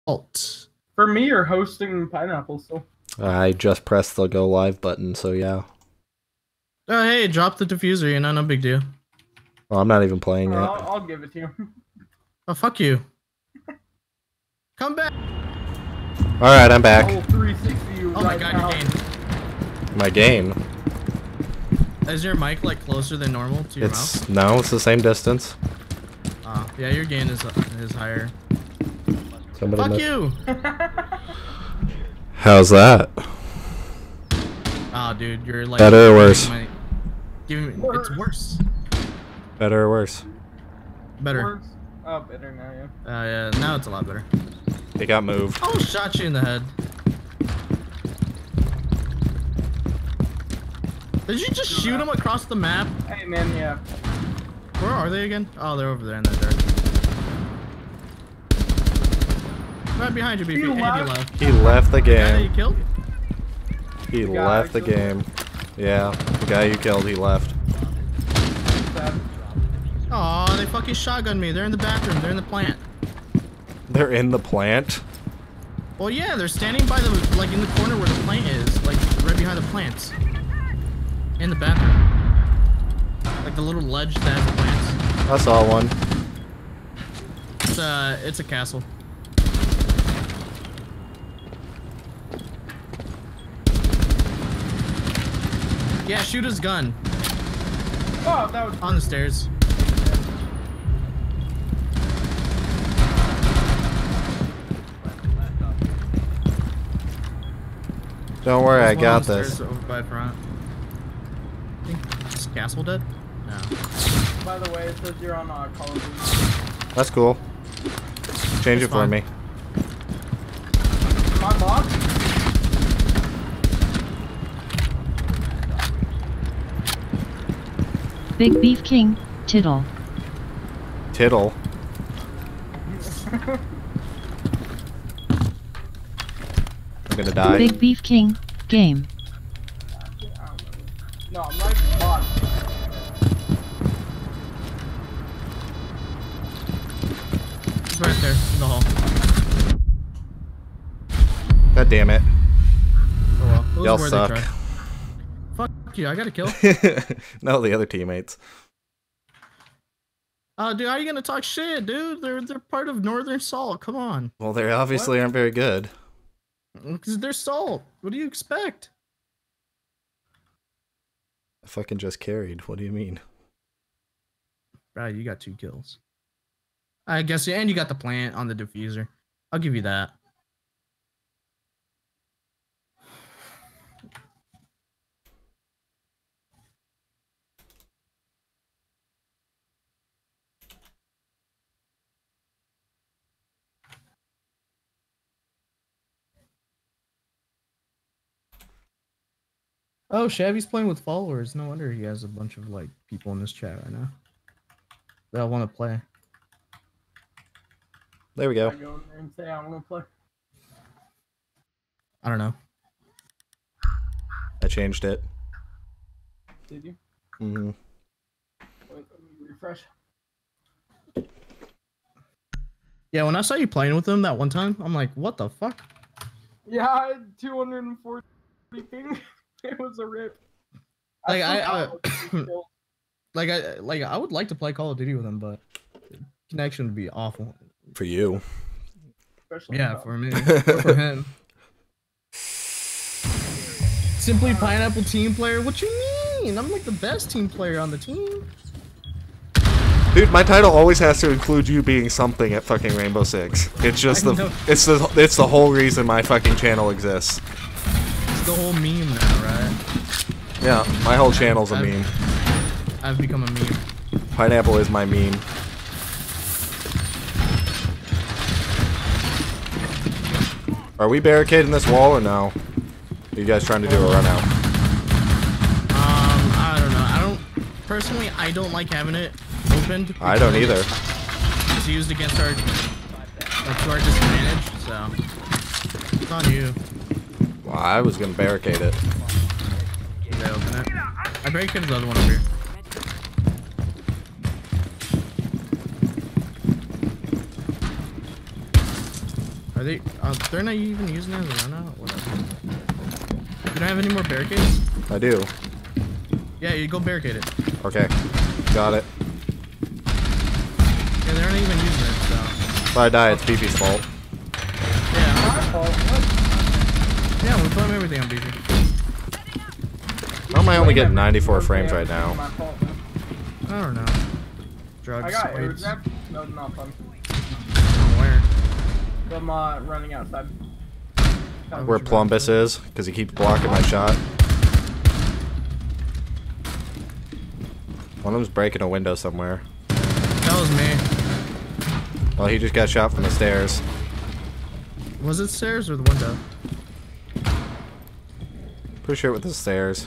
Alt. For me, you're hosting Pineapple still. I just pressed the go live button, so yeah. Oh, hey, drop the diffuser, you know, no big deal. Well, I'm not even playing yet. I'll give it to you. Oh, fuck you. Come back! Alright, I'm back. Oh, 360 you Oh right my god, now. your gain. My gain. Is your mic, like, closer than normal to your mouth? No, it's the same distance. Yeah, your gain is higher. Somebody Fuck you! How's that? Oh, dude, you're like... Better or worse? It's worse. Better or worse? Better. Worse. Oh, better now, yeah. Yeah, now it's a lot better. It got moved. Oh, shot you in the head. Did you just shoot him across the map? Hey, man, yeah. Where are they again? Oh, they're over there in that dirt. Right behind you, BP. He And you left. left. He left the The guy that you game. killed? He guy left I the killed. game. Yeah, the guy you killed, he left. Sad. Aw, they fucking shotgunned me. They're in the bathroom. They're in the plant. They're in the plant? Well, yeah, they're standing by the, like, in the corner where the plant is. Like, right behind the plants. In the bathroom. Like the little ledge that has the plants. I saw one. It's a castle. Yeah, shoot his gun. Oh, that was On the stairs. Don't worry, I There's one on got the this. stairs over by front. I think is Castle dead? No. By the way, it says you're on Call of Duty. That's cool. Change That's it for fine. me. My boss? Big Beef King, Tittle. Tittle. I'm gonna die. Big Beef King, game. No, I'm like boss. He's right there in the hall. God damn it. Oh well. It was Y'all worth a suck. try. Fuck you, I got a kill. No, the other teammates. Dude, how are you gonna talk shit, dude? They're part of Northern Salt. Come on. Well, they obviously aren't very good. Because they're salt. What do you expect? I fucking just carried. What do you mean? Right, you got 2 kills. I guess, and you got the plant on the diffuser. I'll give you that. Oh, Chevy's playing with followers. No wonder he has a bunch of like people in this chat right now. They all want to play. There we I go. go in there and say I want to play. I don't know. I changed it. Did you? Mm-hmm. Wait, let me refresh. Yeah, when I saw you playing with them that one time, I'm like, what the fuck? Yeah, I had 240 ping. It was a rip. Like still- I would like to play Call of Duty with them, but connection would be awful. For you. especially Yeah, now. for me, or for him. Simply Pineapple team player. What you mean? I'm like the best team player on the team. Dude, my title always has to include you being something at fucking Rainbow Six. It's just I know. it's the whole reason my fucking channel exists. It's the whole meme now, right? Yeah, my whole channel's a meme. I've become a meme. Pineapple is my meme. Are we barricading this wall or no? Are you guys trying to do a run out? I don't know. Personally, I don't like having it opened. I don't either. It's used against our, like, to our disadvantage, so it's on you. Well, I was gonna barricade it. Did they open it? I barricaded the other one over here. Are they? They're not even using it as a run out. Whatever. You don't have any more barricades? I do. Yeah, you go barricade it. Okay. Got it. Yeah, they're not even using it, so. If I die, it's BB's fault. Yeah. My fault. What? Yeah, we blame everything on BB. How am I only getting 94 frames right now? My fault, man. I don't know. Drugs. I got air weights. grab. No, not fun. Where? I'm running outside. Where Plumbus is, because he keeps blocking my shot. One of them's breaking a window somewhere. That was me. Well, he just got shot from the stairs. Was it stairs or the window? Pretty sure it was the stairs.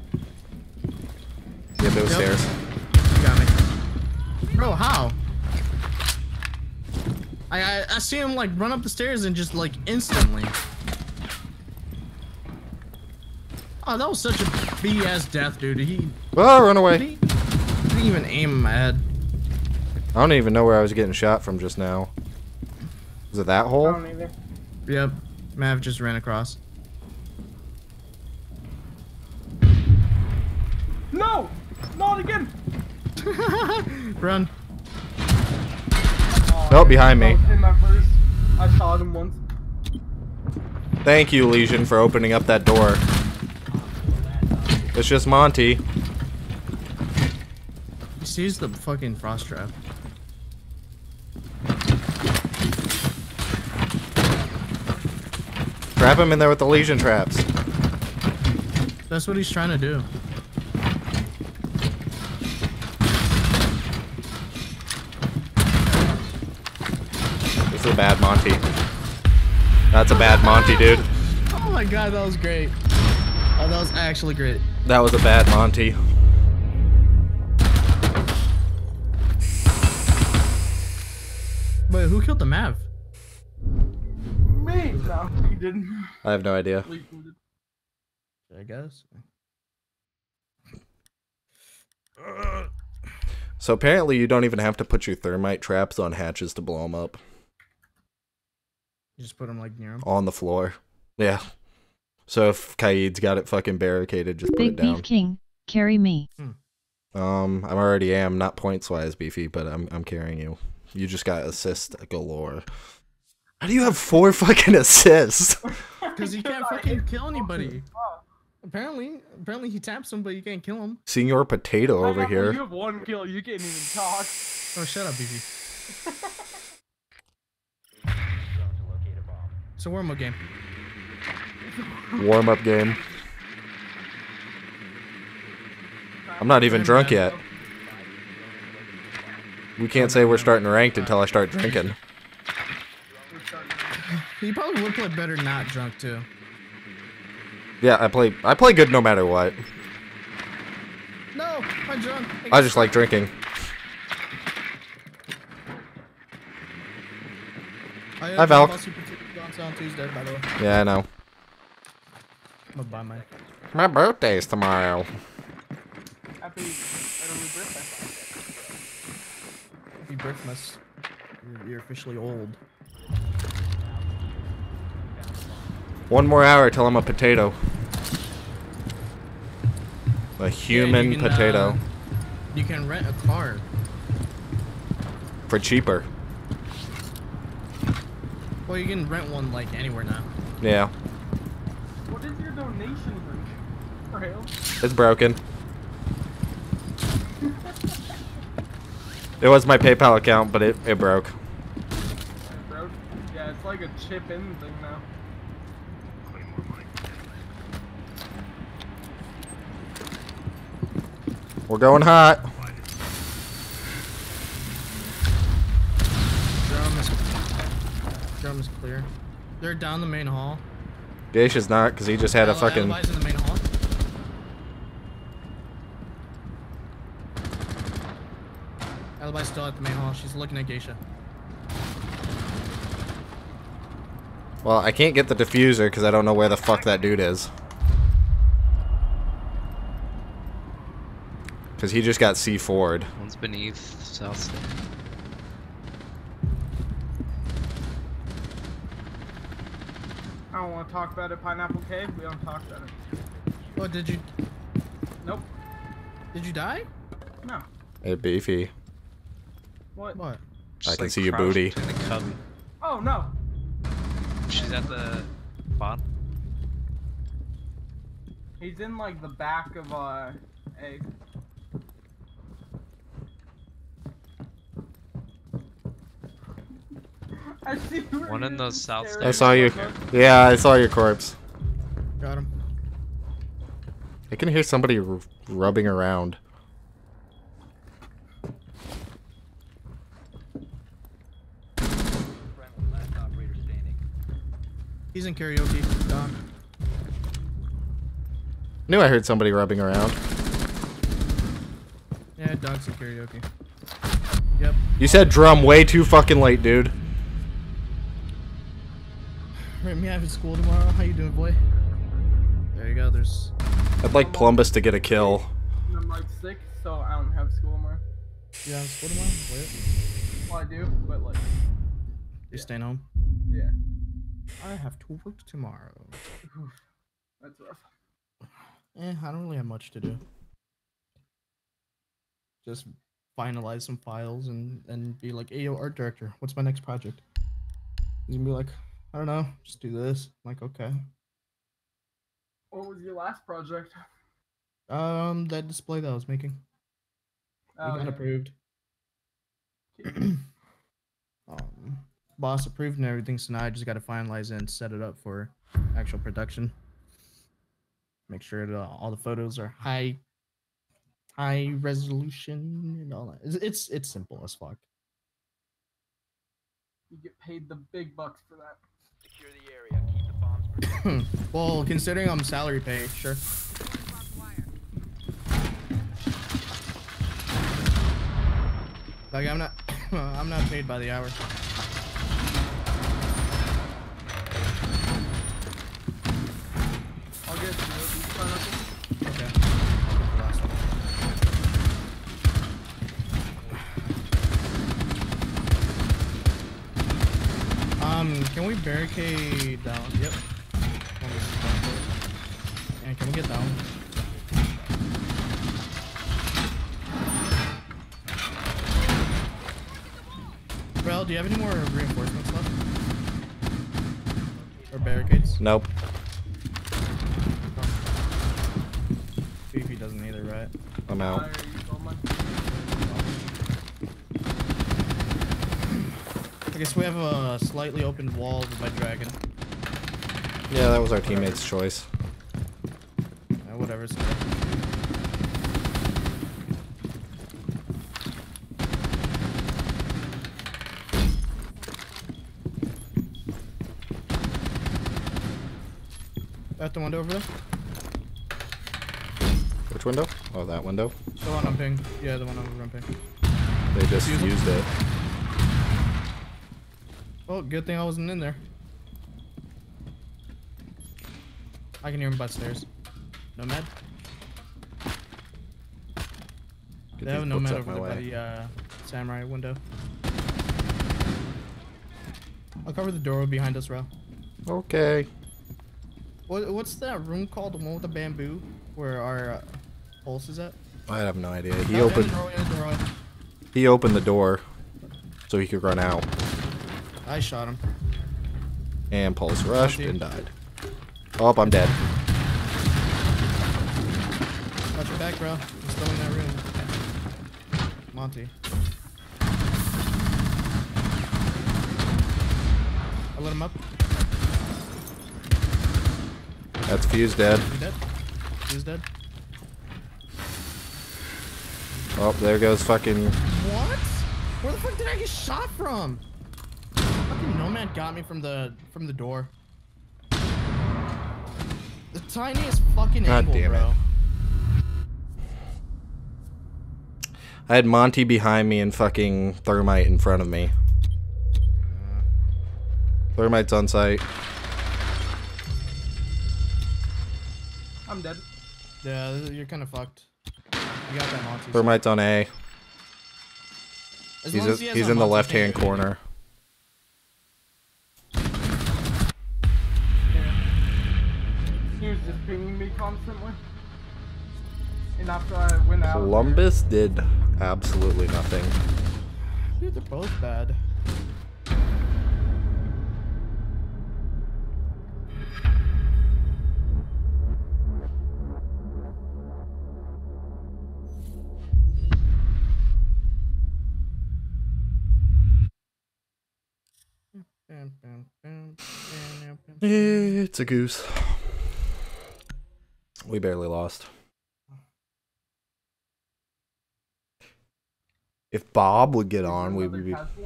Yep, it was stairs. You got me. Bro, how? I see him like run up the stairs and just like instantly. Oh, that was such a BS death, dude. He Oh, run away. didn't even aim in my head. I don't even know where I was getting shot from just now. Was it that I hole? don't either. Yep, Mav just ran across. No! Not again! Run. Nope, behind me. I was in my first. I shot him once. Thank you, Legion, for opening up that door. It's just Monty. He sees the fucking frost trap. Trap him in there with the Legion traps. That's what he's trying to do. This is a bad Monty. That's a bad Monty, dude. Oh my god, that was great. Oh, that was actually great. That was a bad Monty. Wait, who killed the Mav? Me! No, he didn't. I have no idea. Legion did. I guess. So apparently you don't even have to put your thermite traps on hatches to blow them up. You just put him like near him. On the floor. Yeah. So if Kaid's got it fucking barricaded, just put Big it down. Beef King, carry me. I already am, not points wise, Beefy, but I'm carrying you. You just got assist galore. How do you have 4 fucking assists? Because he can't fucking kill anybody. Apparently he taps him, but you can't kill him. Senior Potato over You here. have 1 kill, you can't even talk. Oh, shut up, BB. It's a warm-up game. Warm up game. I'm not even drunk yet. We can't say we're starting ranked until I start drinking. You probably would play better not drunk too. Yeah, I play good no matter what. No, I'm drunk. I just like drinking. Hi, Valk. On Tuesday, by the way. Yeah, I know. I'm gonna buy mine. My birthday's tomorrow. Happy early birthday. Happy Birthmas. You're officially old. 1 more hour till I'm a potato. A human you can, potato. You can rent a car. For cheaper. Well, you can rent one like anywhere now. Yeah. What is your donation link? For real? It's broken. It was my PayPal account, but it broke. Bro? Yeah, it's like a chip in thing now. We're going hot. Drum is clear. They're down the main hall. Geisha's not, because he just had a fucking... Alibi's in the main hall. Alibi's still at the main hall. She's looking at Geisha. Well, I can't get the diffuser, because I don't know where the fuck that dude is. Because he just got C4'd. One's beneath South Stand. I don't want to talk about it. Pineapple Cave. We don't talk about it. What did you? Nope. Did you die? No. Hey, Beefy. What? What? I can see your booty. In the cubby. Oh no. She's at the bottom. He's in like the back of A. I see One in the south staring I stairs. saw you. at us. Yeah, I saw your corpse. Got him. I can hear somebody rubbing around. He's in karaoke. Don. Knew I heard somebody rubbing around. Yeah, Doc's in karaoke. Yep. You said drum way too fucking late, dude. Right, me having school tomorrow. How you doing, boy? There you go. There's. I'd like Plumbus to get a kill. And I'm like sick, so I don't have school more. You having school tomorrow? Wait. Well, I do, but like, You staying home? yeah. I have to work tomorrow. That's rough. I don't really have much to do. Just finalize some files and be like, hey, yo, art director, what's my next project? You can be like, I don't know, just do this. I'm like, okay. What was your last project? That display that I was making. Oh, We got yeah. approved. Boss approved and everything, so now I just got to finalize it and set it up for actual production. Make sure that all the photos are high resolution and all that. It's simple as fuck. You get paid the big bucks for that. Secure the area. Keep the bombs protected. Well, considering I'm salary pay, sure. Like I'm not I'm not paid by the hour. I'll get to it. You pineapple? Okay. I'll get the last one. Can we barricade down? Yep. And can we get down? Well, do you have any more reinforcements left? Or barricades? Nope. Beefy doesn't either, right? I'm out. Why are you so much? I guess we have a slightly opened wall with my dragon. Yeah, that was our teammate's choice. Whatever. It's okay. At the window over there? Which window? Oh, that window. The one I'm ping. Yeah, the one I'm ping. They just Use 'em? used it. Well, good thing I wasn't in there. I can hear him by the stairs. Nomad? Get They have a these nomad books over out my there by way. the samurai window. I'll cover the door behind us, Ro. Okay. What's that room called? The one with the bamboo? Where our pulse is at? I have no idea. He Oh, opened. in the doorway. He opened the door, so he could run out. I shot him. And Pulse rushed Monty. and died. Oh, I'm dead. Watch your back, bro. He's still in that room. Monty. I lit him up. That's Fuse dead. He's dead. He's dead. Oh, there goes fucking. What? Where the fuck did I get shot from? Fucking Nomad got me from the door. The tiniest fucking God angle, damn it. bro. I had Monty behind me and fucking Thermite in front of me. Thermite's on site. I'm dead. Yeah, you're kind of fucked. You got that Monty. Thermite's on A. As He's, long as he has he's a in the Monty left-hand ping, corner. Yeah, just pinging me constantly. And after I went out, Columbus did absolutely nothing. Dude, they're both bad. It's a goose. We barely lost. If Bob would get on, we would be. Casual.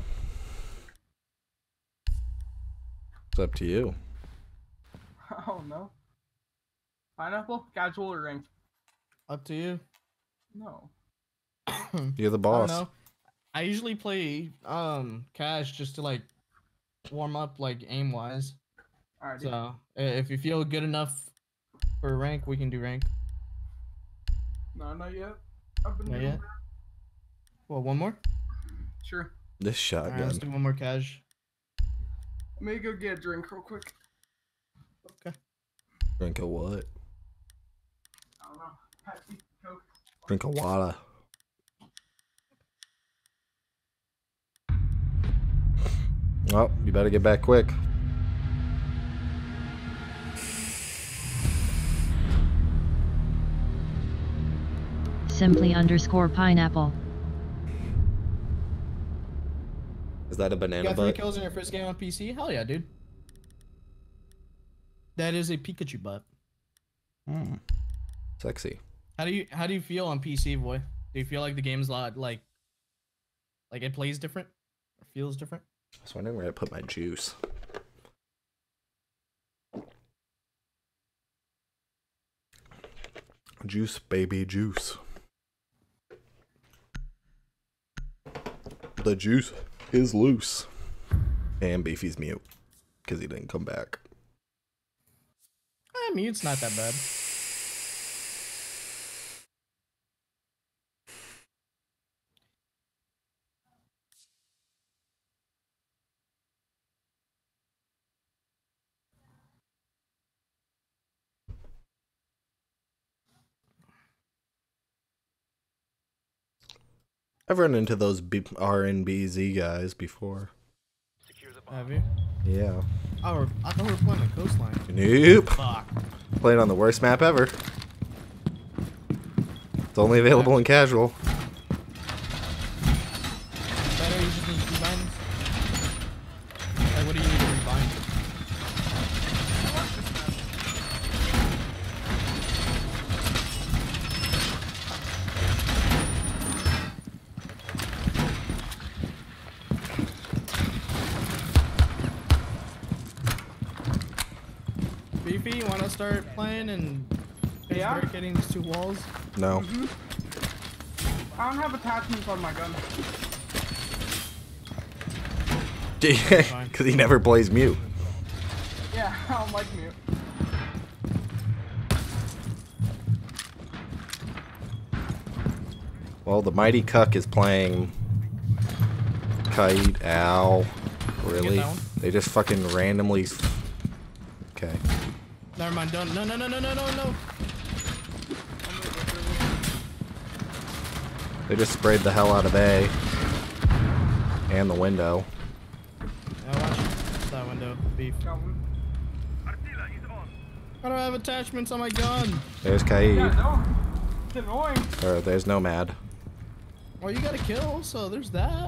It's up to you. Oh no. Pineapple, casual or ranked? Up to you. No. You're the I don't boss. know. I usually play cash just to like warm up like aim wise. Alrighty. So if you feel good enough for rank, we can do rank. No, not yet. I've been Not doing yet? Well, one more. Sure. This All right, shotgun. let's do one more cash. Let me go get a drink real quick. Drink a what? I don't know. Pepsi, Coke. Drink a water. Oh, you better get back quick. Simply_pineapple. Is that a You banana got 3 butt? kills in your first game on PC? Hell yeah, dude. That is a Pikachu butt. Hmm. Sexy. How do you feel on PC, boy? Do you feel like the game's a lot like it plays different or feels different? I was wondering where I put my juice. Juice, baby, juice. The juice is loose. And Beefy's mute. Because he didn't come back. Mute's not that bad. I've run into those RNBZ guys before. Secure the bomb. Have you? Yeah. Oh, I thought we were playing the coastline. Nope. Fuck. Playing on the worst map ever. It's only available in casual. Better, you just need revines. Like, what do you need to revind? Beefy, you wanna start playing and Yeah. barricading these 2 walls? No. I don't have attachments on my gun. Because he never plays mute. Yeah, I don't like mute. Well, the Mighty Cuck is playing Kite. Ow. Really? that one? They just fucking randomly. Okay. Never mind, don't. No. They just sprayed the hell out of A. And the window. Yeah, watch that window, Beef. Got one. I don't have attachments on my gun. There's Yeah, Kaid. no. It's annoying. Or there's Nomad. Well, you got a kill, so there's that.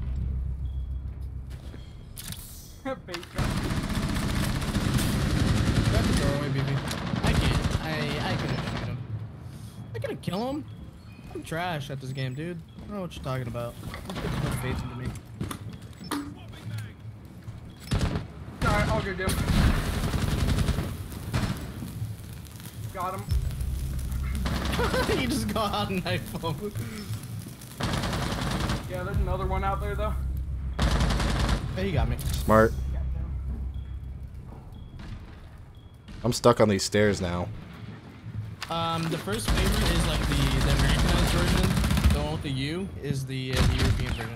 Bait gun. Grab the doorway, baby. I can't. I couldn't shoot him. I couldn't kill him. I'm trash at this game, dude. I don't know what you're talking about. Don't put no faith into me. Alright, I'll go do. Got him. You just got out and knife him. Yeah, there's another one out there though. Hey, you got me. Smart. I'm stuck on these stairs now. The first favorite is like the Americanized version. The one with the U is the European version.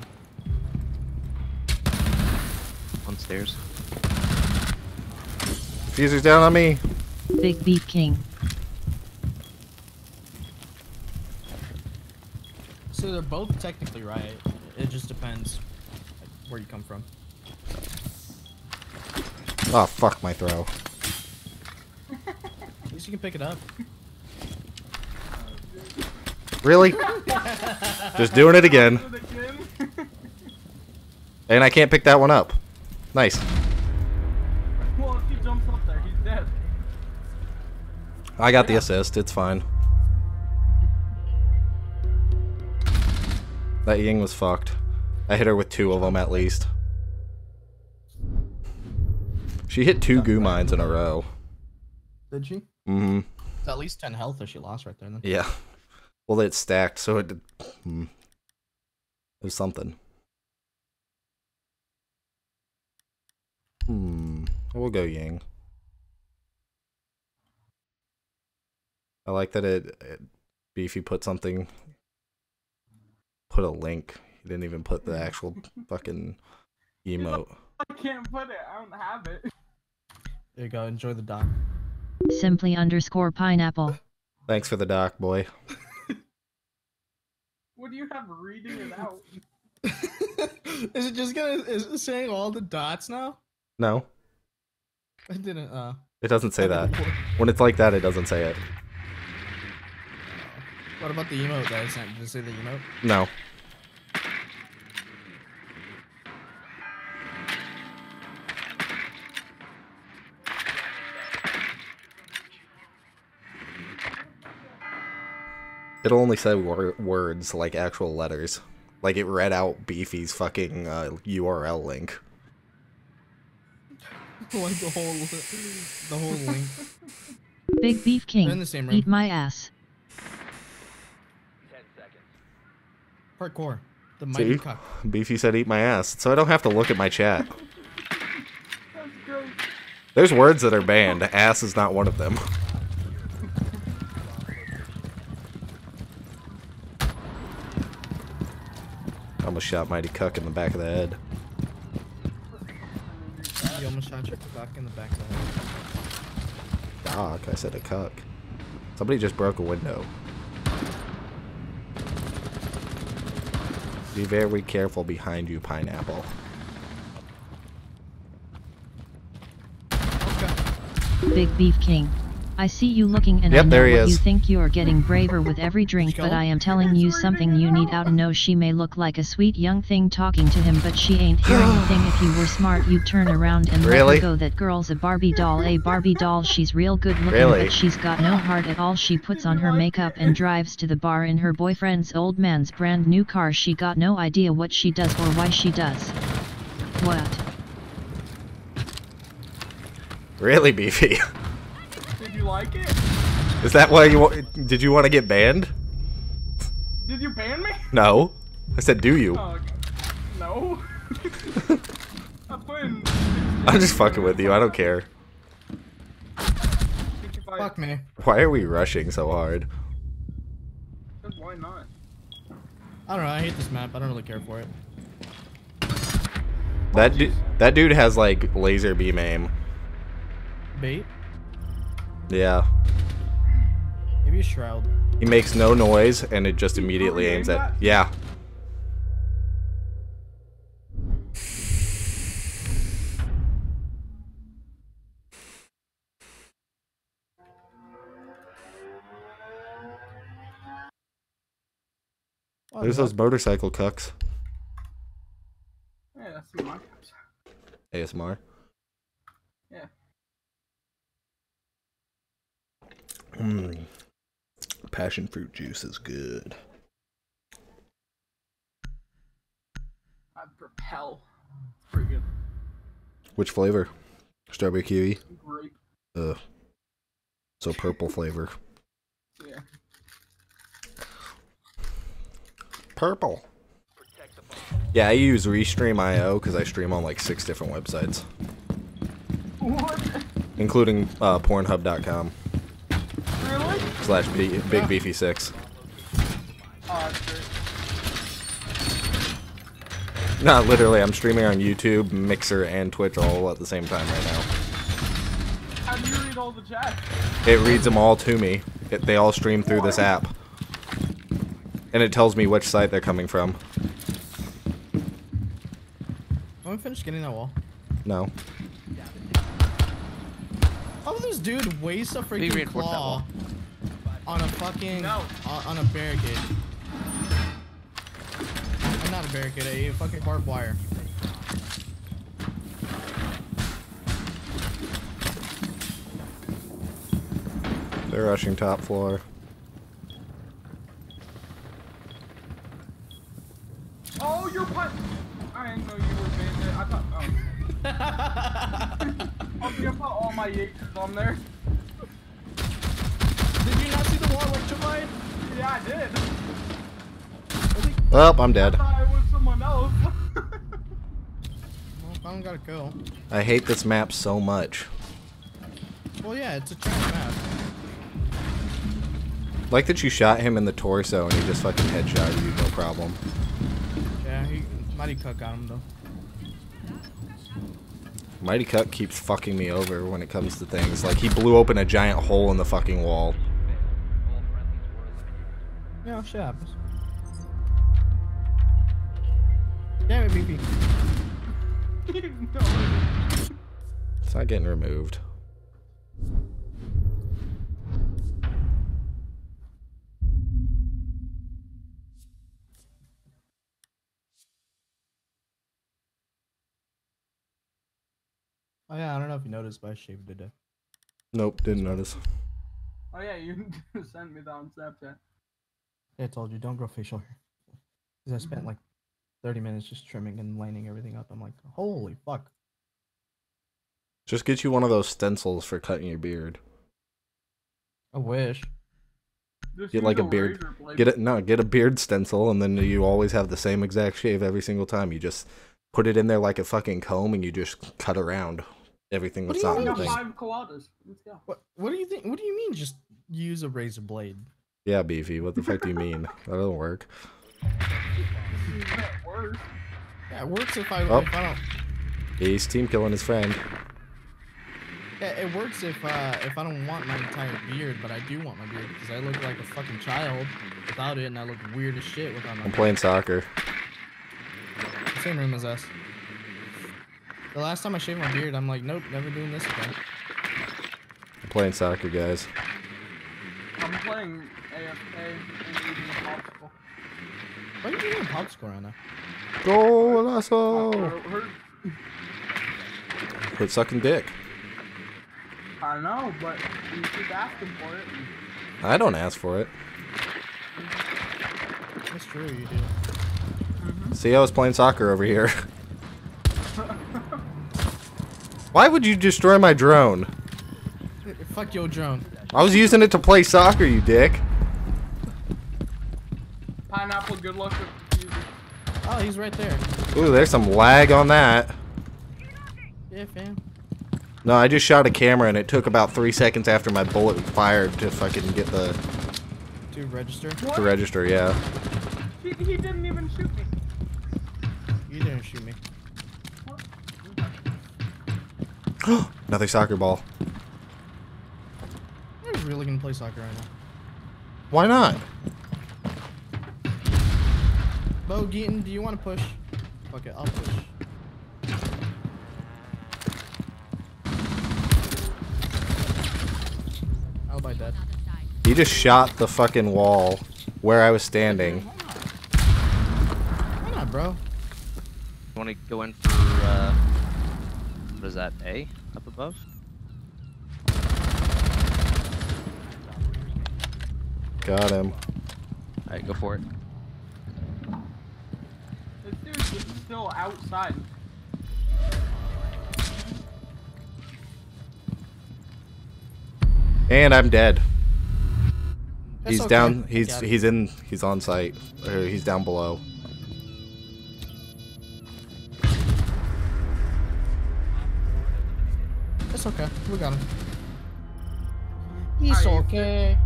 On stairs. Fuser's down on me. Big Beef King. So they're both technically right. It just depends like, where you come from. Oh, fuck my throw. At least you can pick it up. Really? Just doing it again. Do it again. And I can't pick that one up. Nice. Well, if he jumps up there, he's dead. I got the assist. It's fine. That Ying was fucked. I hit her with 2 of them at least. She hit 2 goo mines in a row. Did she? Mm-hmm. It's at least 10 health if she lost right there then. Yeah. Well, it stacked, so it did. It was something. We'll go Ying. I like that Beefy put something. Put a link. He didn't even put the actual fucking emote. I can't put it. I don't have it. There you go. Enjoy the doc. Simply_pineapple. Thanks for the doc, boy. What do you have reading it out? Is it just is it saying all the dots now? No, I didn't, it doesn't say that. When it's like that, it doesn't say it. What about the emote that I sent? Did it say the emote? No. It'll only say words, like actual letters. Like it read out Beefy's fucking URL link. Like the whole link. Big Beef They're in King. the same room. Eat my ass. 10 seconds. Parkour. The mighty See? cock. Beefy said eat my ass, so I don't have to look at my chat. That's great. There's words that are banned. Ass is not one of them. I almost shot Mighty Cuck in the back of the head. You almost shot your cock in the back of the head. Doc, I said a cuck. Somebody just broke a window. Be very careful behind you, Pineapple. Big Beef King. I see you looking and Yep, I know there he what you is. think you're getting braver with every drink, Let's but go. I am telling you something you need out to know. She may look like a sweet young thing talking to him, but she ain't hearing a thing. If you were smart, you'd turn around and let Really? her go. That girl's a Barbie doll, she's real good looking, Really? but she's got no heart at all. She puts on her makeup and drives to the bar in her boyfriend's old man's brand new car. She got no idea what she does or why she does what. Really, Beefy? Did you like it? Is that why did you want to get banned? Did you ban me? No. I said, do you? Oh, okay. No. I'm putting. I'm just fucking with you. I don't care. Fuck me. Why are we rushing so hard? Why not? I don't know. I hate this map. I don't really care for it. That dude has like laser beam aim. Bait? Yeah. Maybe a shroud. He makes no noise and it just immediately you aims aim at. that? Yeah. Oh, There's those motorcycle cucks. Yeah, that's my house. ASMR. Yeah. Passion fruit juice is good. I'd propel. Pretty good. Which flavor? Strawberry kiwi? Grape. Ugh. So purple flavor. Yeah. Purple. Yeah, I use Restream.io because I stream on like 6 different websites, What? including Pornhub.com Really? /Big Beefy 6. Oh, that's great. Not literally, I'm streaming on YouTube, Mixer, and Twitch all at the same time right now. How do you read all the chat? It reads them all to me. They all stream through this app. And it tells me which site they're coming from. Let me finish getting that wall. No. How about this dude waste a freaking reinforce that claw wall. on a fucking No. on a barricade? Not a barricade, a fucking barbed wire. They're rushing top floor. Oh, you're put. I didn't know you were bandit. I thought. Oh. I'm gonna put all my Jaegers on there. Did you not see the wall electrified? Yeah, I did. Oh, I'm I dead. thought it was someone else. Well, I don't gotta go. I hate this map so much. Well, yeah, it's a trash map. Like that you shot him in the torso and he just fucking headshot you, no problem. Yeah, Mighty Cut got him though. Mighty Cut keeps fucking me over when it comes to things. Like he blew open a giant hole in the fucking wall. Yeah, shit happens. Damn it, BP. No. It's not getting removed. Oh yeah, I don't know if you noticed, but I shaved today. Nope, didn't notice. Oh yeah, you sent me that on Snapchat. Yeah, I told you, don't grow facial hair. Because I spent like 30 minutes just trimming and lining everything up. I'm like, holy fuck. Just get you one of those stencils for cutting your beard. I wish. Just Get use like a beard. razor blade. Get a beard stencil, and then you always have the same exact shave every single time. You just put it in there like a fucking comb, and you just cut around everything What that's do you not I in the got thing. 5 Coladas. Let's go. What do you think? What do you mean just use a razor blade? Yeah, Beefy, what the fuck do you mean? That doesn't work. That works. Yeah, it works if I Oh. don't. He's team killing his friend. Yeah, it works if I don't want my entire beard, but I do want my beard because I look like a fucking child without it, and I look weird as shit without my I'm beard. playing soccer. Same room as us. The last time I shaved my beard, I'm like, nope, never doing this again. I'm playing soccer, guys. I'm playing AFK and eating popsicle. What are you doing popsicle right now? Go, Lasso! It hurt. Quit sucking dick. I know, but you keep asking for it. I don't ask for it. That's true, you do. See, I was playing soccer over here. Why would you destroy my drone? Fuck your drone. I was using it to play soccer, you dick. Pineapple, good luck with music. Oh, he's right there. Ooh, there's some lag on that. Yeah, fam. No, I just shot a camera and it took about 3 seconds after my bullet fired to fucking get the To register. to register. Yeah. He didn't even shoot me. You didn't shoot me. Another soccer ball. I'm really gonna play soccer right now. Why not? Bo Geaton, do you want to push? Fuck it, I'll push. I'll buy dead. He just shot the fucking wall where I was standing. Why not, bro? You want to go in for, what is that, A? Up above? Got him. Alright, go for it. This dude's still outside. And I'm dead. That's He's okay. down. I He's got it. he's on site. Or he's down below. It's okay. We got him. He's Are you okay.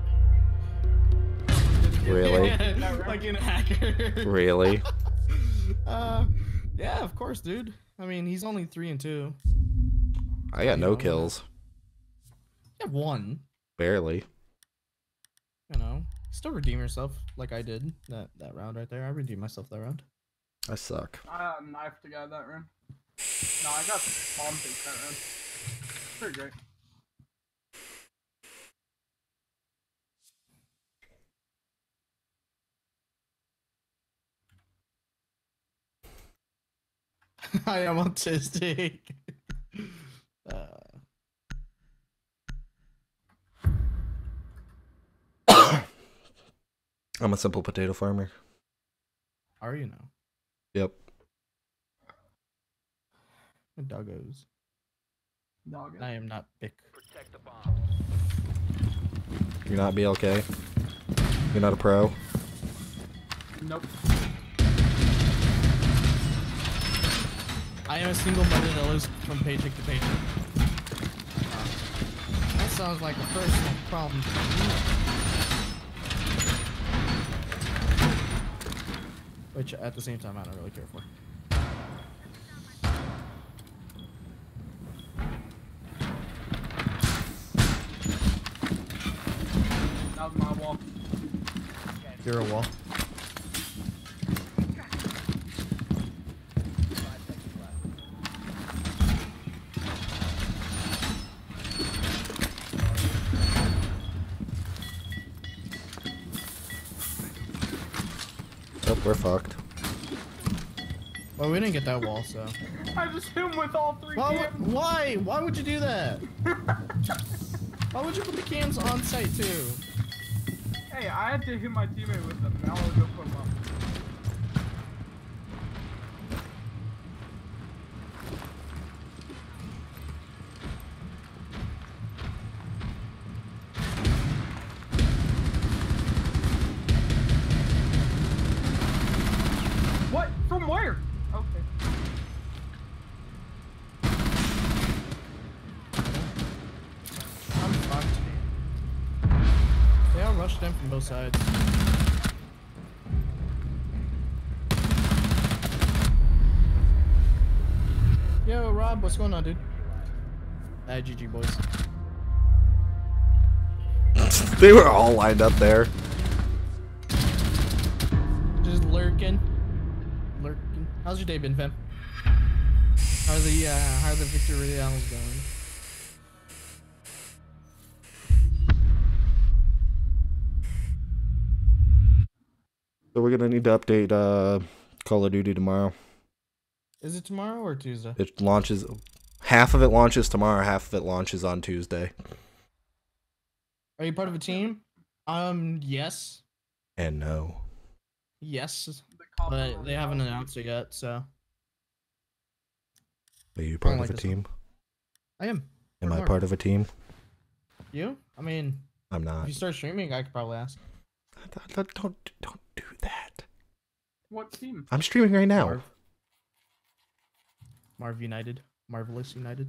Really? Like in a hacker. Really? Yeah, of course, dude. I mean, he's only 3 and 2. I got no kills. I have one. Barely. You know, still redeem yourself like I did that round right there. I redeemed myself that round. I suck. I knifed the guy that round. No, I got bomb take that round. Pretty great. I am autistic. I'm a simple potato farmer. Are you now? Yep. Doggos. Dog. I am not big. Protect the bomb. You're not BLK. You're not a pro. Nope. I am a single mother that lives from paycheck to paycheck. That sounds like a personal problem for me. Which, at the same time, I don't really care for. That was my wall. You're a wall. 5 seconds left. Oh, we're fucked. Well, we didn't get that wall, so. I just hit him with all 3 Why? cams. Why? Why would you do that? Why would you put the cams on site too? Hey, I had to hit my teammate with them. Now I'll go put him up. What? From where? Okay. I'm fucked. They all rushed in from both sides. Yo, Rob, what's going on, dude? GG, boys. They were all lined up there. Just lurking. Lurking. How's your day been, fam? How are the victory royales going? So we're gonna need to update Call of Duty tomorrow. Is it tomorrow or Tuesday? It launches. Half of it launches tomorrow. Half of it launches on Tuesday. Are you part of a team? Yes. And no. Yes. The cop But on they the haven't house. announced it yet, so. Are you part like of a this team? I am. Am I Mark. part of a team? You? I mean, I'm if not. you start streaming, I could probably ask. Don't do that. What team? I'm streaming right now. Marv United. Marvelous United.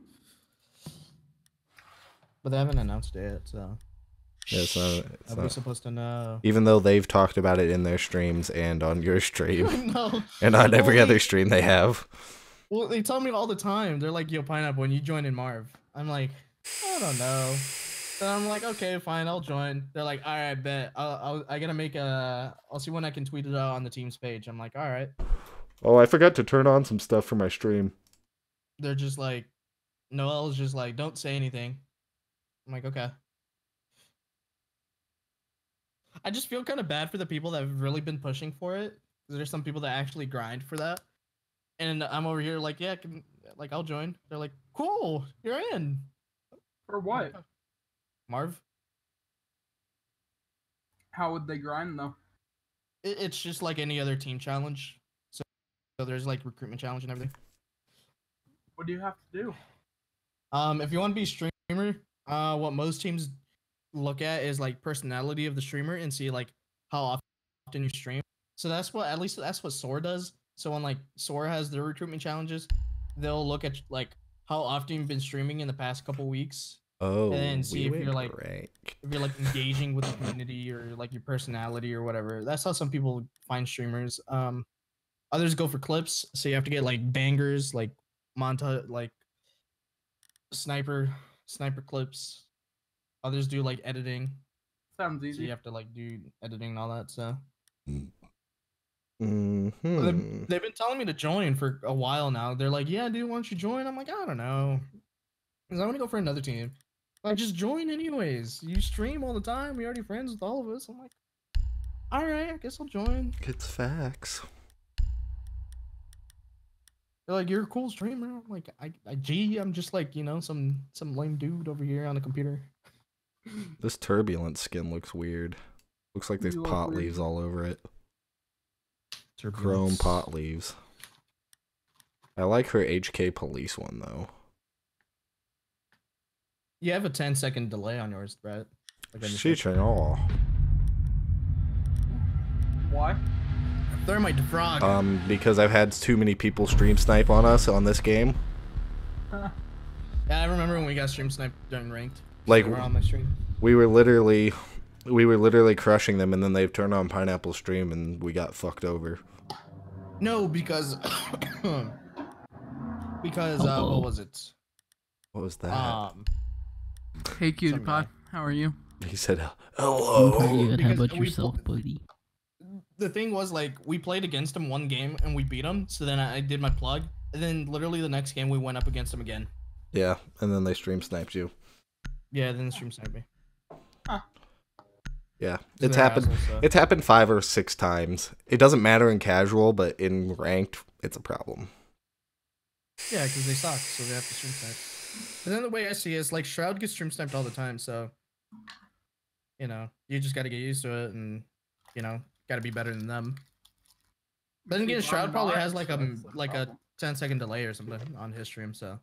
But they haven't announced it yet, so. Yeah, it's not. It's I'll be not. supposed to know. Even though they've talked about it in their streams and on your stream No. and on every Well, other stream they have. Well, they tell me all the time. They're like, yo, Pineapple, when you join in Marv. I'm like, I don't know. So I'm like, okay, fine, I'll join. They're like, all right, bet. I gotta make a. I'll see when I can tweet it out on the team's page. I'm like, all right. Oh, I forgot to turn on some stuff for my stream. They're just like, Noel's just like, don't say anything. I'm like, okay. I just feel kind of bad for the people that have really been pushing for it. 'Cause there's some people that actually grind for that. And I'm over here like, yeah, I'll join. They're like, cool, you're in. For what? Marv? How would they grind though? It's just like any other team challenge. So there's like recruitment challenge and everything. What do you have to do? If you want to be a streamer, what most teams look at is like personality of the streamer and see like how often you stream. So that's what, at least that's what SOAR does. So when like SOAR has their recruitment challenges, they'll look at like how often you've been streaming in the past couple weeks. Oh, And see if we you're, like- rank. If you're like engaging with the community or like your personality or whatever. That's how some people find streamers. Others go for clips. So you have to get like bangers, like montage, like sniper clips. Others do like editing, Sounds so you easy. have to like do editing and all that. So Hmm. they've been telling me to join for a while now. They're like, "Yeah, dude, why don't you join?" I'm like, "I don't know, cause I want to go for another team." Like, just join anyways. You stream all the time. We're already friends with all of us. I'm like, all right, I guess I'll join. It's facts. They're like, "You're a cool streamer." I'm like, I'm just like, some lame dude over here on a computer. This turbulent skin looks weird. Looks like there's You look pot weird. leaves all over it. Chrome Turbulence. pot leaves. I like her HK police one though. You have a 10-second delay on yours, Brett. Like I just said. Sheeching all. Why? Thermite defrag. Because I've had too many people stream snipe on us on this game. Yeah, I remember when we got stream sniped during ranked. Like, They were on my stream. we were literally crushing them, and then they turned on Pineapple Stream, and we got fucked over. No, because what was it? What was that? Hey, cutie Some pie. guy. How are you? He said, I'm "Hello." pretty good. How Because about we yourself, pl- buddy? The thing was, like, we played against him one game and we beat him. So then I did my plug, and then literally the next game we went up against him again. Yeah, and then they stream sniped you. Yeah, then the stream sniped me. Yeah, So it's they're happened. assholes, so. It's happened 5 or 6 times. It doesn't matter in casual, but in ranked, it's a problem. Yeah, because they suck, so they have to stream snipe. And then the way I see it is, like, Shroud gets stream sniped all the time, so you just got to get used to it, and got to be better than them. But then again, See, Shroud I'm probably not, has like so a that's the problem. 10-second delay or something on his stream, so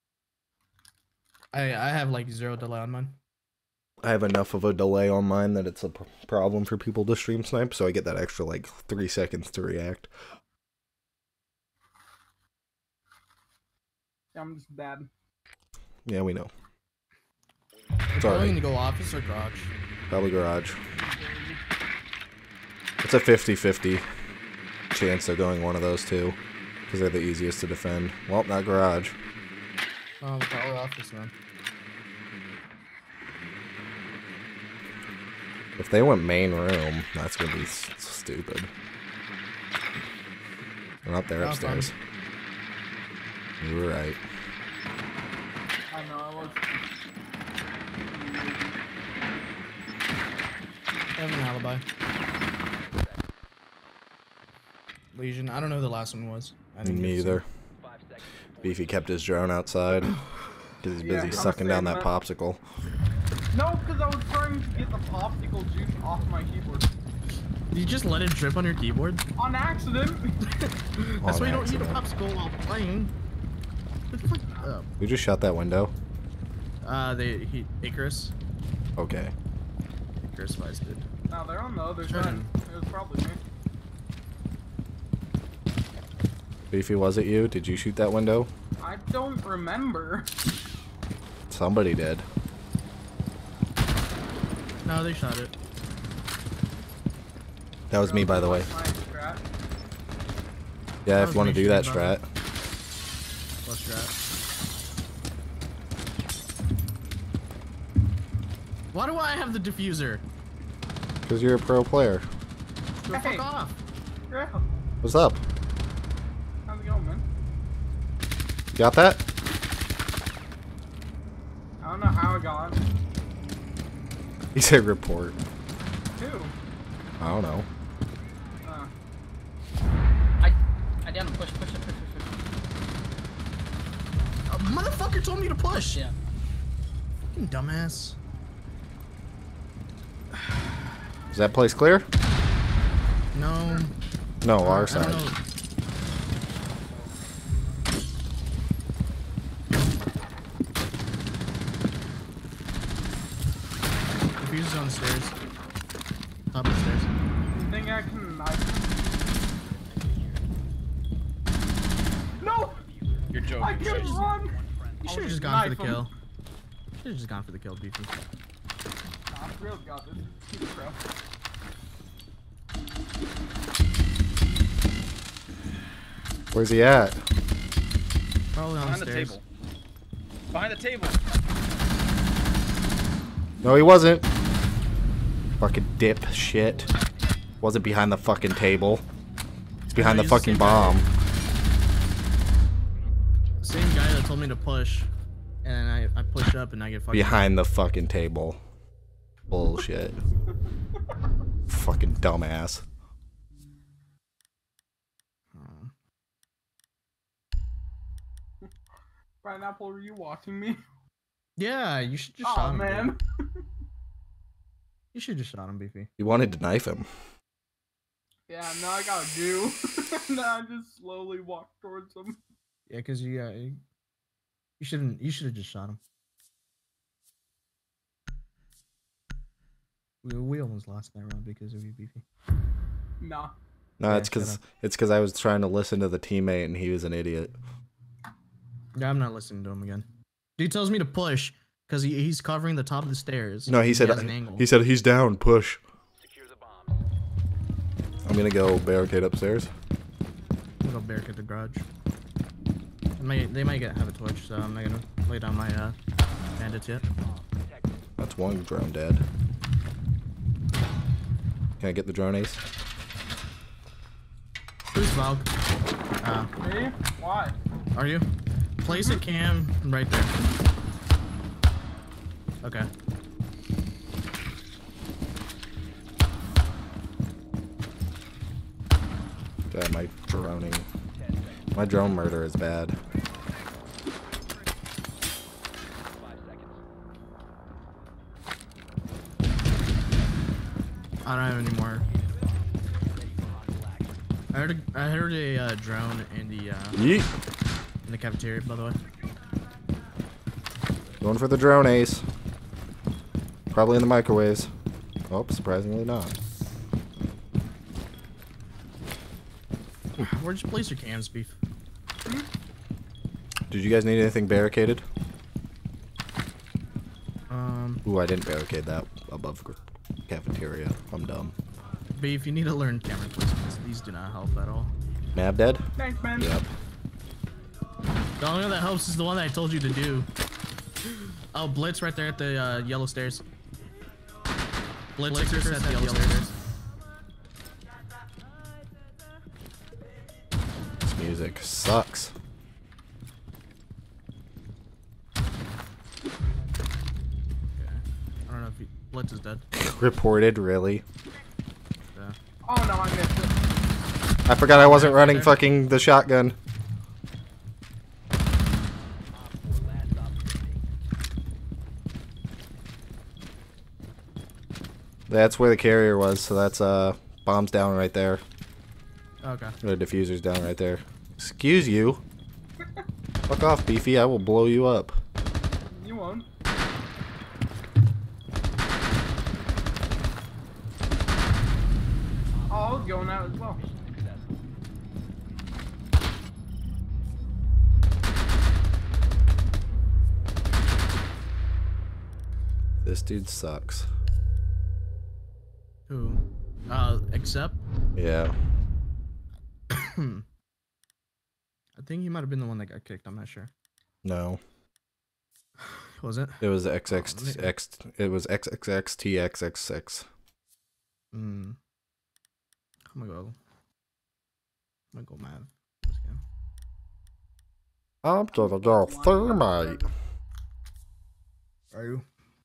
I have like 0 delay on mine. I have enough of a delay on mine that it's a problem for people to stream snipe, so I get that extra like 3 seconds to react. Yeah, I'm just bad. Yeah, we know. It's Probably alright. gonna go office or garage. Probably garage. It's a 50-50 chance they're going one of those two, because they're the easiest to defend. Well, not garage. Oh, probably office then. If they went main room, that's gonna be stupid. They're not there Oh, fine. upstairs. You were right. I know I was. I have an alibi. Legion. I don't know who the last one was. I didn't Me get to see. either. Beefy kept his drone outside because he's Yeah, busy I'm sucking down saying that that. popsicle. No, because I was trying to get the popsicle juice off my keyboard. Did you just let it drip on your keyboard? On accident. That's On why you don't eat a accident. popsicle while playing. What the fuck? We just shut that window. Icarus. Okay. Icarus Vice did. No, they're on the other Sure. side. It was probably me. Beefy, was it you? Did you shoot that window? I don't remember. Somebody did. No, they shot it. That was me, by the way. My strat. Yeah, That if was you want to me do that shooting, by strat. Plus strat. Why do I have the diffuser? Because you're a pro player. Go Hey. fuck off. Yeah. What's up? How's it going, man? You got that? I don't know how I got it. He said report. Who? I don't know. I down push. Motherfucker told me to push. Yeah. Fucking dumbass. Is that place clear? No. No, I our don't side. know. Diffuser's on the stairs. Top of the stairs. You think I can knife? No! You're joking. I can't run! You should have just gone for the kill. Should have just gone for the kill, beefy. Nah, Real's got this. He's a pro. Where's he at? Probably on Behind the the stairs. table. Behind the table. No, he wasn't. Fucking dip shit. Wasn't behind the fucking table. It's behind No, the he's the fucking same guy. bomb. Same guy that told me to push, and I push up and I get fucking Behind the fucking table. Bullshit. Fucking dumbass. Pineapple, are you watching me? Yeah, you should just Oh shot him. dude. man. You should just shot him, Beefy. You wanted to knife him. Yeah, now I gotta do. Now I just slowly walk towards him. Yeah, cause you shouldn't. You should have just shot him. We almost lost that round because of you, Beefy. Nah. No, Yeah, it's shut cause up. it's cause I was trying to listen to the teammate and he was an idiot. Yeah, I'm not listening to him again. Dude tells me to push because he's covering the top of the stairs. No, he said has an angle. he's down, push. I'm gonna go barricade upstairs. I'm gonna go barricade the garage. They might have a torch, so I'm not gonna lay down my bandits yet. That's one drone dead. Can I get the drone, Ace? Who's Valk? Me? Why? Are you? Place a cam right there. Okay. God, my drone murder is bad. I don't have any more. I heard a drone in Yeet. the cafeteria, by the way. Going for the drone, Ace. Probably in the microwaves. Oh, surprisingly not. Where'd you place your cams, Beef? Did you guys need anything barricaded? Um, Ooh, I didn't barricade that above cafeteria. I'm dumb. Beef, you need to learn camera placements. These do not help at all. Mab dead? Thanks, man. Yep. The only one that helps is the one that I told you to do. Oh, Blitz right there at the yellow stairs. Blitz at the yellow stairs. This music sucks. Okay. I don't know if Blitz is dead. Reported, really? Yeah. Oh no, I missed it. I forgot I wasn't running fucking the shotgun. That's where the carrier was, so that's bombs down right there. Okay. The diffuser's down right there. Excuse you. Fuck off, Beefy. I will blow you up. You won't. Oh, I was going out as well. This dude sucks. Who? Except? Yeah. I think he might have been the one that got kicked. I'm not sure. No. Was it? It was XXX. It was XXXTXX6. Hmm. I'm gonna go mad. This game. I'm gonna go thermite. Are you?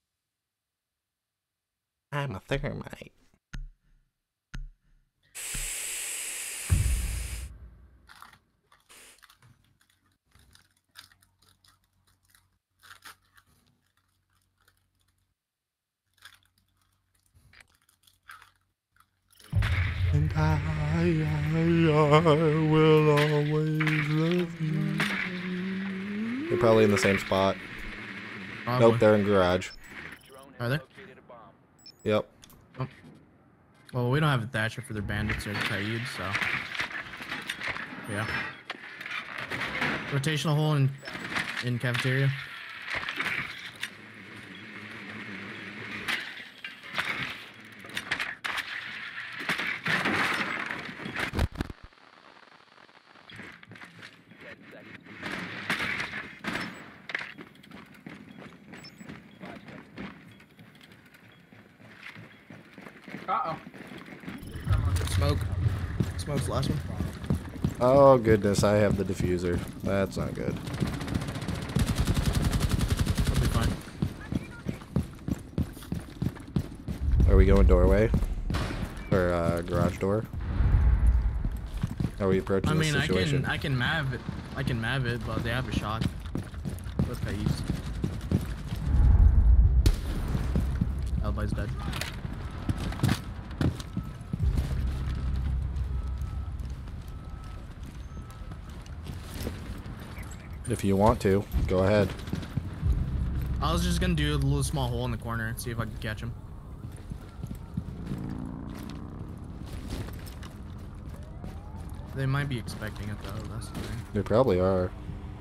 I'm a thermite. And I will always love you. They're probably in the same spot. Probably. Nope, they're in garage. Are they? Yep. Well, we don't have a Thatcher for their bandits or the Kaid, so. Yeah. Rotational hole in cafeteria. Uh-oh. Smoke. Smoke's the last one. Oh goodness, I have the diffuser. That's not good. That'll be fine. Are we going doorway? Or garage door? How are we approaching I mean, this situation? I can mav it. I can mav it, but they have a shot. Both Kais. Elby's dead. If you want to, go ahead. I was just gonna do a little small hole in the corner and see if I can catch him. They might be expecting it though, that's the thing. They probably are.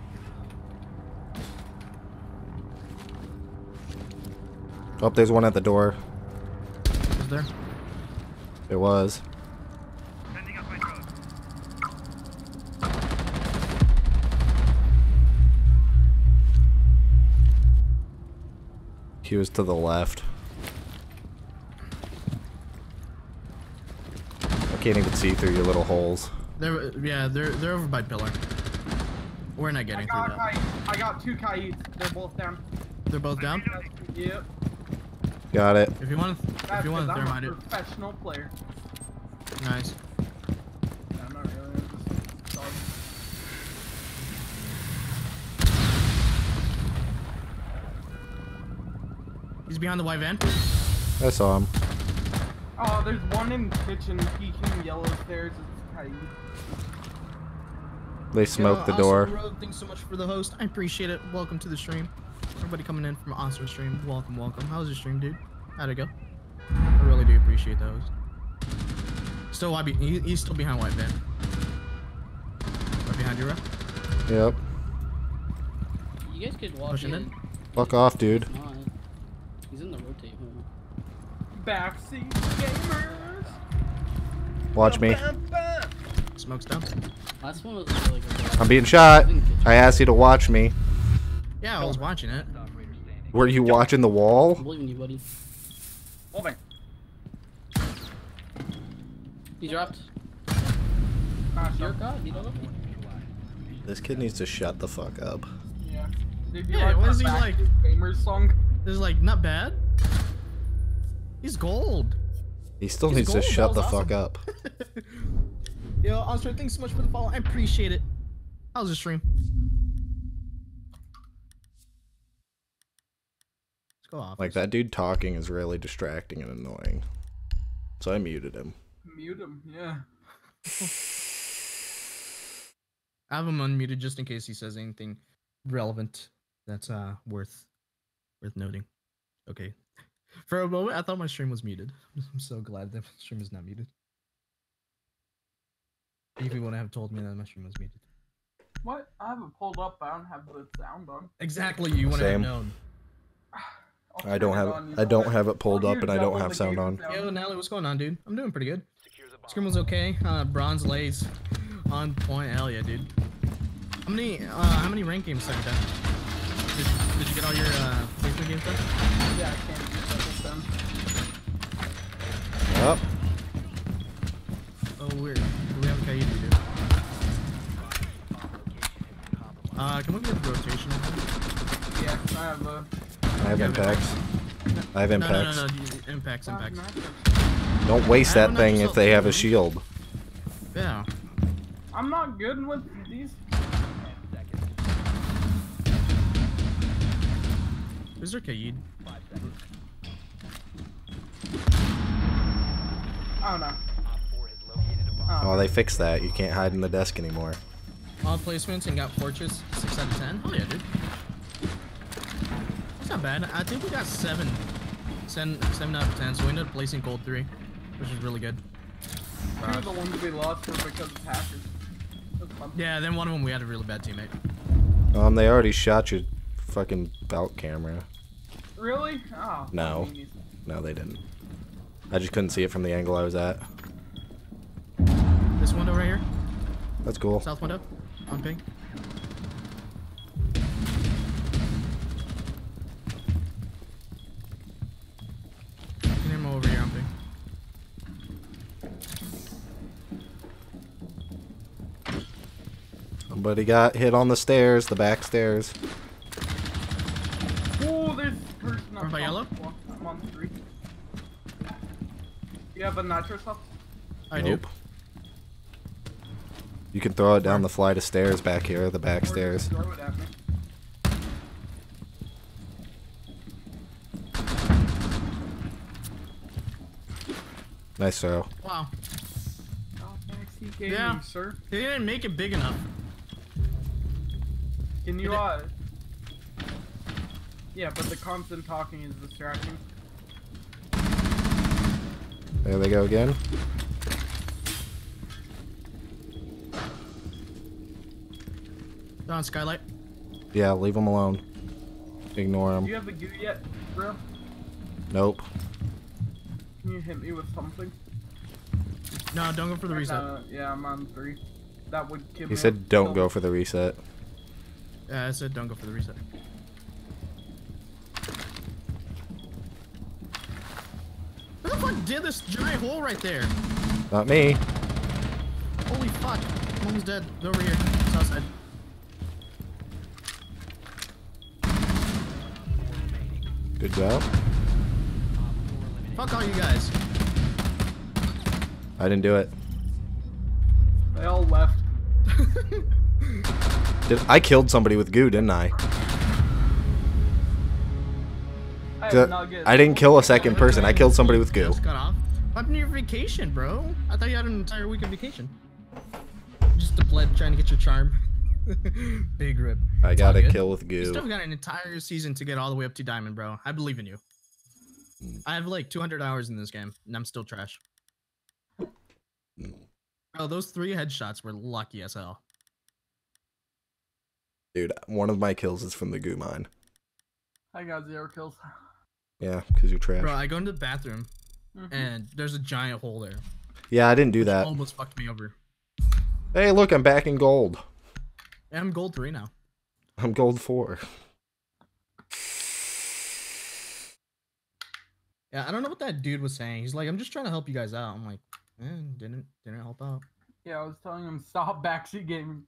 Oh, there's one at the door. Is there? It was. He was to the left. I can't even see through your little holes. They're over by pillar. We're not getting through that. I got 2 Kais. They're both down. They're both down. Yep. Got it. If you want to I'm thermite a it. professional player. Nice. No, not really. I'm just dog. He's behind the white van. I saw him. Oh, there's one in kitchen peeking yellow stairs. It's Kai. They smoked the Also, door. Rogue, thanks so much for the host. I appreciate it. Welcome to the stream. Everybody coming in from Oscar stream. Welcome, welcome. How was your stream, dude? How'd it go? I really do appreciate the host. Still, he's still behind white van. Right behind you, bro. Yep. You guys could walk Pushing in. in. Fuck off, dude. He's not. He's in the rotate hole. Backseat gamers. Watch me. Smoke's down. Last one was really good. I'm being shot. I asked you to watch me. Yeah, I was watching it. Were you watching the wall? I'm believing you, buddy. Moving. He dropped. Smash Dear up. God, you don't know. This kid needs to shut the fuck up. Yeah. Did you Yeah, like what our is he like? Backseat Gamers song? This is like not bad. He's gold. He still He's needs to gold, shut the that was fuck up. Yo, Oscar, thanks so much for the follow. I appreciate it. How's the stream? Let's go off. Like, that dude talking is really distracting and annoying. So I muted him. Mute him, yeah. I have him unmuted just in case he says anything relevant that's worth noting. Okay. For a moment, I thought my stream was muted. I'm so glad that my stream is not muted. If you wouldn't have told me that my stream was muted. What? I have it pulled up, but I don't have the sound on. Exactly, you wouldn't have Same. known. I'll I turn don't it have on, you I know don't it. have it pulled I'll up do and I don't double have the sound gaming on. Yo, Natalie, what's going on, dude? I'm doing pretty good. Scrim was okay. Bronze lays on point. Hell yeah, dude. How many rank games have you done? Did you get all your placement games done? Yeah, I can't use that with them. Yep. Oh, weird. Do we have a Kaidi, dude? Can we get the rotation? Yeah, I have a. I have impacts. I have impacts. No. Impacts. Don't waste I that don't thing know, if they have a so- shield. Yeah. I'm not good with these. Is there Kaid? Oh no. Oh, they fixed that. You can't hide in the desk anymore. All placements and got Fortress 6 out of 10. Oh yeah, dude. That's not bad. I think we got 7 out of 10, so we ended up placing gold 3, which is really good. Two of the ones we lost were because of hackers. That's fun. Yeah, then one of them we had a really bad teammate. They already shot your fucking belt camera. Really? Oh. No. meanies. No, they didn't. I just couldn't see it from the angle I was at. This window right here, That's cool. south window, on ping. Can him over here on ping. Somebody got hit on the stairs, the back stairs. Oh, there's a person up By top. yellow? Well, I'm on 3. You have a nitro stuff? I Nope. do. You can throw it down the flight of stairs back here, the back Or stairs. just throw it at me. Nice throw. Wow. Oh, Backseat Gaming, Yeah. sir. They didn't make it big enough. Can you, Did Yeah, but the constant talking is distracting. There they go again. They're on Skylight. Yeah, leave them alone. Ignore Do them. you have a goo yet, bro? Nope. Can you hit me with something? No, don't go for the reset. Yeah, I'm on 3. That would kill me. He said don't go for the reset. Yeah, I said don't go for the reset. Who the fuck did this giant hole right there? Not me. Holy fuck. I'm almost dead. They're over here. South side. Good job. Fuck all you guys. I didn't do it. They all left. I killed somebody with goo, didn't I? I didn't kill a second person. I killed somebody with goo. Just got off. What happened to your vacation, bro? I thought you had an entire week of vacation. Just a bled trying to get your charm. Big rip. I It's all got a good. kill with You goo. still got an entire season to get all the way up to diamond, bro. I believe in you. I have like 200 hours in this game, and I'm still trash. Bro, those 3 headshots were lucky as hell. Dude, one of my kills is from the goo mine. I got 0 kills. Yeah, because you're trash. Bro, I go into the bathroom, Mhm. and there's a giant hole there. Yeah, I didn't do Which that. almost fucked me over. Hey, look, I'm back in gold. And I'm gold 3 now. I'm gold 4. Yeah, I don't know what that dude was saying. He's like, I'm just trying to help you guys out. I'm like, didn't help out. Yeah, I was telling him stop backseat gaming.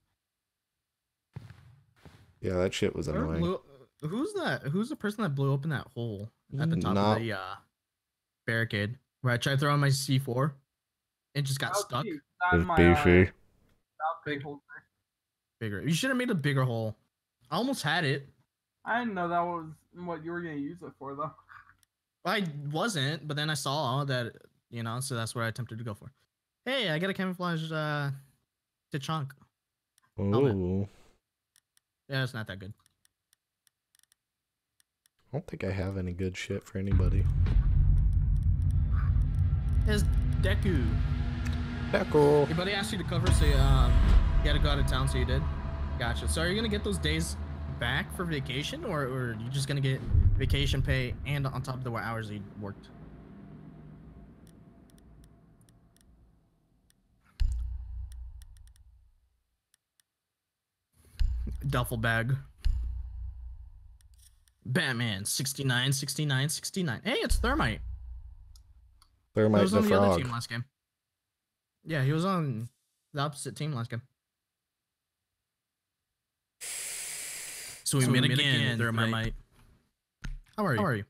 Yeah, that shit was Whoever annoying. who's that? Who's the person that blew open that hole at the top Not- of the barricade? Where I tried throwing my C4, it just got That was stuck. me. It Not was my, beefy. that was big hole. Bigger. You should have made a bigger hole. I almost had it. I didn't know that was what you were gonna use it for, though. I wasn't, but then I saw that, so that's what I attempted to go for. Hey, I got a camouflage Tachank. Ooh. Yeah, it's not that good. I don't think I have any good shit for anybody. It's Deku. Deco. Your buddy asked you to cover, so you had to go out of town, so you did. Gotcha. So are you gonna get those days back for vacation, or are you just gonna get vacation pay and on top of the hours you worked? Duffel bag. Batman 69, 69, 69. Hey, it's Thermite. He Thermite was the on the other frog. team last game. Yeah, he was on the opposite team last game. So we met again, Thermite. How are you? How are you?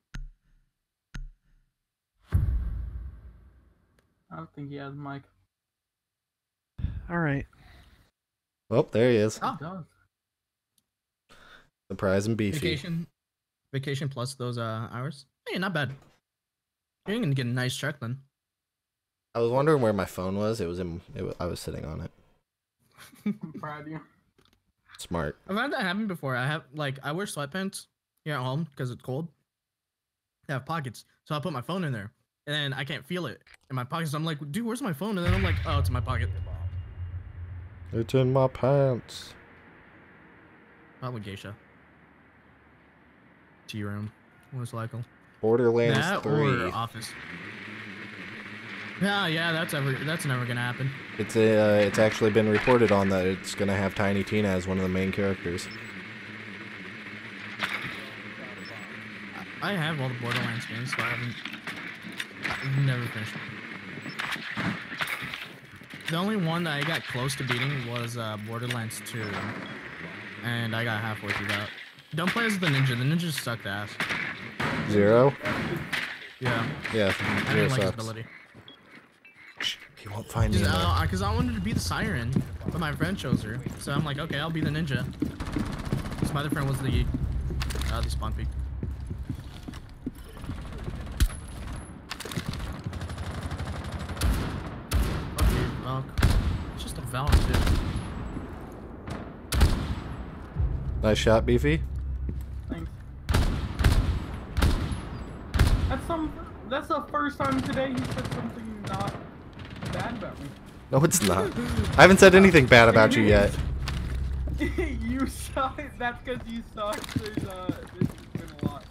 I don't think he has a mic. Alright. Oh, there he is. Oh. He does. Surprise and beefy. Vacation plus those hours. Hey, not bad. You're gonna get a nice check then. I was wondering where my phone was. I was sitting on it. I'm proud of you. Smart. I've had that happen before. I wear sweatpants here at home because it's cold. They have pockets, so I put my phone in there, and then I can't feel it in my pockets. So I'm like, dude, where's my phone? And then I'm like, oh, it's in my pocket. It's in my pants. Probably geisha. Tea room, most likely. Borderlands That 3. or office. Yeah, that's never gonna happen. It's actually been reported on that it's gonna have Tiny Tina as one of the main characters. I have all the Borderlands games, so I've never finished. The only one that I got close to beating was Borderlands 2, and I got halfway through that. Don't play as the ninja. The ninja sucked ass. Zero? Yeah. Yeah, I Zero didn't like his sucks. ability. He won't find me in there. Because I wanted to be the siren, but my friend chose her. So I'm like, okay, I'll be the ninja. Because my other friend was the spawn peak. Okay, Valk. It's just a Valk, dude. Nice shot, Beefy. Thanks. That's the first time today he said something not bad about me. No, it's not. I haven't said anything bad about you yet. You suck. That's because you suck. This has been a lot.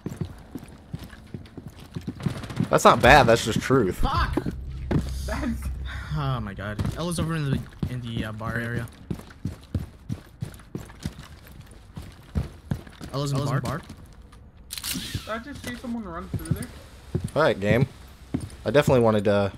That's not bad, that's just truth. Fuck! That's Oh my god. Ella's over in the bar area. Ella's in the bar? Did I just see someone run through there? Alright, game. I definitely wanted to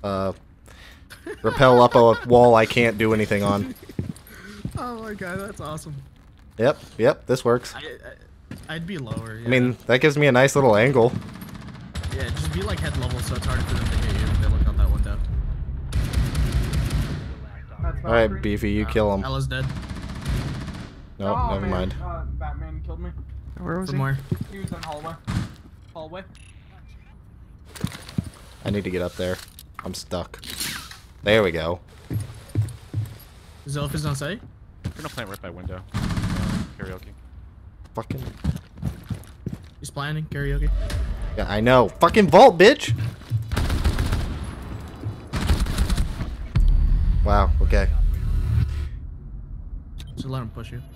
rappel up a wall I can't do anything on. Oh my god, that's awesome. Yep, this works. I'd be lower. Yeah. I mean, that gives me a nice little angle. Yeah, just be like head level so it's harder for them to hit you if they look out that window. That's Alright, Valkyrie. Beefy, you kill him. Ella's dead. No, Oh, never man. mind. Batman killed me. Where was From he? where? He was in hallway. Hallway. I need to get up there. I'm stuck. There we go. Zelf is on site? I'm gonna plant right by window. Karaoke. Fucking. He's planning karaoke. Yeah, I know. Fucking vault, bitch! Wow, okay. So let him push you.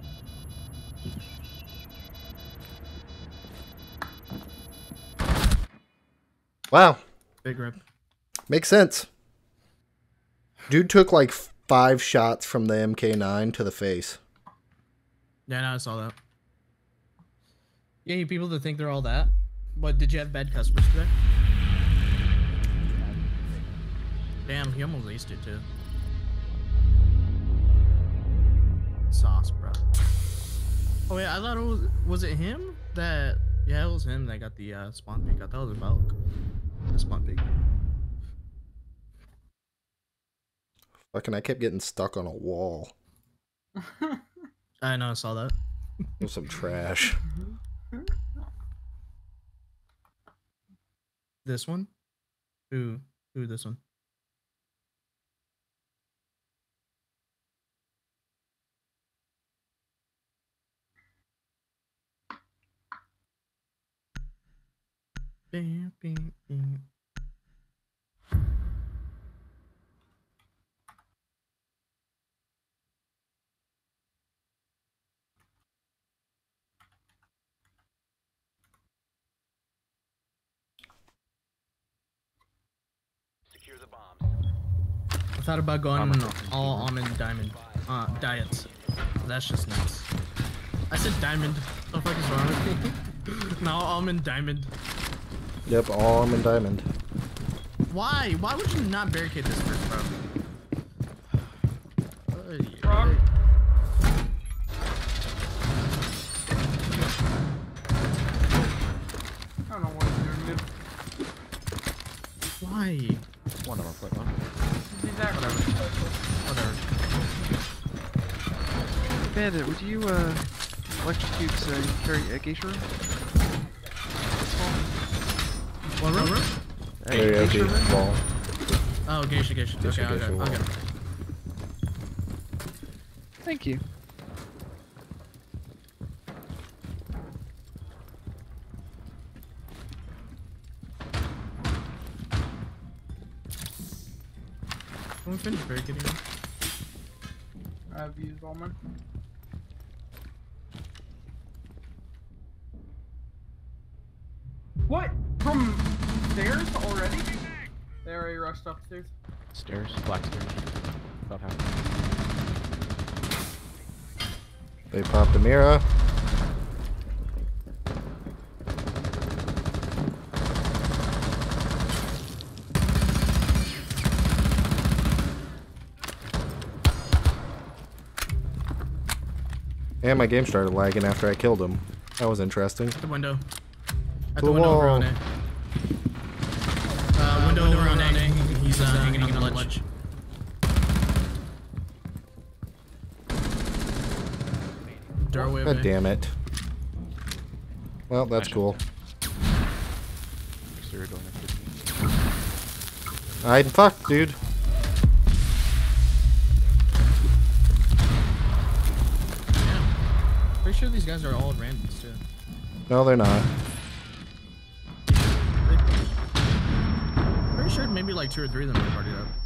Wow. Big rip. Makes sense. Dude took like 5 shots from the MK9 to the face. Yeah, no, I saw that. Yeah, you people that think they're all that. But did you have bad customers today? Damn, he almost aced it too. Sauce, bro. Oh yeah, I thought it was it him that? Yeah, it was him that got the spawn peak. I thought it was Valk. The spawn peak. Fucking, I kept getting stuck on a wall. I know, I saw that. It was some trash. This one? Who this one? Bam, bam, bam. I thought about going on all almond diamond diets. That's just nuts. I said diamond. What the fuck is wrong with me? No, almond diamond. Yep, all I'm in diamond. Why? Why would you not barricade this first, bro? Wrong. I don't know what he's doing, dude. Why? One of them put one. He's acting Whatever. Bandit, would you electrocute carry a geisha room? What room? A geisha Karaoke room? wall. Oh, geisha. Geisha, Okay, I'll geisha go. wall. Okay. Thank you. Can we finish barricading? I've used all mine. What? From stairs already? They already rushed upstairs. Stairs, black stairs. About half. They popped a mirror. And my game started lagging after I killed him. That was interesting. At the window. At To the the window over wall. on A. Window over on A. He's hanging on the ledge. Doorway over God damn it. Well, that's cool. I'm fucked, dude. Pretty sure these guys are all randoms too. No, they're not. Pretty sure maybe like 2 or 3 of them are partied up.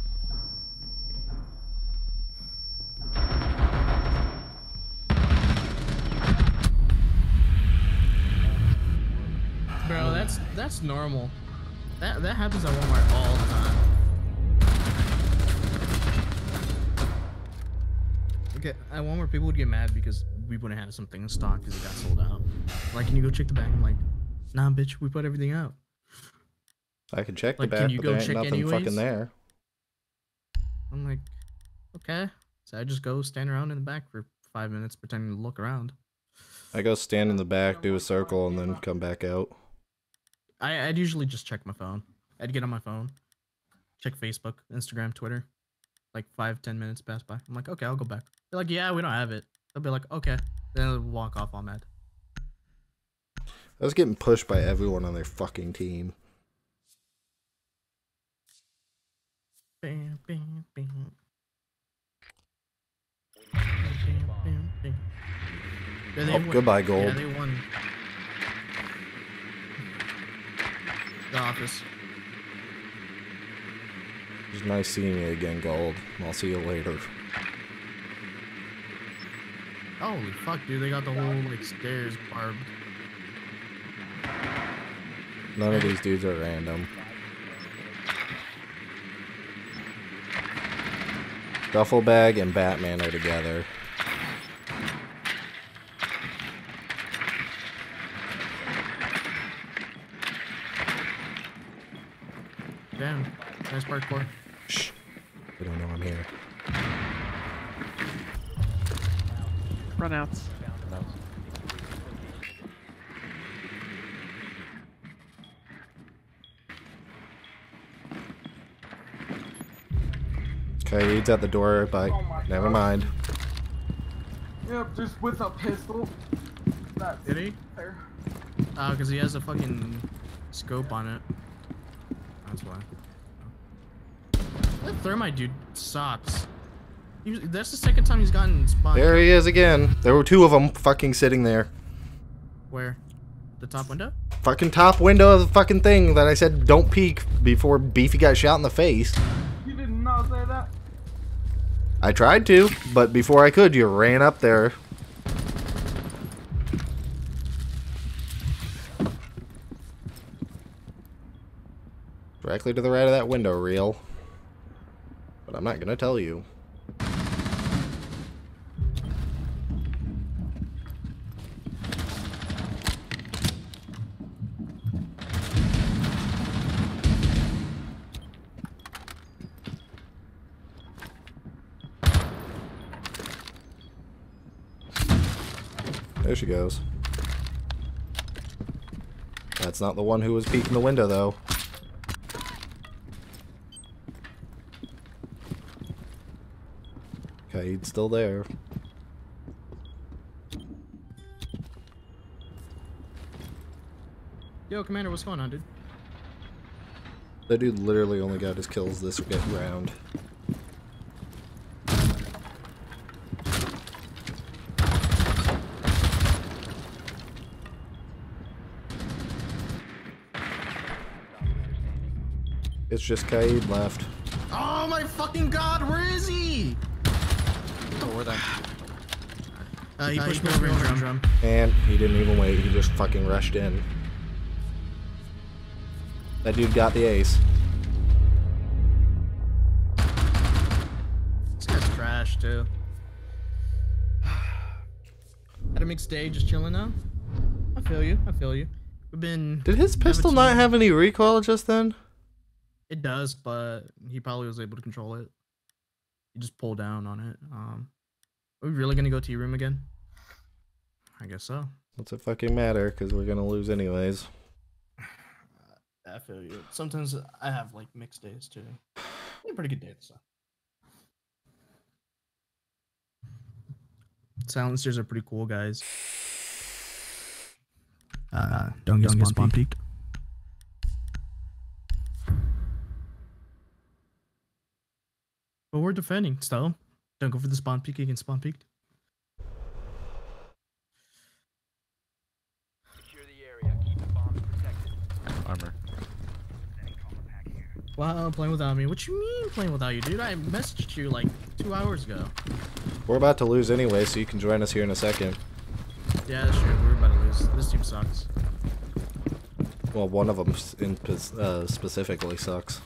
Bro, that's normal. That happens at Walmart all the time. Okay, at Walmart people would get mad because we wouldn't have something in stock because it got sold out. Like, can you go check the bag? I'm like, nah, bitch, we put everything out. I can check Like, the can back, you but go there ain't check nothing anyways? fucking there. I'm like, okay. So I just go stand around in the back for 5 minutes pretending to look around. I go stand in the back, do a circle, and then come back out. I'd usually just check my phone. I'd get on my phone, check Facebook, Instagram, Twitter. Like 5-10 minutes pass by. I'm like, okay, I'll go back. They're like, yeah, we don't have it. I'll be like, okay. Then I'll walk off all mad. I was getting pushed by everyone on their fucking team. Bam, bam, bam. Bam, bam, bam. Yeah, they Oh, won. goodbye, Yeah, gold. they won. The office. It was nice seeing you again, Gold. I'll see you later. Holy fuck, dude! They got the whole like stairs barbed. None of these dudes are random. Duffel bag and Batman are together. Damn, nice parkour. Shh. They don't know I'm here. Runouts. Okay, he's at the door, but Oh my never God. mind. Yep, just with a pistol. That's Did he? fair. Oh, because he has a fucking scope on it. That's why. That thermite dude sucks. That's the second time he's gotten spawned. There he is again. There were 2 of them fucking sitting there. Where? The top window? Fucking top window of the fucking thing that I said don't peek before Beefy got shot in the face. You did not say that. I tried to, but before I could, you ran up there. Directly to the right of that window reel. But I'm not gonna tell you. There she goes. That's not the one who was peeking the window, though. Okay, he's still there. Yo, Commander, what's going on, dude? That dude literally only got his kills this round. It's just Kaid left. Oh my fucking god, where is he? Or them. He pushed me over in drum. And he didn't even wait, he just fucking rushed in. That dude got the ace. This guy's trash, too. Had a mixed day, just chilling now. I feel you, I feel you. We've been... Did his pistol not have any recoil just then? It does, but he probably was able to control it. He just pulled down on it. Are we really gonna go to your room again? I guess so. What's it fucking matter? Because we're gonna lose anyways. I feel you. Sometimes I have like mixed days too. A pretty good day this time. Silencers are pretty cool, guys. Don't get spawn peeked. But we're defending, so don't go for the spawn peek against spawn peeked. Secure the area. Keep the bombs protected. Armor. Wow, playing without me. What you mean playing without you, dude? I messaged you like 2 hours ago. We're about to lose anyway, so you can join us here in a second. Yeah, that's true. We're about to lose. This team sucks. Well, one of them specifically sucks.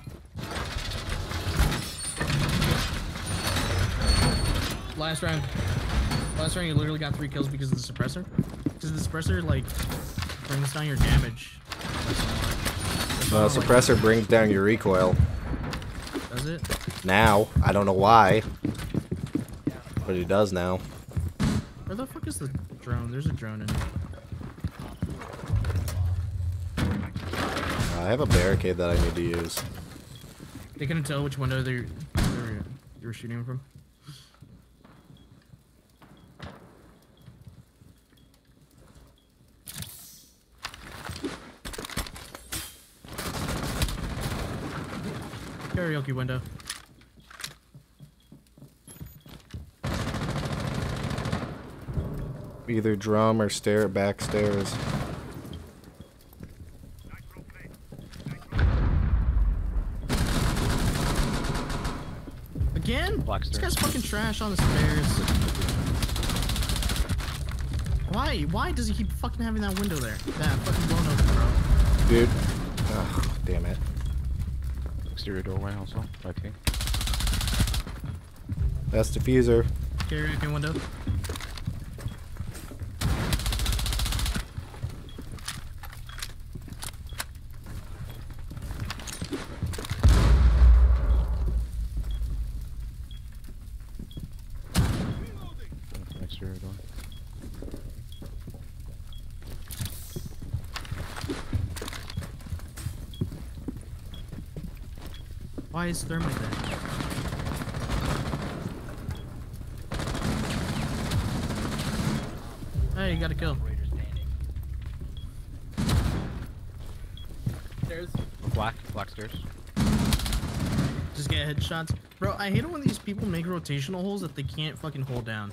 Last round, you literally got 3 kills because of the suppressor. Because the suppressor like brings down your damage. Suppressor brings down your recoil. Does it? Now, I don't know why, but it does now. Where the fuck is the drone? There's a drone in here. I have a barricade that I need to use. They couldn't tell which window you were shooting from. Karaoke window. Either drum or back stairs. Again? Black This stairs. guy's fucking trash on the stairs. Why does he keep fucking having that window there? That fucking blown open, bro. Dude. Ugh, damn it. Exterior doorway also, right here. That's diffuser. Karaoke window. Exterior door. Why is thermite there? Hey, you got a kill. Stairs. Black stairs. Just get headshots. Bro, I hate it when these people make rotational holes that they can't fucking hold down.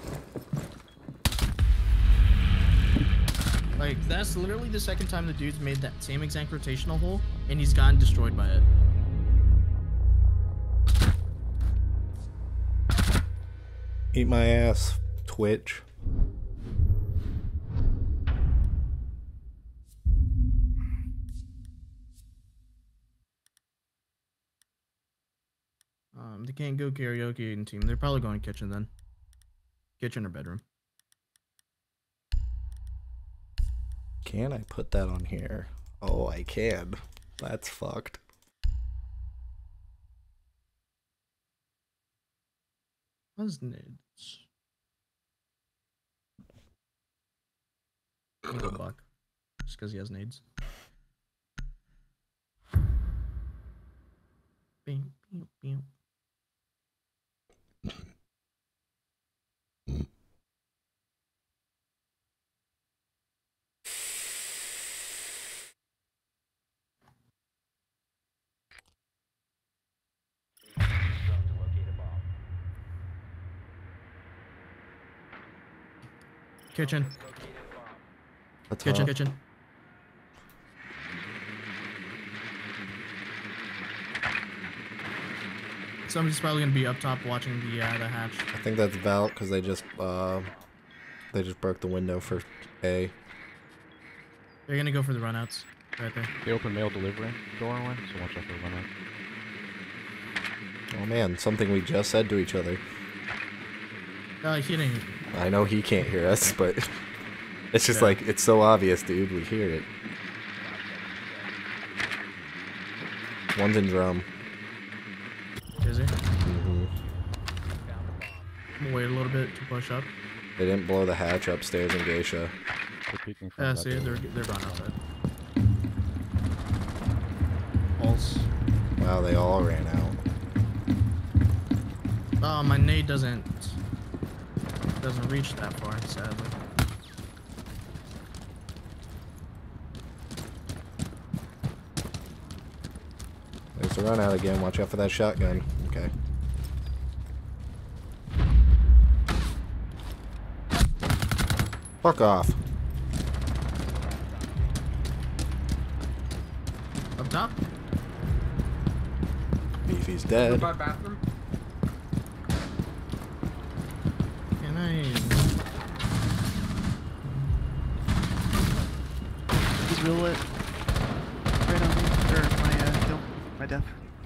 Like, that's literally the second time the dude's made that same exact rotational hole, and he's gotten destroyed by it. Eat my ass, Twitch. They can't go karaoke in team. They're probably going kitchen then. Kitchen or bedroom. Can I put that on here? Oh, I can. That's fucked. What's nades? I'll go Buck. Just because he has nades. Bing, bing, bing. Kitchen. That's Kitchen. hot. Kitchen. Somebody's probably gonna be up top watching the hatch. I think that's Val because they just broke the window for A. They're gonna go for the runouts right there. The open mail delivery doorway, so watch out for the run out. Oh man, something we just said to each other. He didn't. I know he can't hear us, but it's just Yeah. like, it's so obvious, dude. We hear it. One's in drum. Is he? Mm-hmm. I'm gonna wait a little bit to push up. They didn't blow the hatch upstairs in Geisha. They're peeking from Yeah, that see, door. they're gone outside. Pulse. Wow, they all ran out. Oh, my nade doesn't reach that far, sadly. There's a run out again. Watch out for that shotgun. Okay. Fuck off. Up top? Beefy's dead. By bathroom. Can I? He's real lit. Right on me. Or my kill. My death.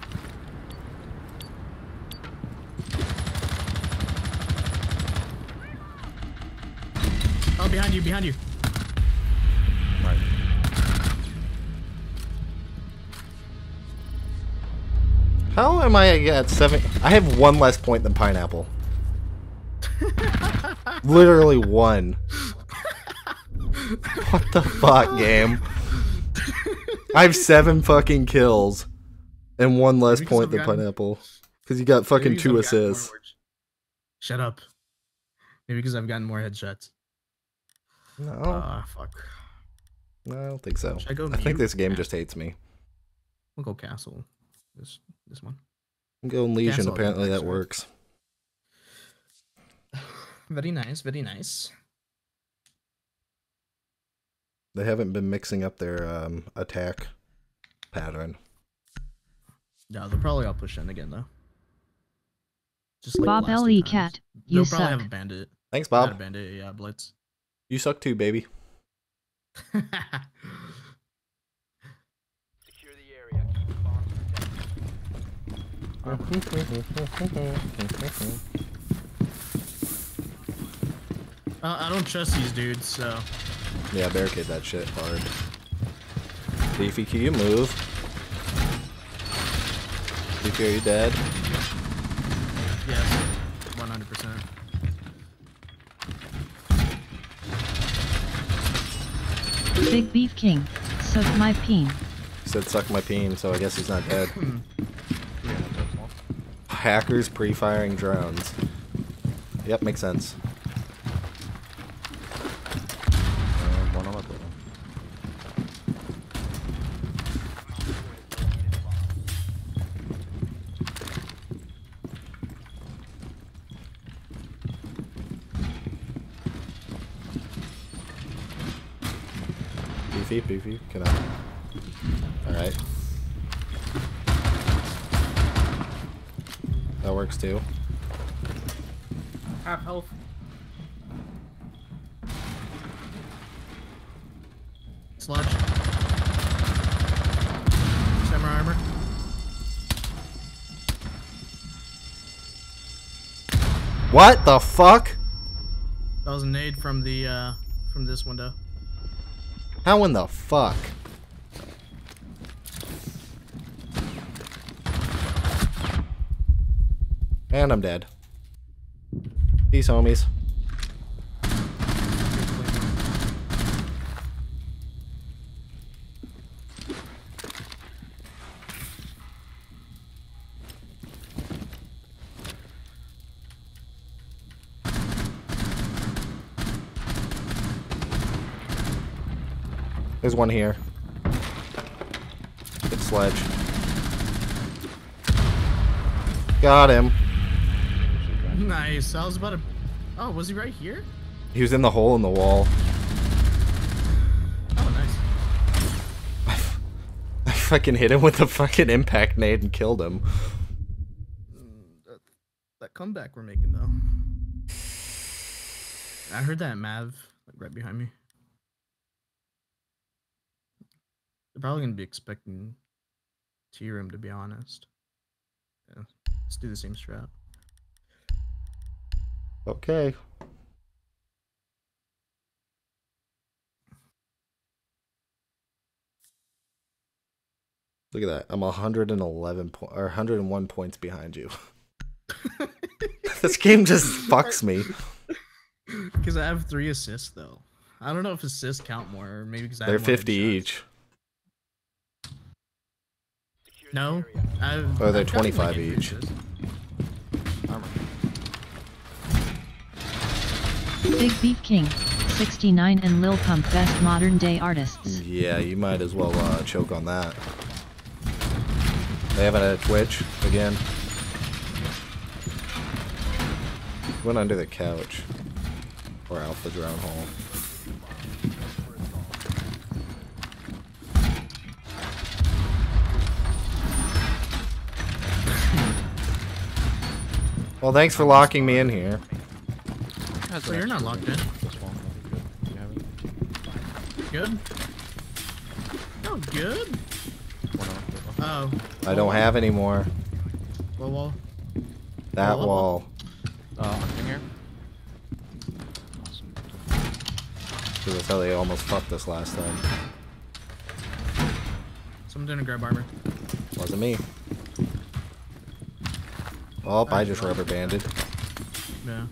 Oh, behind you, behind you. Right. How am I at 7? I have one less point than Pineapple. Literally one. What the fuck, game? I have 7 fucking kills and one less Maybe 'cause point I've than gotten- Pineapple. Because you got fucking Maybe 2 because I've gotten more assists. words. Shut up. Maybe because I've gotten more headshots. No, Fuck. no, I don't think so. Should I go I think mute? this game just hates me. We'll go castle. This one. I'm going Legion. Cancel Apparently the that next works. Very nice, very nice. They haven't been mixing up their attack pattern. No, they'll probably all push in again though. Just like the Bob last two L.E. times. Cat, They'll you probably suck. have a bandit. Thanks, Not a Bob. bandit, yeah, Blitz. You suck too, baby. Secure the area. Keep the bombs protected. I don't trust these dudes, so Yeah, barricade that shit hard. Beefy, can you move? Beefy, are you dead? yes, 100%. Big Beef King, suck my peen. He said suck my peen, so I guess he's not dead. Hackers pre-firing drones. Yep, makes sense. One on my building. Beefy, can I? Alright. That works too. Half health. Sludge. Samurai armor. What the fuck? That was a nade from the from this window. How in the fuck? And I'm dead. Peace, homies. There's one here. Good sledge. Got him. Nice. I was about to. Oh, was he right here? He was in the hole in the wall. Oh, nice. I fucking hit him with a fucking impact nade and killed him. That comeback we're making though. I heard that Mav like right behind me. They're probably gonna be expecting T-Room, to be honest. Yeah, let's do the same strat. Okay. Look at that. I'm 111 or 101 points behind you. This game just fucks me. because I have 3 assists though. I don't know if assists count more, or maybe because I They're have more 50 headshots. each. No, I've. Oh, they're I've gotten, 25 every each. assist. Big Beef King, 69 and Lil Pump best modern day artists. Yeah, you might as well choke on that. They have it at Twitch again. Went under the couch. Or Alpha Drown Hall. Well, thanks for locking me in here. So you're not locked in. Good. Oh, good. Oh. I don't have any more. Wall. That Wall. wall. I'm in here. So that's how they almost fucked us last time. Someone didn't grab armor. Wasn't me. Oh, I just rubber banded. Yeah.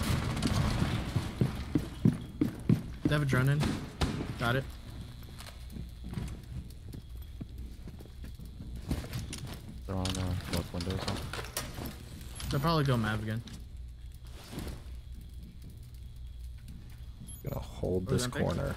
They have a drone in. Got it. They're on north window or something. They'll probably go Mav again. Gonna hold Where's this that pick? corner.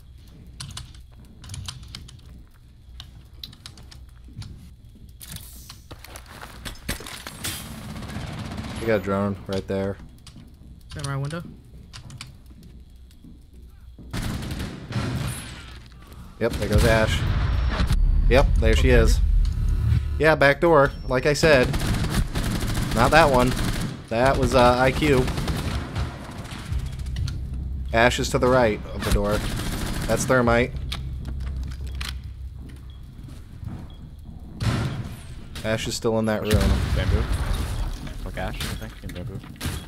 We got a drone right there. Samurai window. Yep, there goes Ash. Yep, there she is. Yeah, back door. Like I said. Not that one. That was IQ. Ash is to the right of the door. That's Thermite. Ash is still in that room. Bamboo. Like Ash, I think, in bamboo.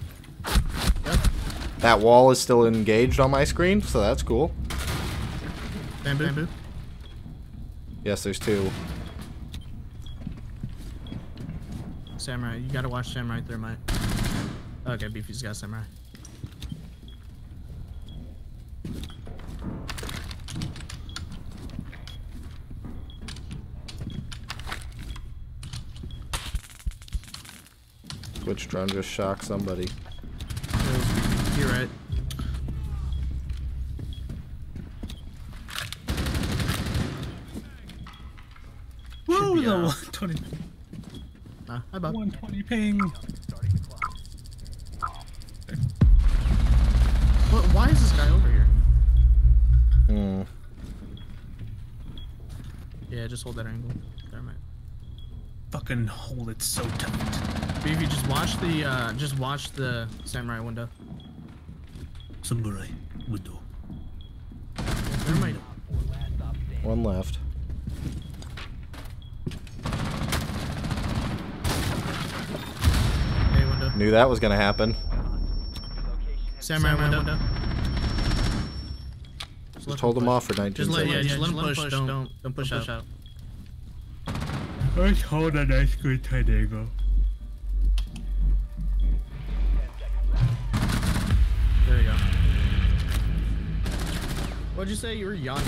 That wall is still engaged on my screen, so that's cool. Bamboo. Yes, there's 2. Samurai. You gotta watch Samurai Thermite. Okay, Beefy's got Samurai. Which drone just shocked somebody? You're right. Whoa, Should be, the 120, Hi, Bob. 120 ping. Why is this guy over here? Hmm. Yeah, just hold that angle. Thermite. Fucking hold it so tight. Beefy, just watch the Samurai window. Samurai window. Thermite. One left. Hey, window. Knew that was gonna happen. Samurai window. Just hold them off for 19 Just let seconds. him push. Don't push out. Let's hold a nice good tight angle. There you go. What'd you say? You were yawning.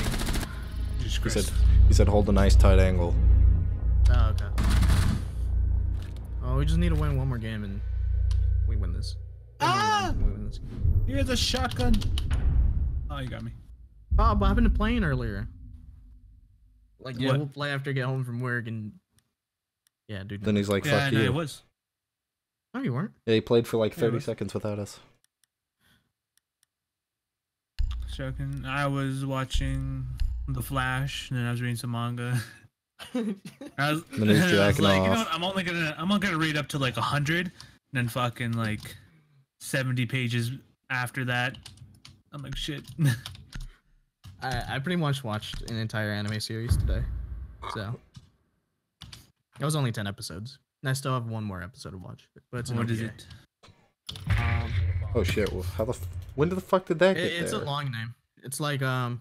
He said hold a nice tight angle. Oh, okay. Oh, we just need to win one more game and we win this. Ah! We win this. Here's a shotgun. Oh, you got me. Bob, what happened to playing earlier? Like, yeah, What? we'll play after I get home from work and... Yeah, dude. Then he's like, Yeah, fuck no, you. it was. No, you weren't. Yeah, he played for like Yeah, 30 it was. seconds without us. Joking. I was watching The Flash, and then I was reading some manga. I was, Then he's I was jacking like, you know off. what? I'm only gonna read up to like 100, and then fucking like 70 pages after that. I'm like, shit. I pretty much watched an entire anime series today. So... It was only 10 episodes. And I still have one more episode to watch. But it's an What is OVA. it? Oh shit! Well, how the? When the fuck did that get It's there? a long name. It's like trouble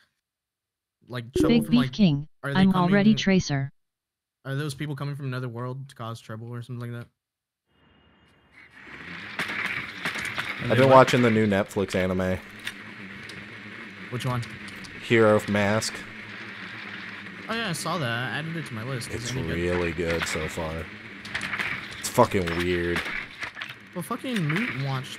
Big from Beef like. King, Are they I'm already coming- Tracer. Are those people coming from another world to cause trouble or something like that? I've been watching the new Netflix anime, Which one? Hero of Mask. Oh yeah, I saw that. I added it to my list. Is It's it any good? really good so far. It's fucking weird. Well, fucking Moot watched.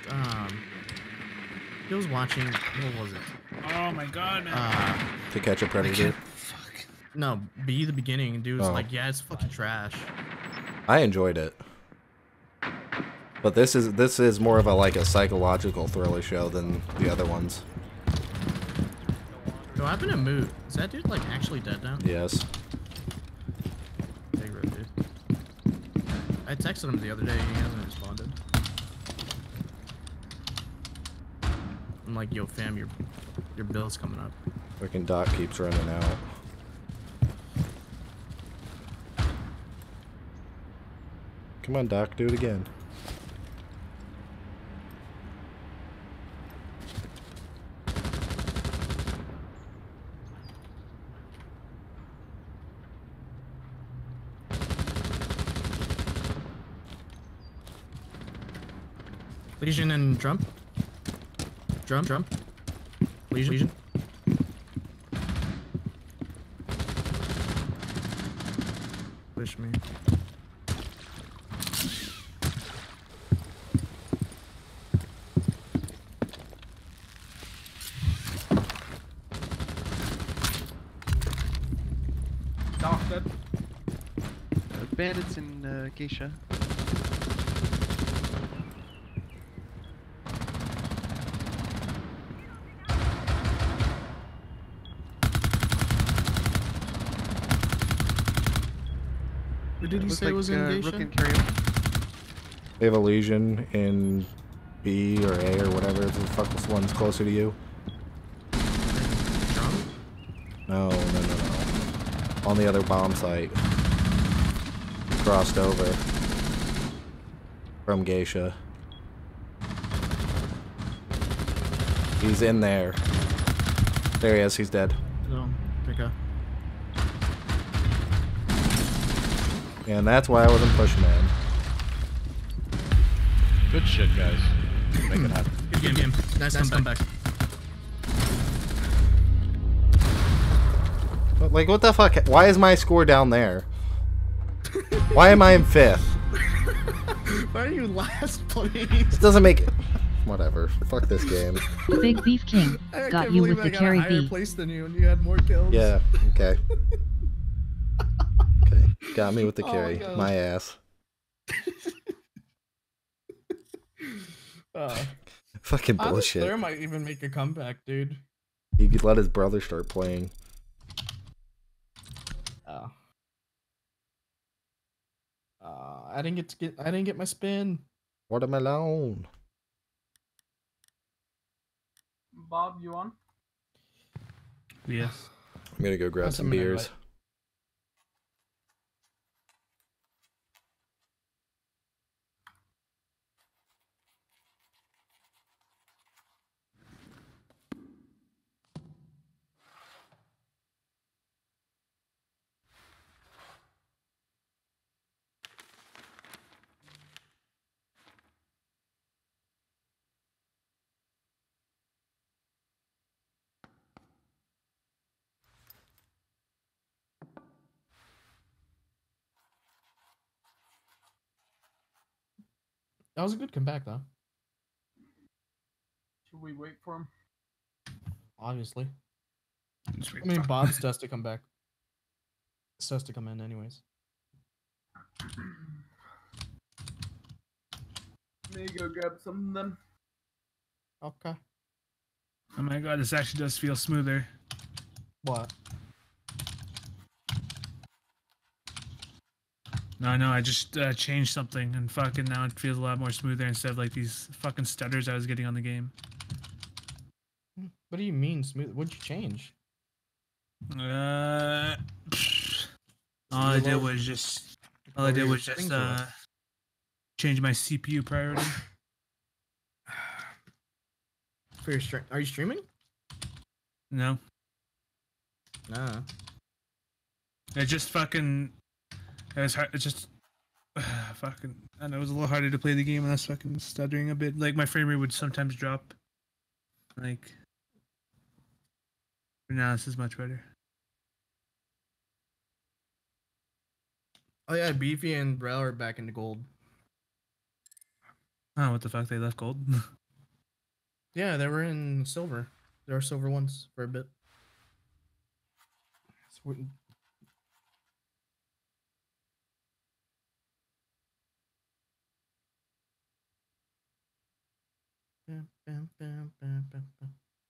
He was watching. What was it? Oh my god, man. To Catch a Predator. No, Be the Beginning. Dude was Oh. like, yeah, it's fucking trash. I enjoyed it. But this is more of a like a psychological thriller show than the other ones. What happened to Moot? Is that dude like actually dead now? Yes. Big red dude. I texted him the other day. He hasn't responded. I'm like, yo, fam, your bill's coming up. Freaking Doc keeps running out. Come on, Doc, do it again. Legion and drum. Drum. Legion. Push me. Doc dead. Bandits in Geisha. What did he Looks say like, was in Rook Geisha? and karaoke. They have a Legion in B or A or whatever the fuck this one's closer to you. Drum? No. On the other bomb site. Crossed over. From Geisha. He's in there. There he is, he's dead. No. Okay. And that's why I wasn't pushing man. Good shit, guys. Make it happen. Good game. Nice comeback. But, like, what the fuck? Why is my score down there? Why am I in 5th? Why are you last place? This doesn't make... Whatever. Fuck this game. Big Beef King I got can't you believe with I the got carry a higher B. place than you, and you had more kills. Yeah, okay. Okay. Got me with the Oh my carry. God. My ass. Fucking bullshit. There might even make a comeback, dude. He could let his brother start playing. Oh. I didn't get my spin. Watermelon. Bob, you on? Yes. I'm gonna go grab That's some a minute beers. away. That was a good comeback, though. Should we wait for him? Obviously. I mean, Bob's has to come back. This has to come in, anyways. Let me go grab something then. Okay. Oh my god, this actually does feel smoother. What? No, I just changed something and fucking now it feels a lot more smoother instead of like these fucking stutters I was getting on the game. What do you mean smooth? What'd you change? All I did was just change my CPU priority. For your stream? Are you streaming? No, Nah. it just fucking. It was hard. It's just Fucking, I know it was a little harder to play the game when I was fucking stuttering a bit. Like my frame rate would sometimes drop. Like, but now this is much better. Oh yeah, Beefy and Brel are back into gold. Oh, what the fuck? They left gold. Yeah, they were in silver. There were silver ones for a bit. Sweet. Bam, bam, bam, bam, bam, bam.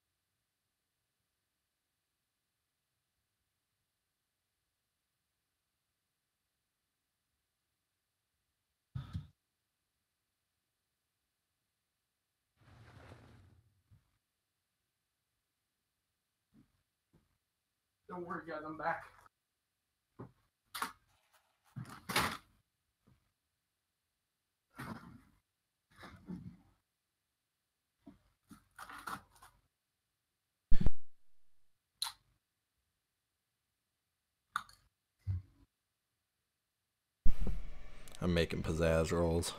Don't worry, guys, I'm back. I'm making pizzazz rolls.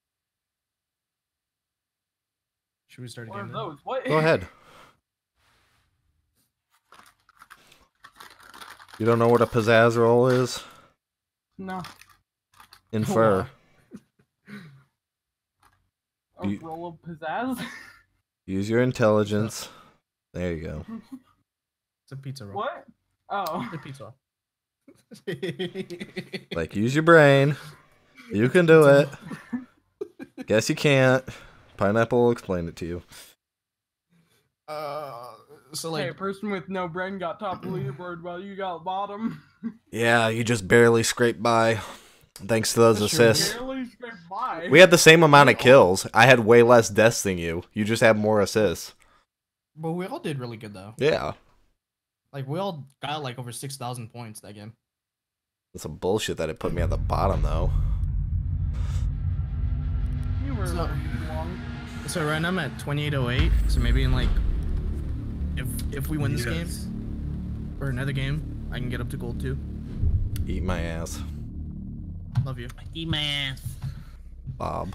Should we start What are again? those? What? Go ahead. You don't know what a pizzazz roll is? No. Infer. A You- roll of pizzazz? Use your intelligence. There you go. It's a pizza roll. What? Oh. It's a pizza roll. Like, use your brain. You can do it. Guess you can't. Pineapple will explain it to you. So Hey, like, person with no brain got top of the leaderboard while you got bottom. Yeah, you just barely scraped by. Thanks to those That's true. assists. Barely scraped by. We had the same amount of kills. I had way less deaths than you. You just had more assists. but we all did really good though. Yeah. Like we all got like over 6,000 points that game. That's some bullshit that it put me at the bottom, though. You were So- long. So right now I'm at 2808. So maybe in like, if we win this game Yes. or another game, I can get up to gold too. Eat my ass, Love you. Eat my ass. Bob.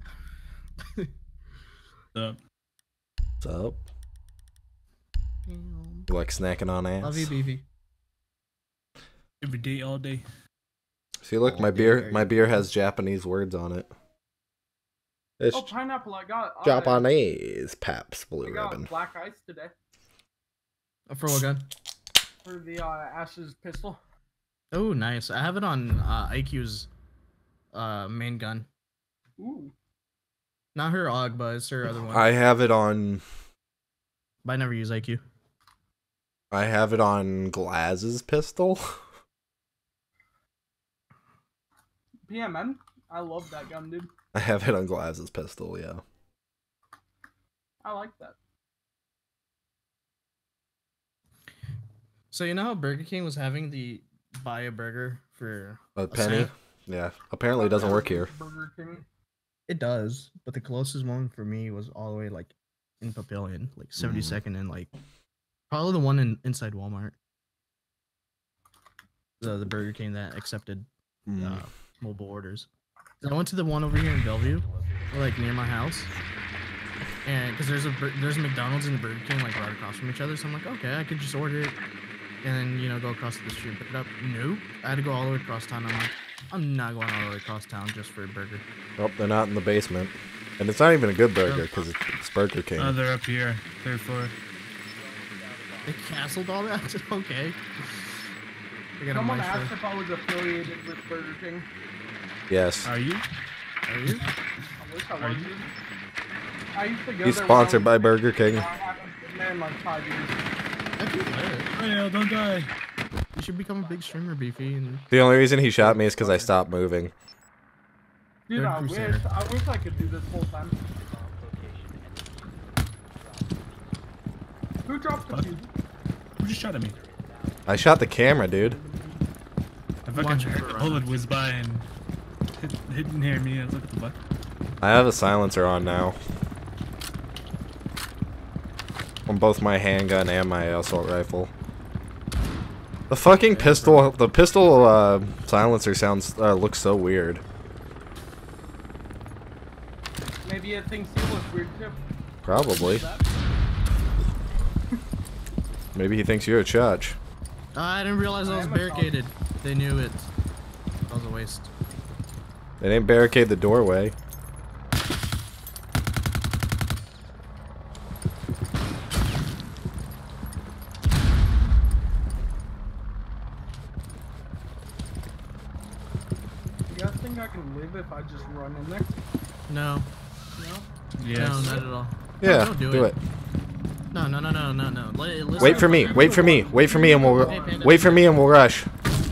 So, What's up? You like snacking on ass? Love you, Beefy. every day, all day. See, look, my beer has Japanese words on it. It's Oh, pineapple, I got. Japanese Pabst Blue I got Ribbon. black ice today For what gun? for the Ash's pistol. Oh, nice. I have it on IQ's main gun. Ooh. Not her AUG, but it's her other one. I have it on. But I never use IQ. I have it on Glaz's pistol. PMN? I love that gun, dude. I have it on Glaz's pistol. Yeah. I like that. So you know how Burger King was having the buy a burger for A penny. cent? Yeah. Apparently, it doesn't work here. Burger King. It does, but the closest one for me was all the way like in Papillion, like 72nd and like probably the one inside Walmart. The Burger King that accepted mobile orders. I went to the one over here in Bellevue, like near my house, and because there's a McDonald's and a Burger King like right across from each other, so I'm like, okay, I could just order it and then go across the street and pick it up. Nope, I had to go all the way across town. I'm like, I'm not going all the way across town just for a burger. Oh, they're not in the basement, and it's not even a good burger because it's Burger King. Oh, they're up here, third floor. They canceled all that. Okay. They got a Someone maestro. asked if I was affiliated with Burger King. Yes. Are you? Are you? I wish I Are was. you? dude. I used to go He's there sponsored by when I was- Burger King. I haven't been there in like 5 years. That'd be lit. Oh, yeah, don't die. You should become a big streamer, Beefy. And The only reason he shot me is because I stopped moving. Dude, Third I wish. Crusader. I wish I could do this full time. Who dropped the What? fuse? Who just shot at me? I shot the camera, dude. I fucking Watch it heard for the a bullet whiz by and hit near me. I was like, what the fuck? I have a silencer on now. On both my handgun and my assault rifle. The fucking pistol, the pistol silencer looks so weird. Maybe it thinks you look weird too. Probably. Maybe he thinks you're a church. I didn't realize I was barricaded. They knew it. That was a waste. They didn't barricade the doorway. You guys think I can live if I just run in there? No. No? Yes. No, not at all. Yeah, Don't do it. No. Listen. Wait for me. Wait for me. Wait for me, and we'll Hey, Panda. wait for me, and we'll rush.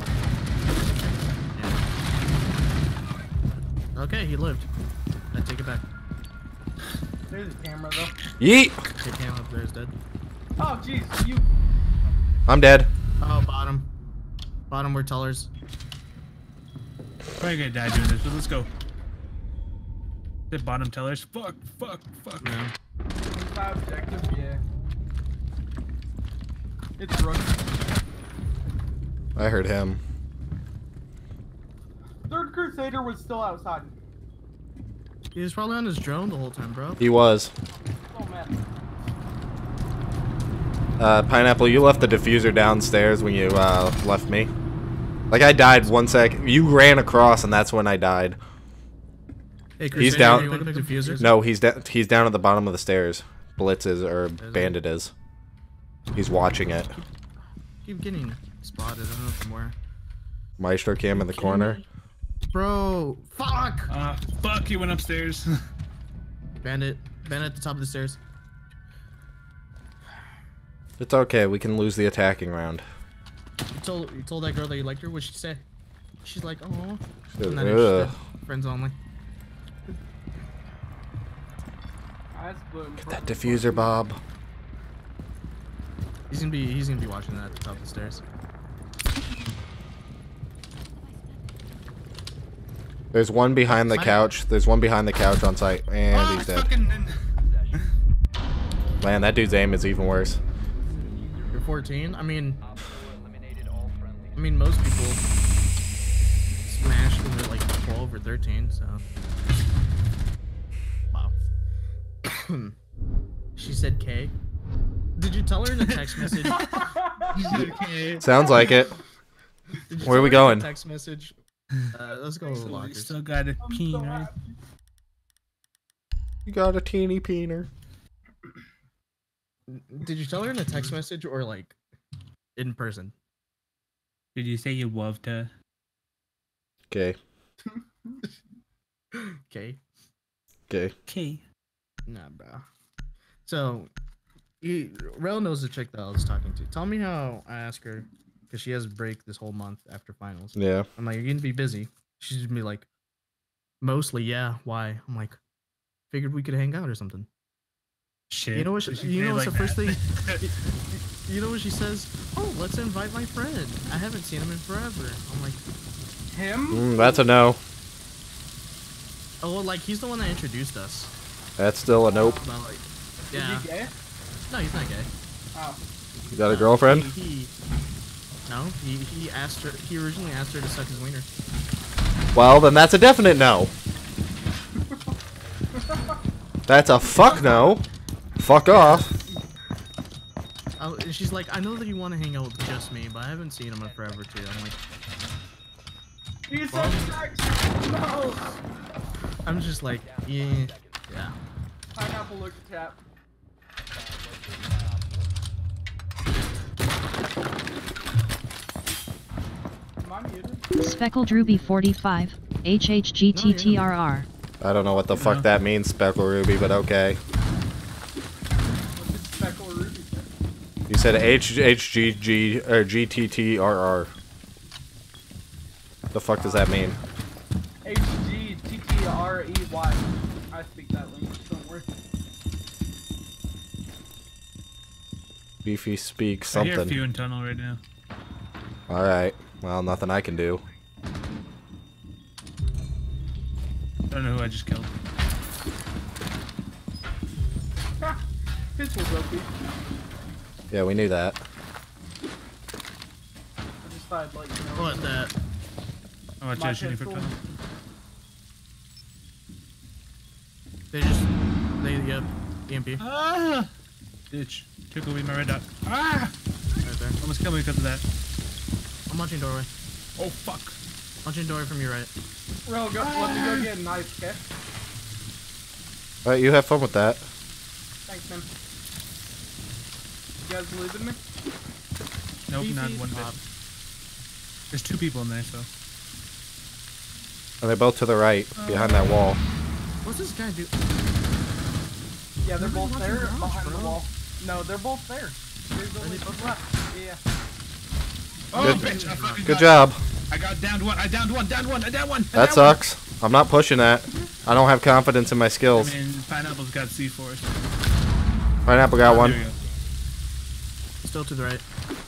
Okay, he lived. I take it back. There's a camera though. Yeet. The camera up there is dead. Oh jeez, you. I'm dead. Oh, bottom. Bottom were tellers. Probably gonna die doing this, but let's go. The bottom tellers. Fuck. No. Inside objective, yeah. It's running. I heard him. Third Crusader was still outside. He was probably on his drone the whole time, bro. He was. Oh man. Pineapple, you left the diffuser downstairs when you left me. Like I died 1 sec. You ran across, and that's when I died. Hey, He's Crusader, down. you want the diffuser? No, he's down at the bottom of the stairs. Blitz is, or Bandit is. He's watching it. Keep getting spotted. I don't know from where. Maestro cam in the corner. Bro, fuck! Fuck, he went upstairs. Bandit at the top of the stairs. It's okay. We can lose the attacking round. You told that girl that you liked her. What'd she say? She's like, oh, Ugh. not interested. Friends only. Get that diffuser, Bob. He's gonna be watching that at the top of the stairs. There's one behind the couch. There's one behind the couch on site, and he's dead. Man, that dude's aim is even worse. You're 14. I mean, most people smash when they're like 12 or 13. So, wow. She said K. Did you tell her in a text message? She said K. Sounds like it. Did you Where are we tell her in going? a text message. Let's go to the lockers. Still got a peen, right? You got a teeny peener. Did you tell her in a text message or like in person? Did you say you loved her? Okay. Okay. Okay. Okay. Nah, bro. So, Rel knows the chick that I was talking to. Tell me how I asked her, because she has a break this whole month after finals. Yeah. I'm like, you're gonna be busy. She's gonna be like, mostly, yeah. Why? I'm like, figured we could hang out or something. Shit. You know what? You know what's like the first thing? You know what she says? Oh, let's invite my friend. I haven't seen him in forever. I'm like, him? That's a no. oh, well, like he's the one that introduced us. That's still a nope. But like, Is yeah. he gay? No, he's not gay. Oh. You got a girlfriend? No, he asked her. He originally asked her to suck his wiener. Well, then that's a definite no. That's a fuck no. Fuck off. And she's like, I know that you want to hang out with just me, but I haven't seen him in forever too. I'm like, He said sex. No. I'm just like, yeah. Pineapple look at tap. Am I muted? Speckled Ruby 45, HHGTTRR. I don't know what the fuck that means, Speckle Ruby, but okay. What did Speckle Ruby say? You said HHGG or GTTRR. The fuck does that mean? HGTTREY. I speak that language, don't worry. Beefy speak I hear something. Few in tunnel right now. Alright. Well, nothing I can do. I don't know who I just killed. His was OP. Yeah, we knew that. I just thought I'd let you know. What that? Oh, watch My out, shooting for pistol. tunnel. Yep, EMP. Ah! Bitch. Took away my red dot. Ah! Right there. Almost killed me because of that. I'm watching doorway. Oh, fuck. Watching doorway from your right. Real, let me go get a knife, okay? Alright, you have fun with that. Thanks, man. You guys believe in me? Nope, Beefy not one top. bit. There's 2 people in there, so. And they're both to the right, behind that wall. What's this guy do? Yeah, they're both watching there, Garage, behind the bro. wall. No, they're both there. There's only both left. Yeah. Oh, Good- bitch! I fucking Good got- job. I got downed one. I downed one. Downed one. I downed one. That sucks. I'm not pushing that. I don't have confidence in my skills. I mean, Pineapple's got C4. Pineapple got one. There you go. Still to the right.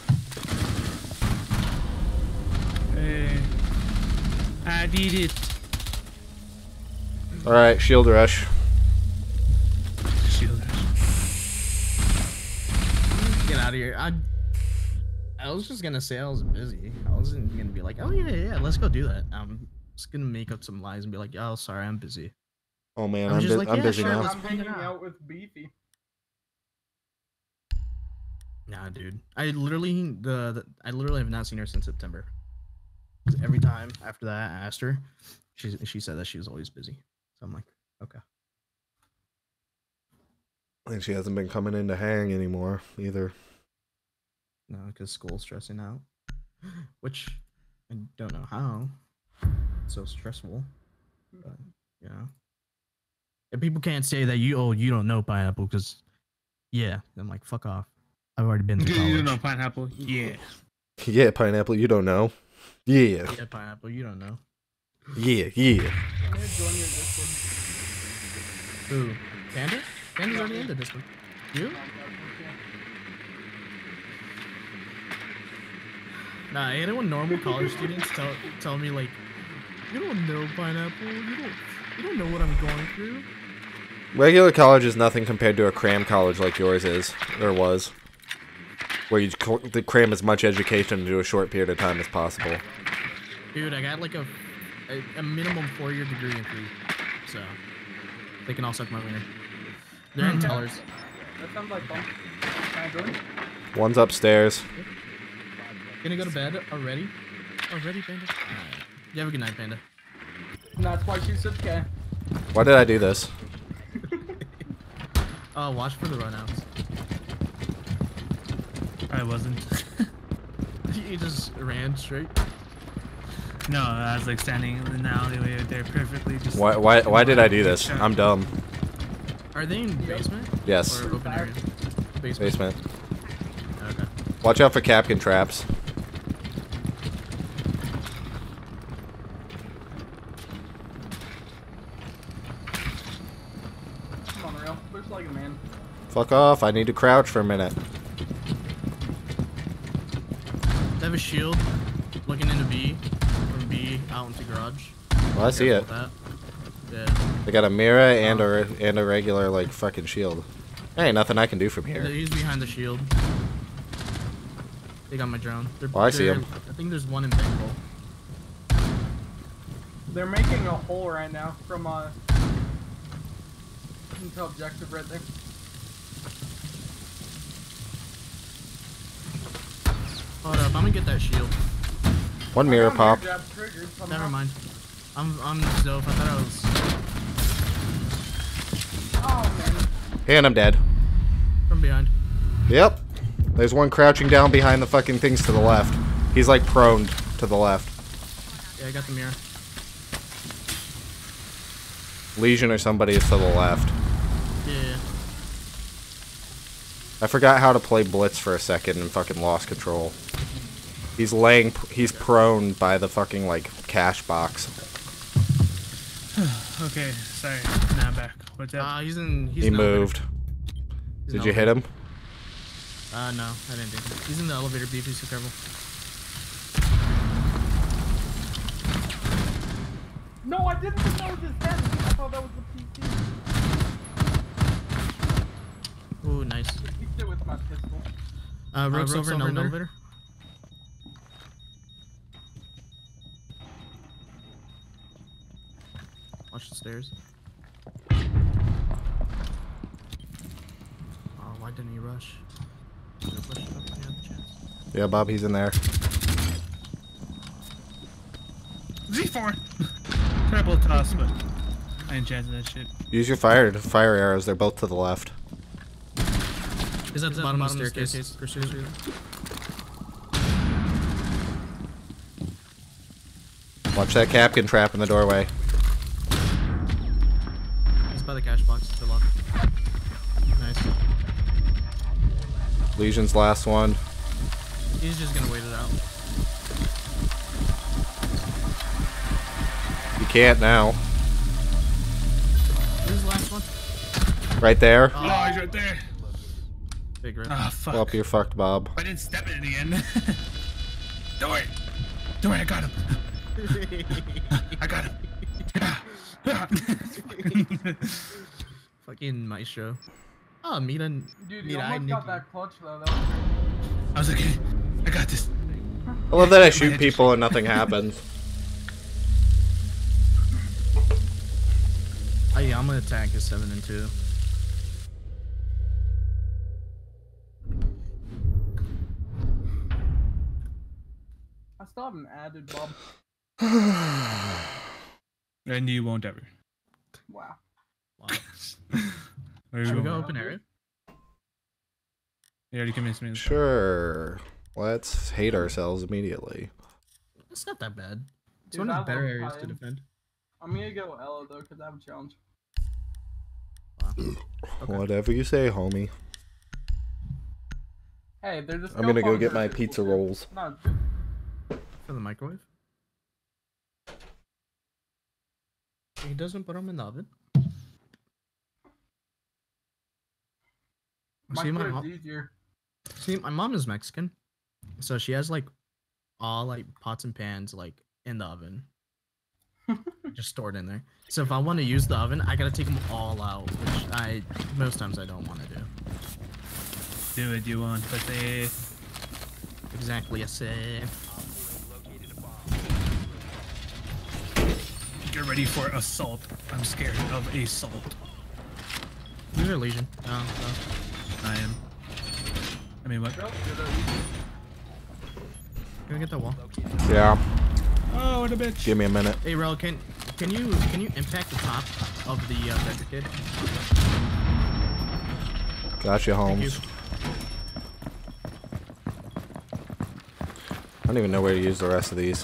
Hey. I did it. Alright, shield rush. Shield. Get out of here. I was just gonna say I was busy. I wasn't gonna be like, oh yeah, let's go do that. I'm just gonna make up some lies and be like, oh, sorry, I'm busy. Oh man, I'm I'm, just like, I'm yeah, busy sure, now. let's I'm hang hanging out. out with Beefy. Nah, dude. I literally have not seen her since September. 'Cause every time after that, I asked her, she said that she was always busy. So I'm like, okay. And she hasn't been coming in to hang anymore either. No, because school's stressing out, which I don't know how. It's so stressful, but you know. And people can't say that you don't know Pineapple because, yeah, I'm like, fuck off. I've already been to college. You don't know Pineapple? Yeah. Yeah, Pineapple, you don't know. Yeah. Yeah, Pineapple, you don't know. Yeah. I'm gonna join your Discord. Who? Panda? Panda's already into this one. You? Nah, I hate it when normal college students tell me like, you don't know Pineapple, you don't know what I'm going through. Regular college is nothing compared to a cram college like yours is, or was. Where you cram as much education into a short period of time as possible. Dude, I got like a minimum 4-year degree in 3, so they can all suck my wiener. They're in tellers. That sounds like fun. Can I join? One's upstairs. Gonna go to bed already? Already, Panda? Alright. You have a good night, Panda. And that's why she said okay. Why did I do this? Oh, watch for the runouts. I wasn't. You just ran straight. No, I was like standing in the alleyway right there perfectly. Just Why did I do this? I'm dumb. Are they in basement? Yes. Or open area? Basement. Okay. Watch out for Capcan traps. Come on, real. Looks like a man. Fuck off, I need to crouch for a minute. They have a shield looking into B. From B out into garage. Well, I see it. Careful with that. Yeah. They got a mirror and a regular like fucking shield. There ain't nothing I can do from here. He's behind the shield. They got my drone. Oh, I see him. I think there's one in Bengal. They're making a hole right now from into objective right there. Hold up, I'm gonna get that shield. One mirror I pop. got my air jab triggered somehow. Never mind. I'm Zoph. I thought I was Oh man. And I'm dead. from behind. Yep. There's one crouching down behind the fucking things to the left. He's like prone to the left. Yeah, I got the mirror. Legion or somebody is to the left. Yeah. I forgot how to play Blitz for a second and fucking lost control. He's prone by the fucking like cash box. Okay, sorry. Now I'm back. What's up? He's He in the elevator. moved. He's in Did the you hit him? No, I didn't do it. He's in the elevator, Beefy, so careful. No, I didn't think that was his head. I thought that was the PC. Ooh, nice. He did with my pistol. Rook's over in elevator. Watch the stairs. why didn't he rush? Should've pushed it up when he had the chance. Yeah, Bob, he's in there. Z4! Triple toss, but I ain't chancing that shit. Use your fire arrows. They're both to the left. He's at the bottom of the staircase. Pursues. Watch that Capcan trap in the doorway. He's by the cash box to the left. Nice. Legion's last one. He's just gonna wait it out. You can't now. Who's the last one? Right there. Oh, he's right there. Big rip. Ah, fuck. Well, you're fucked, Bob. I didn't step in it again. Don't worry. Don't worry, I got him. I got him. Fucking Maestro. Oh, Mita. Dude, Mita, you I almost knew got that clutch though. That was great. I was like, I got this. I love that I shoot people and nothing happens. Oh yeah, I'm gonna attack is 7 and 2. I still haven't added Bob. And you won't ever. Wow. Wow. Where Should you we go going? open area? You already convinced me. Sure. Let's hate ourselves immediately. It's not that bad. It's Dude, one I of the better love areas to Titan. defend. I'm gonna go Ella though, cause I have a challenge. Wow. Okay. Whatever you say, homie. Hey, there's a I'm gonna scope go on get her. my pizza rolls. No, For the microwave? He doesn't put them in the oven. microwave's easier. See, my mom is Mexican, so she has like all like pots and pans like in the oven, just stored in there. So if I want to use the oven, I gotta take them all out, which most times I don't want to do. Do it, you want, but they. Exactly, I said. Get ready for assault. I'm scared of assault. These are Legion. Oh, I am. I mean, what? Go, Can we get that wall? Yeah. Oh, what a bitch. Give me a minute. Hey, Rel, can you impact the top of the Vector Kid? Gotcha, Thank you. Holmes. I don't even know where to use the rest of these.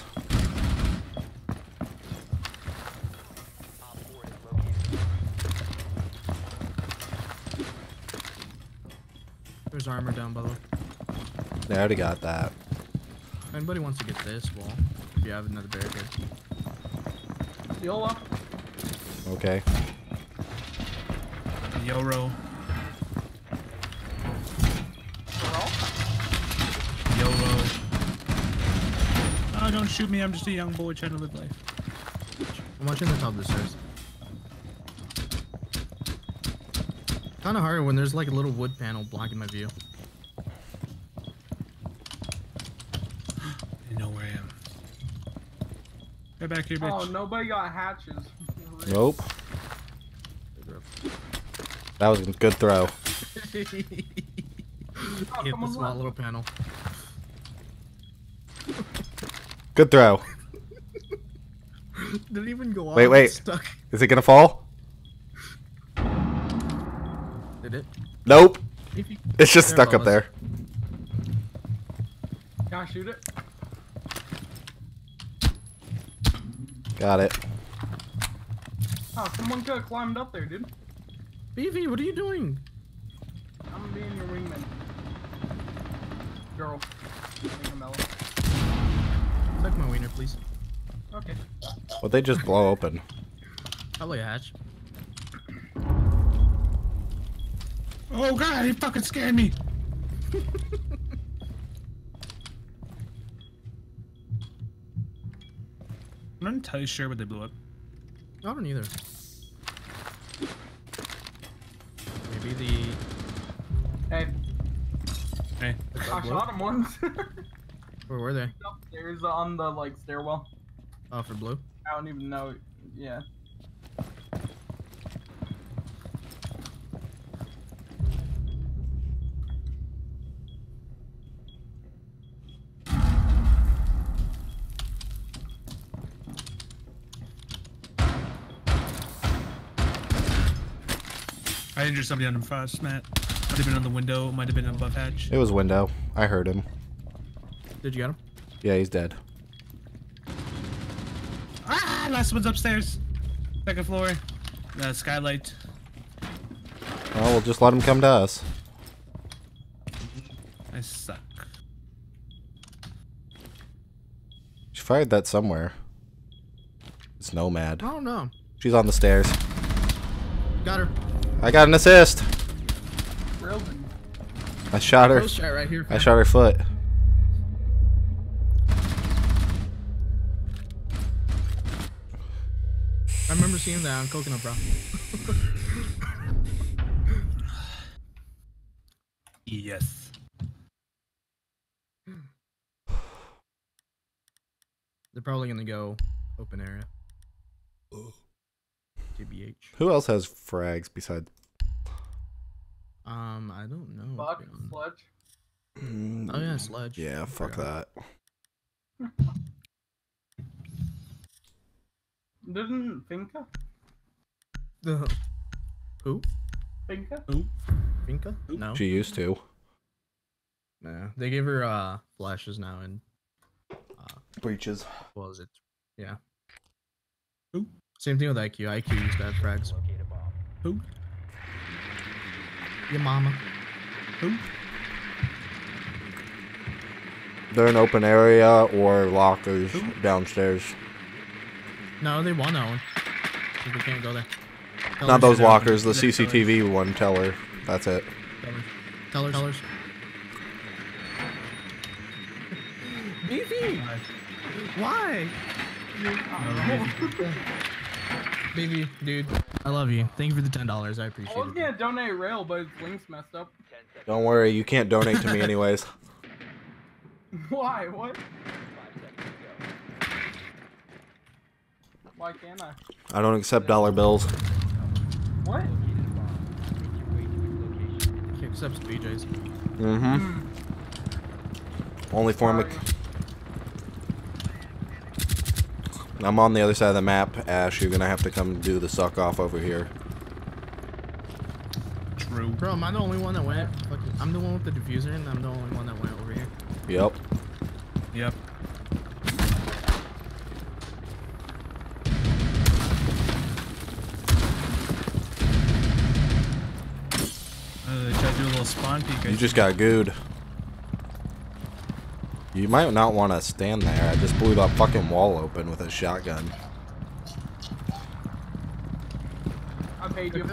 There's armor down below. I already got that. If anybody wants to get this wall, if you have another barricade. YOLO. Okay. Yoro. YOLO. Oh, don't shoot me. I'm just a young boy trying to live life. I'm watching the top of the stairs. Kind of hard when there's like a little wood panel blocking my view. You know where I am. Get back here, bitch. Oh, nobody got hatches. Nope. That was a good throw. Hit come the on, small left. little panel. Good throw. Didn't even go off. Wait, wait. It's stuck. Is it gonna fall? Did it? Nope. It's just There it stuck up was. there. Can I shoot it? Got it. Oh, someone could have climbed up there, dude. BV, what are you doing? I'm being your wingman. Girl. Mellow. Suck my wiener, please. Okay. Well, they just blow open. Probably a hatch. Oh god, he fucking scared me. I'm not entirely sure what they blew up. I don't either. Maybe the. Hey, Hey. I shot him once. Where were they? Upstairs on the like stairwell. Oh, for blue. I don't even know. Yeah. I injured somebody on the frost, Matt. Might have been on the window, might have been above hatch. It was window. I heard him. Did you get him? Yeah, he's dead. Ah, last one's upstairs. Second floor. Skylight. Well, we'll just let him come to us. I suck. She fired that somewhere. It's Nomad. I don't know. She's on the stairs. Got her. I got an assist. Really? I shot her. Ghost shot right here. I shot her foot. I remember seeing that on Coconut, bro. Yes. They're probably gonna go open area. TBH. Who else has frags besides? I don't know. Buck, Sledge. Oh yeah, Sledge. Yeah, fuck that. Didn't Finka? Who? Finka? Finka? No. She used to. Nah. They gave her flashes now and Breaches. what was it? Yeah. Who? Same thing with IQ. IQ used to have frags. Who? Your mama. Who? They're in open area or lockers downstairs. No, they won that one. So they can't go there. Not those Tellers. lockers, the Tellers. CCTV one teller. That's it. Tellers. Beefy! Why? Baby, dude, I love you. Thank you for the $10. I appreciate I was it. gonna donate rail, but his link's messed up. Don't worry, you can't donate to me anyways. Why? What? Why can't I? I don't accept dollar bills. What? He accepts BJ's. Mm-hmm. Only form of... I'm on the other side of the map, Ash. You're gonna have to come do the suck off over here. True. Bro, am I the only one that went? Fucking, I'm the one with the diffuser, and I'm the only one that went over here. Yep. Yep. They tried to do a little spawn peek. You just got gooed. You might not want to stand there. I just blew that fucking wall open with a shotgun. I paid you.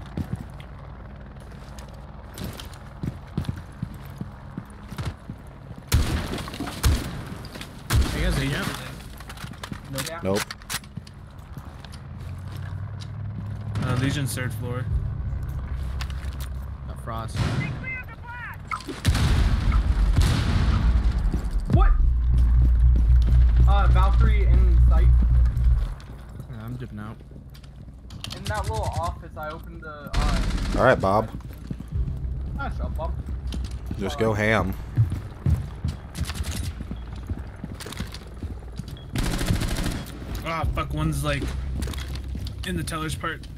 You guys agent? Yeah. Nope. Legion's third floor. Frost. What? Valkyrie in sight. Yeah, I'm dipping out. In that little office, I opened the. Alright, Bob. Shut up, Bob. Just go ham. Ah, fuck, one's like in the teller's part.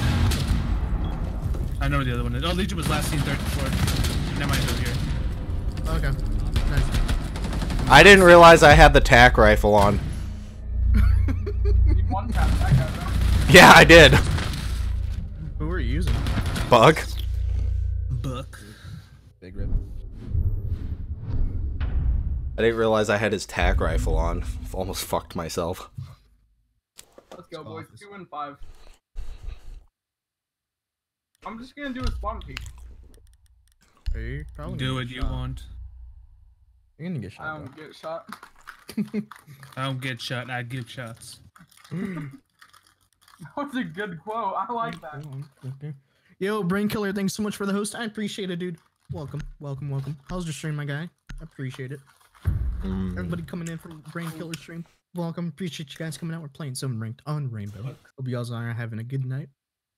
I know where the other one is. Oh, Legion was last seen third floor. Never mind, over here. Okay. Nice. I didn't realize I had the tac rifle on. You one tap that guy, right? Yeah, I did. Who were you using? Bug. Book. Big rip. I didn't realize I had his tac rifle on. Almost fucked myself. Let's go, boys. 2 and 5. I'm just gonna do a spawn peek. You're probably Do gonna what get you shot. want. You're gonna get shot. I don't get shot. I don't get shot, I give shots. That was a good quote. I like that. Yo, Brain Killer, thanks so much for the host. I appreciate it, dude. Welcome. How's your stream, my guy? I appreciate it. Everybody coming in from Brain Killer stream. Welcome. Appreciate you guys coming out. We're playing some ranked on Rainbow. Hope you guys are having a good night.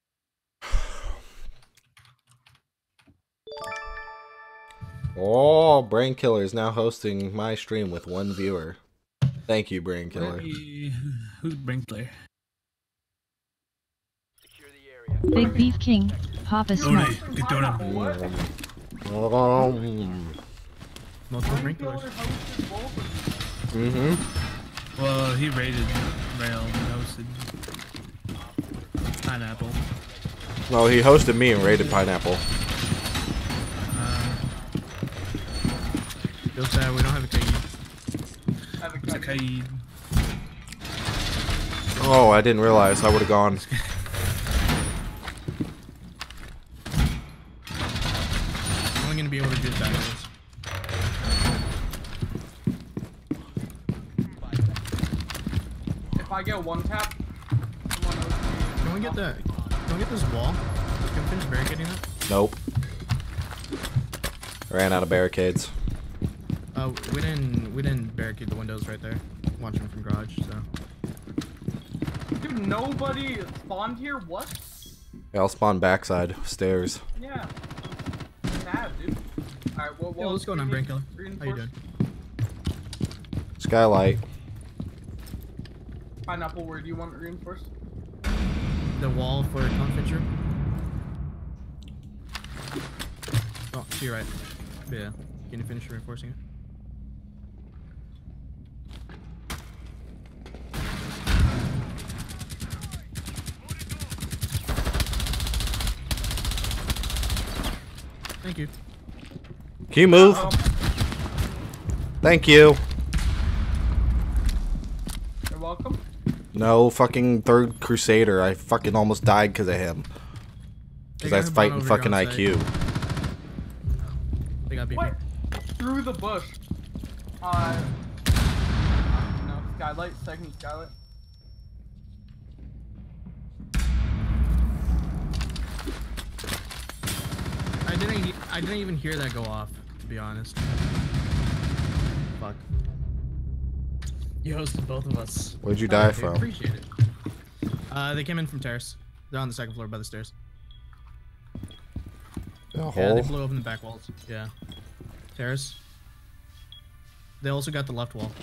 Oh, Brain Killer is now hosting my stream with 1 viewer. Thank you, Brain Killer. Who's Brinkler? Secure the area. Big Beef King, Papa Oh, Smoke. nice. Good donut. Multiple sprinklers. Mm-hmm. Well, he raided Rail and hosted Pineapple. No, he hosted me and raided Pineapple. Feels sad we don't have a Kaid. It's a Kaid. Oh, I didn't realize I would have gone. I'm only gonna be able to do the backwards. If I get one tap, someone else Can we get the? Can we get this wall? Can we finish barricading that? Nope. Ran out of barricades. We didn't barricade the windows right there. Watching from garage, so. Dude, nobody spawned here? What? Yeah, I'll spawn backside stairs. Yeah. Sad, dude. Alright, well, Yeah, let's go now, Brain Killer. How you doing? Skylight. Pineapple, where do you want it reinforced? The wall for conference room. Oh, to your right. Yeah. Can you finish reinforcing it? Thank you. Can you move? Thank you. You're welcome. No, fucking third Crusader. I fucking almost died because of him. Because I was fighting fucking IQ. They got What? Through the bush. No, skylight, second skylight. I didn't even hear that go off, to be honest. Fuck. You hosted both of us. Where'd you die Dude, from? Appreciate it. They came in from terrace. They're on the second floor by the stairs. A Yeah, hole? they blew open the back walls. Yeah. Terrace. They also got the left wall.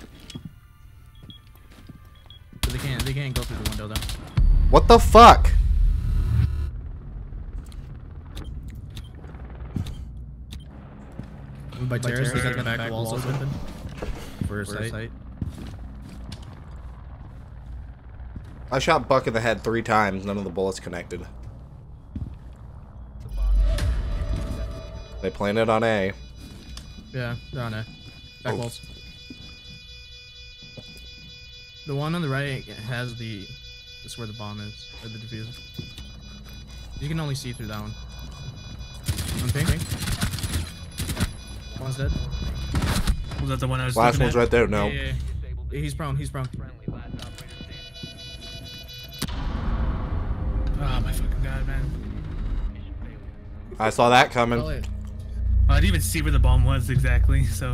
But they can't go through the window though. What the fuck? By terrace, they got the back walls open. For sight. I shot Buck in the head 3 times. None of the bullets connected. They planted on A. Yeah, they're on A. Back Oh. walls. The one on the right has the... That's where the bomb is. Or the diffuser. You can only see through that one. On pink. One's dead. Was that the one I was Last looking one's at? right there. No. Yeah. He's prone. He's prone. Oh my fucking god, man. I saw that coming. Oh, wait. I didn't even see where the bomb was exactly, so.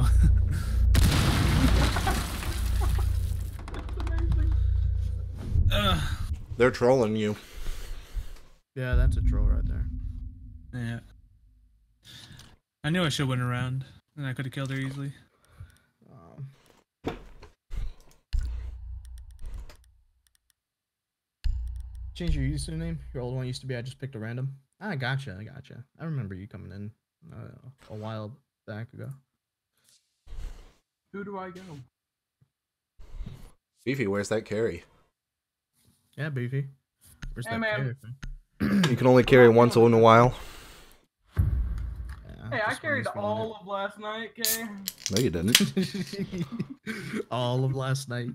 They're trolling you. Yeah, that's a troll right there. Yeah. I knew I should win a round, and I could have killed her easily. Change your username. Your old one used to be I just picked a random. I gotcha. I remember you coming in a while back ago. Who do I go? Fifi, where's that carry? Yeah, Beefy. Where's Hey, that man. carry from? You can only carry once in a while. Yeah, Hey, I just carried when all of last night, okay? No, you didn't. all of last night.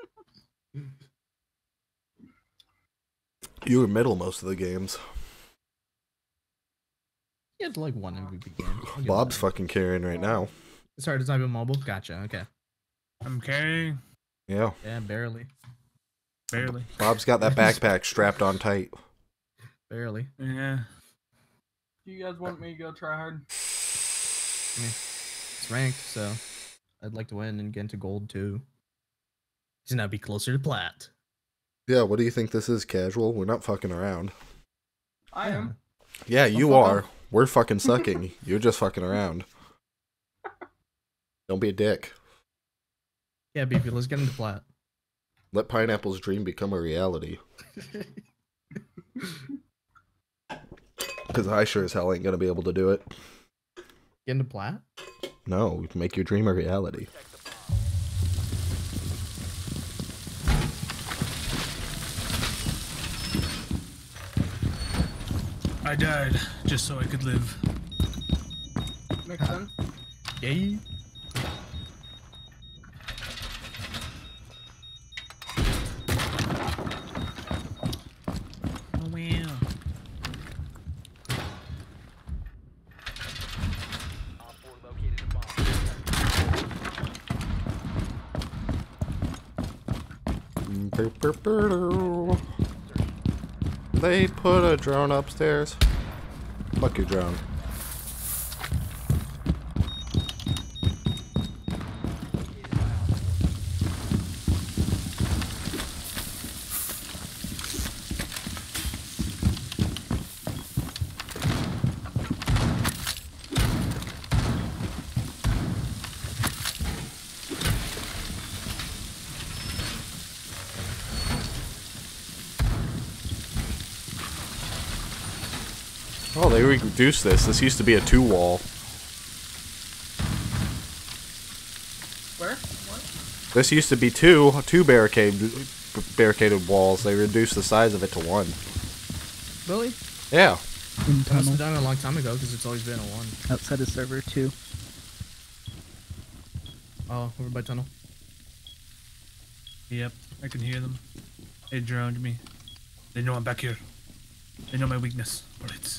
You were middle most of the games. He had like one MVP game. I'll give Bob's him fucking carrying right now. that. Sorry to type in mobile. Gotcha. Okay. I'm carrying. Yeah. Yeah, barely. Barely. Bob's got that backpack strapped on tight. Barely. Yeah. Do you guys want me to go try hard? It's ranked, so I'd like to win and get into gold too. To now be closer to plat. Yeah, what do you think this is, casual? We're not fucking around. I am. Yeah, you fuck are. We're fucking sucking. You're just fucking around. Don't be a dick. Yeah, Beefy, let's get into plat. Let Pineapple's dream become a reality. Because I sure as hell ain't gonna be able to do it. Get into plat? No, make your dream a reality. I died just so I could live. Makes sense. Yay. Oh wow. Op 4 located a bomb. They put a drone upstairs. Fuck your drone. Oh, they reduced this. This used to be a 2-wall. Where? What? This used to be two barricaded walls. They reduced the size of it to 1. Really? Yeah. In I must tunnel. have done it a long time ago because it's always been a 1. Outside of server 2. Oh, over by tunnel. Yep, I can hear them. They drowned me. They know I'm back here. They know my weakness. Bullets.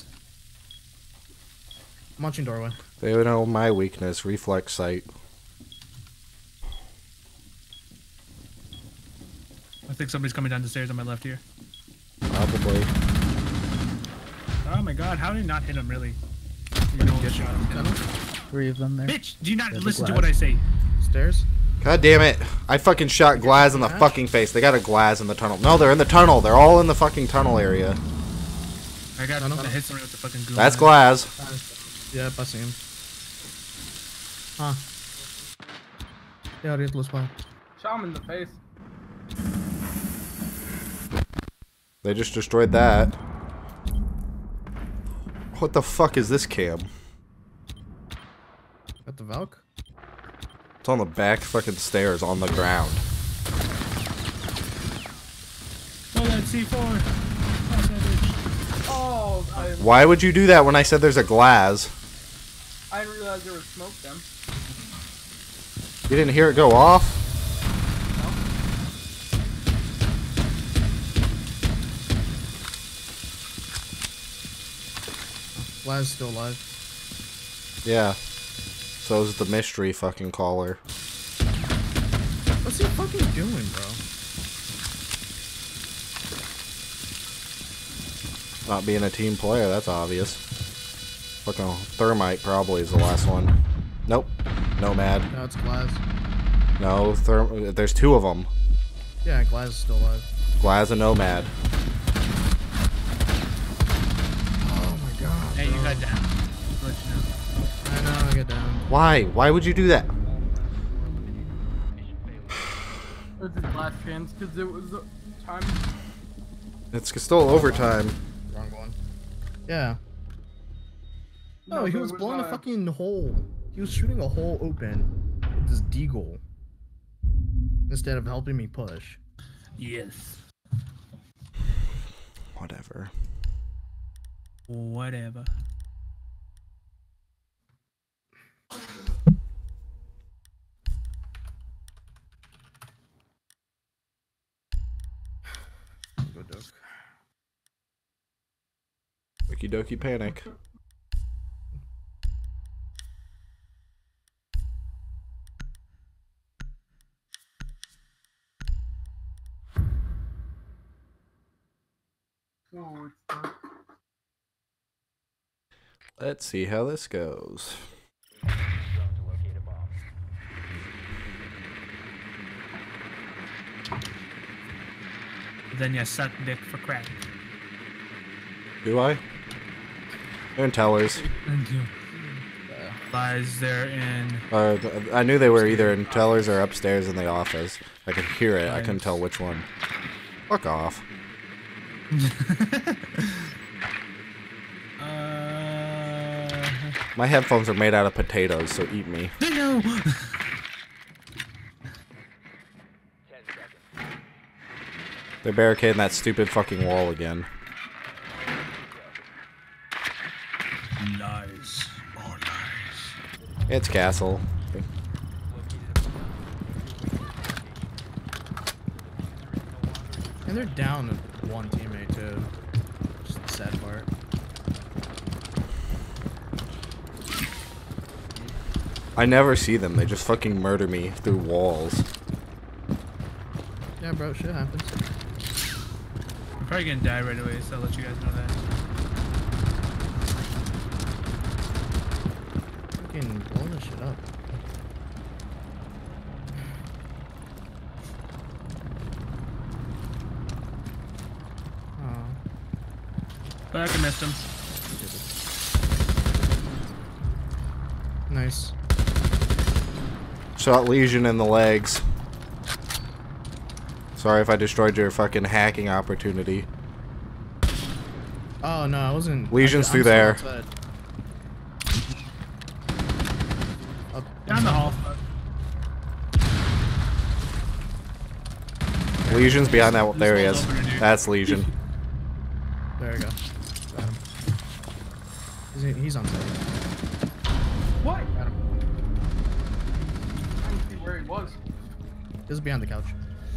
I'm watching doorway. They know my weakness, reflex sight. I think somebody's coming down the stairs on my left here. Probably. Oh my god, how did I not hit him really? Get shot him. tunnel. 3 of them there. Bitch, do you not There's a listen to glass. what I say? Stairs. God damn it. I fucking shot Glaz in the fucking face. They got a Glaz in the tunnel. No, they're in the tunnel. They're all in the fucking tunnel area. I got Tunnel? to hit somebody with the fucking goon. That's Glaz. Yep, I see him. Huh. Yeah, it is spot. Shot him in the face. They just destroyed that. What the fuck is this cam? Got the Valk? It's on the back fucking stairs on the ground. Oh, that C4. That's that bitch. Oh, Why would you do that when I said there's a Glaz? I didn't realize there was smoke then. You didn't hear it go off? Laz still alive. Yeah. So is the mystery fucking caller. What's he fucking doing, bro? Not being a team player, that's obvious. Fucking Thermite probably is the last one. Nope. Nomad. No, it's Glaz. No, there's 2 of them. Yeah, Glaz is still alive. Glaz and Nomad. Oh my god. Hey, you bro. got down. I'll let you know. I know, I got down. Why? Why would you do that? It was his last chance because it was time. It's still overtime. Wrong one. Yeah. No, No, he but was it was blowing a not. fucking hole. He was shooting a hole open with his deagle instead of helping me push. Yes. Whatever. Whatever. Go duck. Wiki dokie panic. Oh, it's dark. Let's see how this goes. Drone to locate a bomb. Then you suck dick for crack. Do I? They're in tellers. Thank you. Lies there in. I knew they were either in tellers or upstairs in the office. I could hear it. I couldn't tell which one. Fuck off. My headphones are made out of potatoes, so eat me. No. 10 seconds. They're barricading that stupid fucking wall again. Nice. Oh, nice. It's castle. And they're down one teammate too. Just the sad part. I never see them. They just fucking murder me through walls. Yeah, bro, shit happens. I'm probably gonna die right away, so I'll let you guys know that. Fucking blow this shit up. Oh. But I missed him. Nice. Shot Legion in the legs. Sorry if I destroyed your fucking hacking opportunity. Oh no, I wasn't. Legion's I'm through still there. outside. Up Down the hall. Legion's behind that. There he one's is. over there, dude. That's Legion. There we go. Got him. He's on site. What? Got him. I didn't see where he was. He was behind the couch.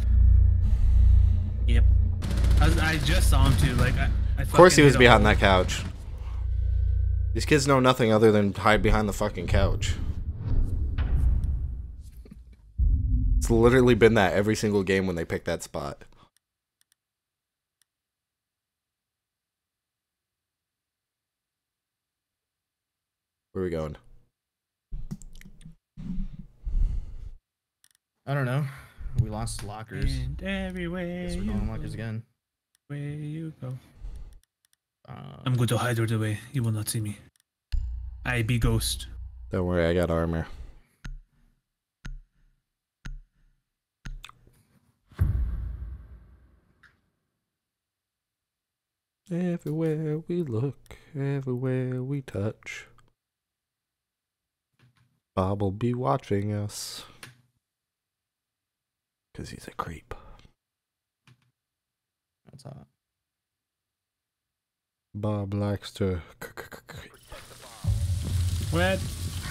Yep. I just saw him too. Like I Of course he fucking was hit a behind hole. that couch. These kids know nothing other than hide behind the fucking couch. It's literally been that every single game when they pick that spot. Where are we going? I don't know. We lost lockers. And everywhere Guess we're you going go, lockers again. where you go. Uh, I'm going to hide right away. You will not see me. I be ghost. Don't worry, I got armor. Everywhere we look, everywhere we touch, Bob will be watching us. 'Cause he's a creep. That's hot. Bob likes to creep. What?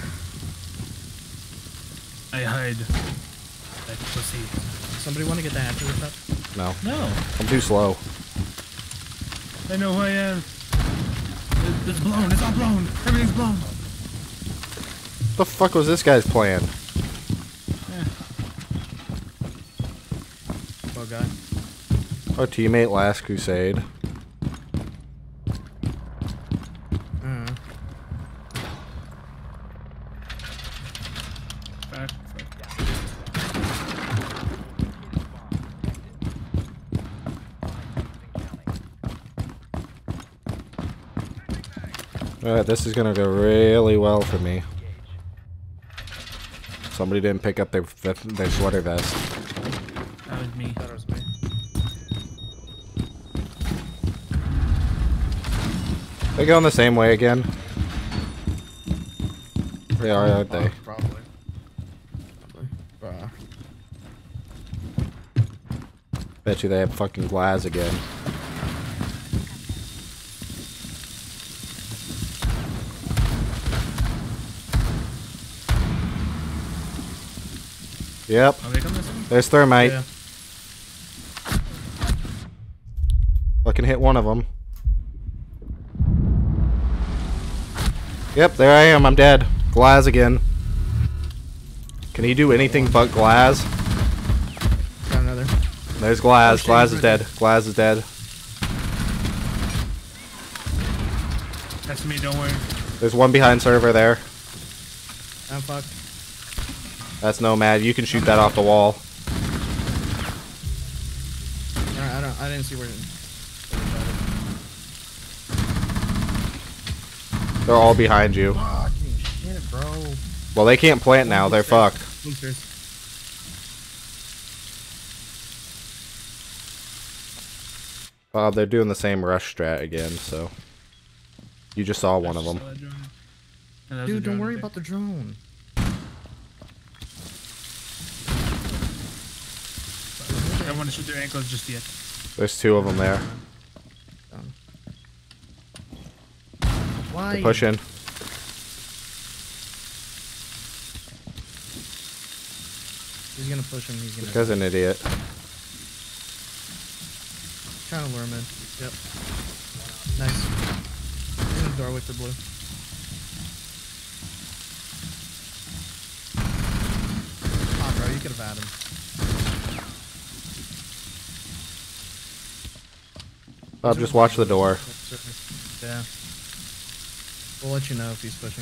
I hide. Like pussy. Somebody want to get the hatchet with that? No, No. I'm too slow. I know who I am. It's blown. It's all blown. Everything's blown. The fuck was this guy's plan? Oh god. Our teammate Last Crusade. Back. Alright, this is gonna go really well for me. Somebody didn't pick up their sweater vest. That was me. That was me. They going the same way again? They are, aren't they? Probably. Bruh. Bet you they have fucking Glaz again. Yep. Oh, they come this way? There's Thermite. Yeah. Fucking hit one of them. Yep, there I am. I'm dead. Glaz again. Can he do anything but Glaz? Got another. There's Glaz. Oh, shit, Glaz he's is right dead. Glaz is dead. That's me. Don't worry. There's one behind server there. I'm fucked. That's Nomad. You can shoot that off the wall. I didn't see where. They're all behind you. Fucking shit, bro. Well, they can't plant now. They're fucked. Boosters. Bob, they're doing the same rush strat again, so. You just saw one of them. Dude, don't worry about the drone. I don't want to shoot their ankles just yet. There's two of them there. Why? They're pushing. He's gonna push him. He's gonna. This guy's an idiot. Trying to lure him in. Yep. Nice. In the doorway for blue. Ah, bro, you could have had him. Bob, just watch the door. Yeah. We'll let you know if he's pushing.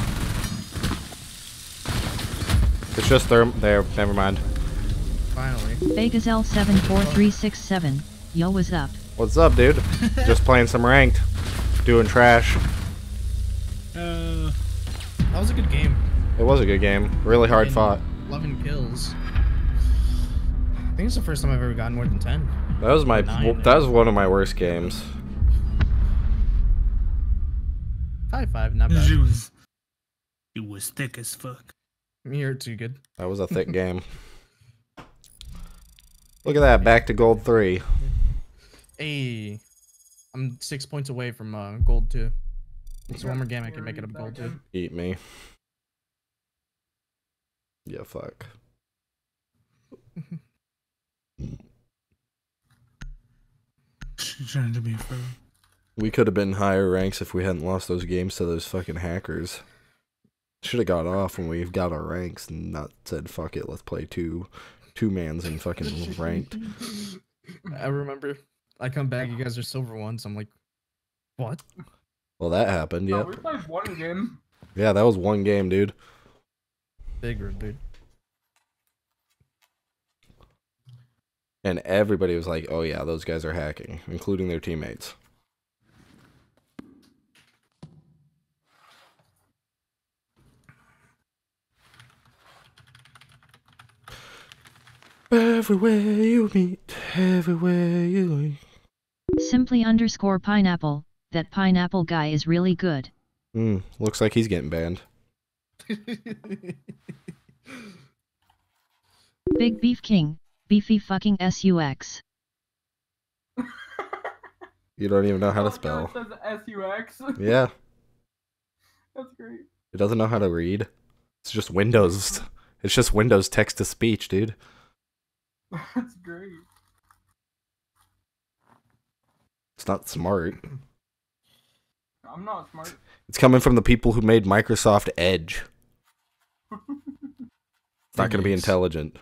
It's just there. Never mind. Finally. Vegasl74367. Yo, what's up? What's up, dude? Just playing some ranked. Doing trash. That was a good game. It was a good game. Really hard fought. 11 kills. I think it's the first time I've ever gotten more than 10. That was my. That was one of my worst games. 5-5, not bad. It was thick as fuck. You're too good. That was a thick game. Look at that, back to gold 3. Hey, I'm 6 points away from gold 2. So one more game I can make it up gold 2. Eat me. Yeah, fuck. Trying to be fair. We could have been higher ranks if we hadn't lost those games to those fucking hackers. Should have got off when we got our ranks and not said fuck it, let's play two mans and fucking ranked. I remember I come back, you guys are silver ones. I'm like, what? Well, that happened. No, Yep. we played one game. Yeah, that was one game, dude. Bigger, dude. And everybody was like, "Oh yeah, those guys are hacking," including their teammates. Everywhere you meet, everywhere you meet. Simply_pineapple, that pineapple guy is really good. Looks like he's getting banned. Big Beef King, beefy fucking SUX. You don't even know how to spell. It says S-U-X. Yeah. That's great. It doesn't know how to read. It's just Windows. It's just Windows text to speech, dude. That's great. It's not smart. I'm not smart. It's coming from the people who made Microsoft Edge. It's not going to be intelligent.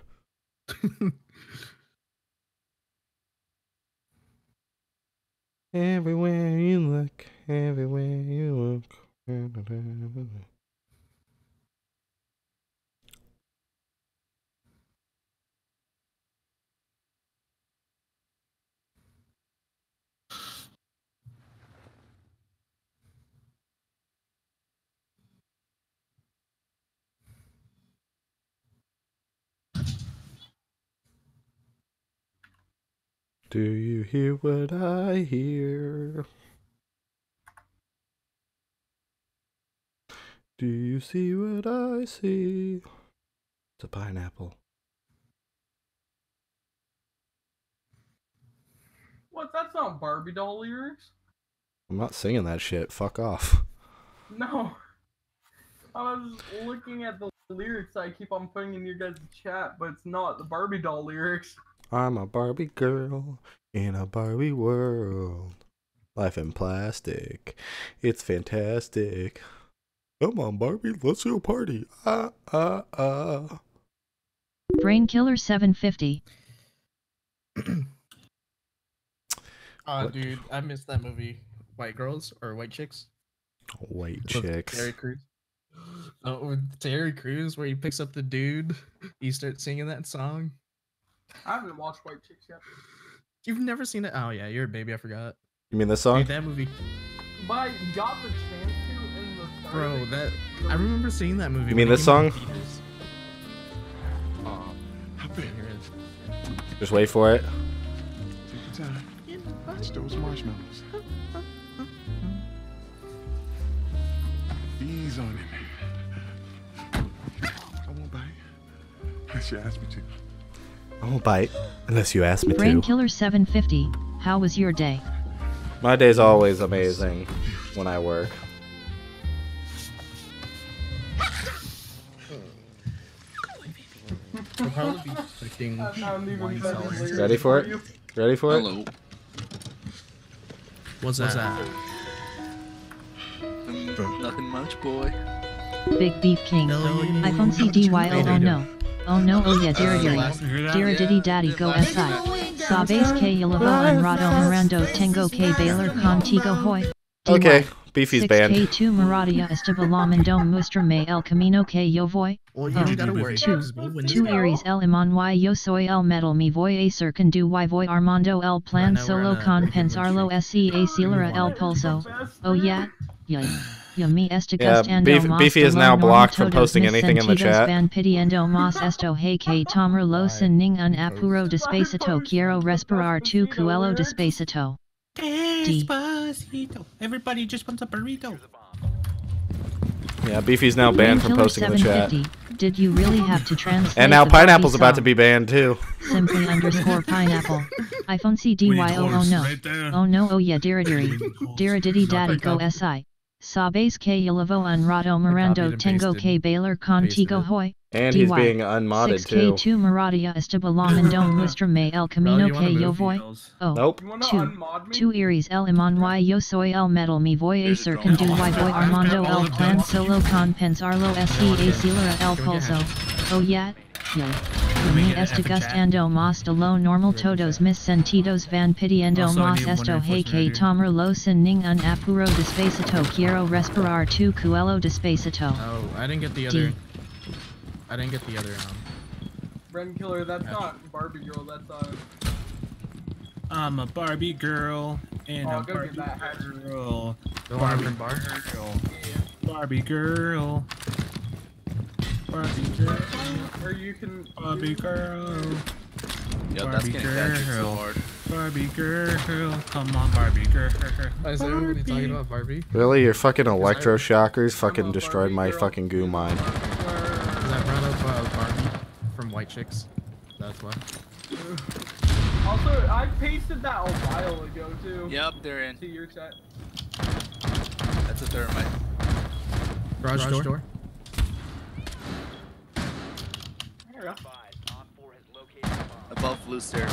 Everywhere you look, everywhere you look. Do you hear what I hear? Do you see what I see? It's a pineapple. What? That's not Barbie doll lyrics. I'm not singing that shit. Fuck off. No. I was looking at the lyrics I keep on putting in your guys' chat, but it's not the Barbie doll lyrics. I'm a Barbie girl in a Barbie world. Life in plastic. It's fantastic. Come on, Barbie, let's go party. Brainkiller 750. Dude, I missed that movie. White Girls or White Chicks? White With chicks. Terry Crews. Oh, with Terry Crews, where he picks up the dude, he starts singing that song. I haven't watched White Chicks yet. You've never seen it? Oh yeah, you're a baby. I forgot. You mean this song? Dude, that movie. But I got the chance to in the start. Bro, that I remember seeing that movie. You when mean it this came out in song? theaters. Here it is. Just wait for it. Take your time. It's those marshmallows. Ease on him. I won't bite. Unless you ask me to. I won't bite unless you ask me Brain to. Killer 750, how was your day? My day's always amazing when I work. We'll probably be expecting one seller. Ready for it? Ready for it? Hello. What's that? Nothing much, boy. Big Beef King. iPhone CDYO, oh no. Oh no, oh yeah, Dira Dira Diddy Daddy go SI. Sabes que Yelavo and Rado Mirando Tengo que Baylor Contigo Hoy. Okay, Beefy's banned. 6K2 Maradia Estabalamandom Mustrame El Camino que yo voy. Well, you don't gotta worry. 2 Aries El Iman y yo soy el metal mi voy a ser can do y voy Armando el plan solo con pensarlo se acelera el pulso. Oh yeah, yeah. Beefy is now blocked from posting anything in the chat. Van pidiendo más esto hey que tomar lo sin ning un apuro despacito quiero respirar tu cuello despacito. Despacito. Everybody just wants a burrito. Yeah, Beefy's now banned from posting in the chat. Did you really have to translate? And now Pineapple's about to be banned too. Simply underscore pineapple. iPhone CDYO oh no. Oh no oh yeah Dira Diddy Daddy go SI. Sabes que Yelavo un Rado Mirando Tengo que Baylor Contigo Hoy. And he's being unmodded too. 6K2 Maradia Estabalamandom Mustrame El Camino que yo voy. Oh. Nope. 2 Aries El Iman y yo soy el metal mi voy a ser can do y voy Armando el plan solo con pensarlo se acelera el pulso. Oh yeah, yeah. Mi está gustando más de lo normal todos mis sentidos van pidiendo más esto hey que tomar lo sin ning un apuro despacito quiero respirar tu cuello despacito. Oh, I didn't get the other. I didn't get the other. Brain Killer, that's not Barbie Girl, that's I'm a Barbie girl and a go Barbie get that girl. Barbie girl. Barbie girl. Barbie girl. Or you can. Barbie girl. Yo, that's getting captured so hard. Barbie girl. Come on, Barbie girl. Is everybody talking about Barbie? Really? Your fucking electroshockers fucking destroyed my fucking goo mine. Because I brought up Barbie from White Chicks. That's why. Also, I pasted that a while ago too. Yep, they're in. To your chat. That's a thermite. Garage door. Above blue stairs.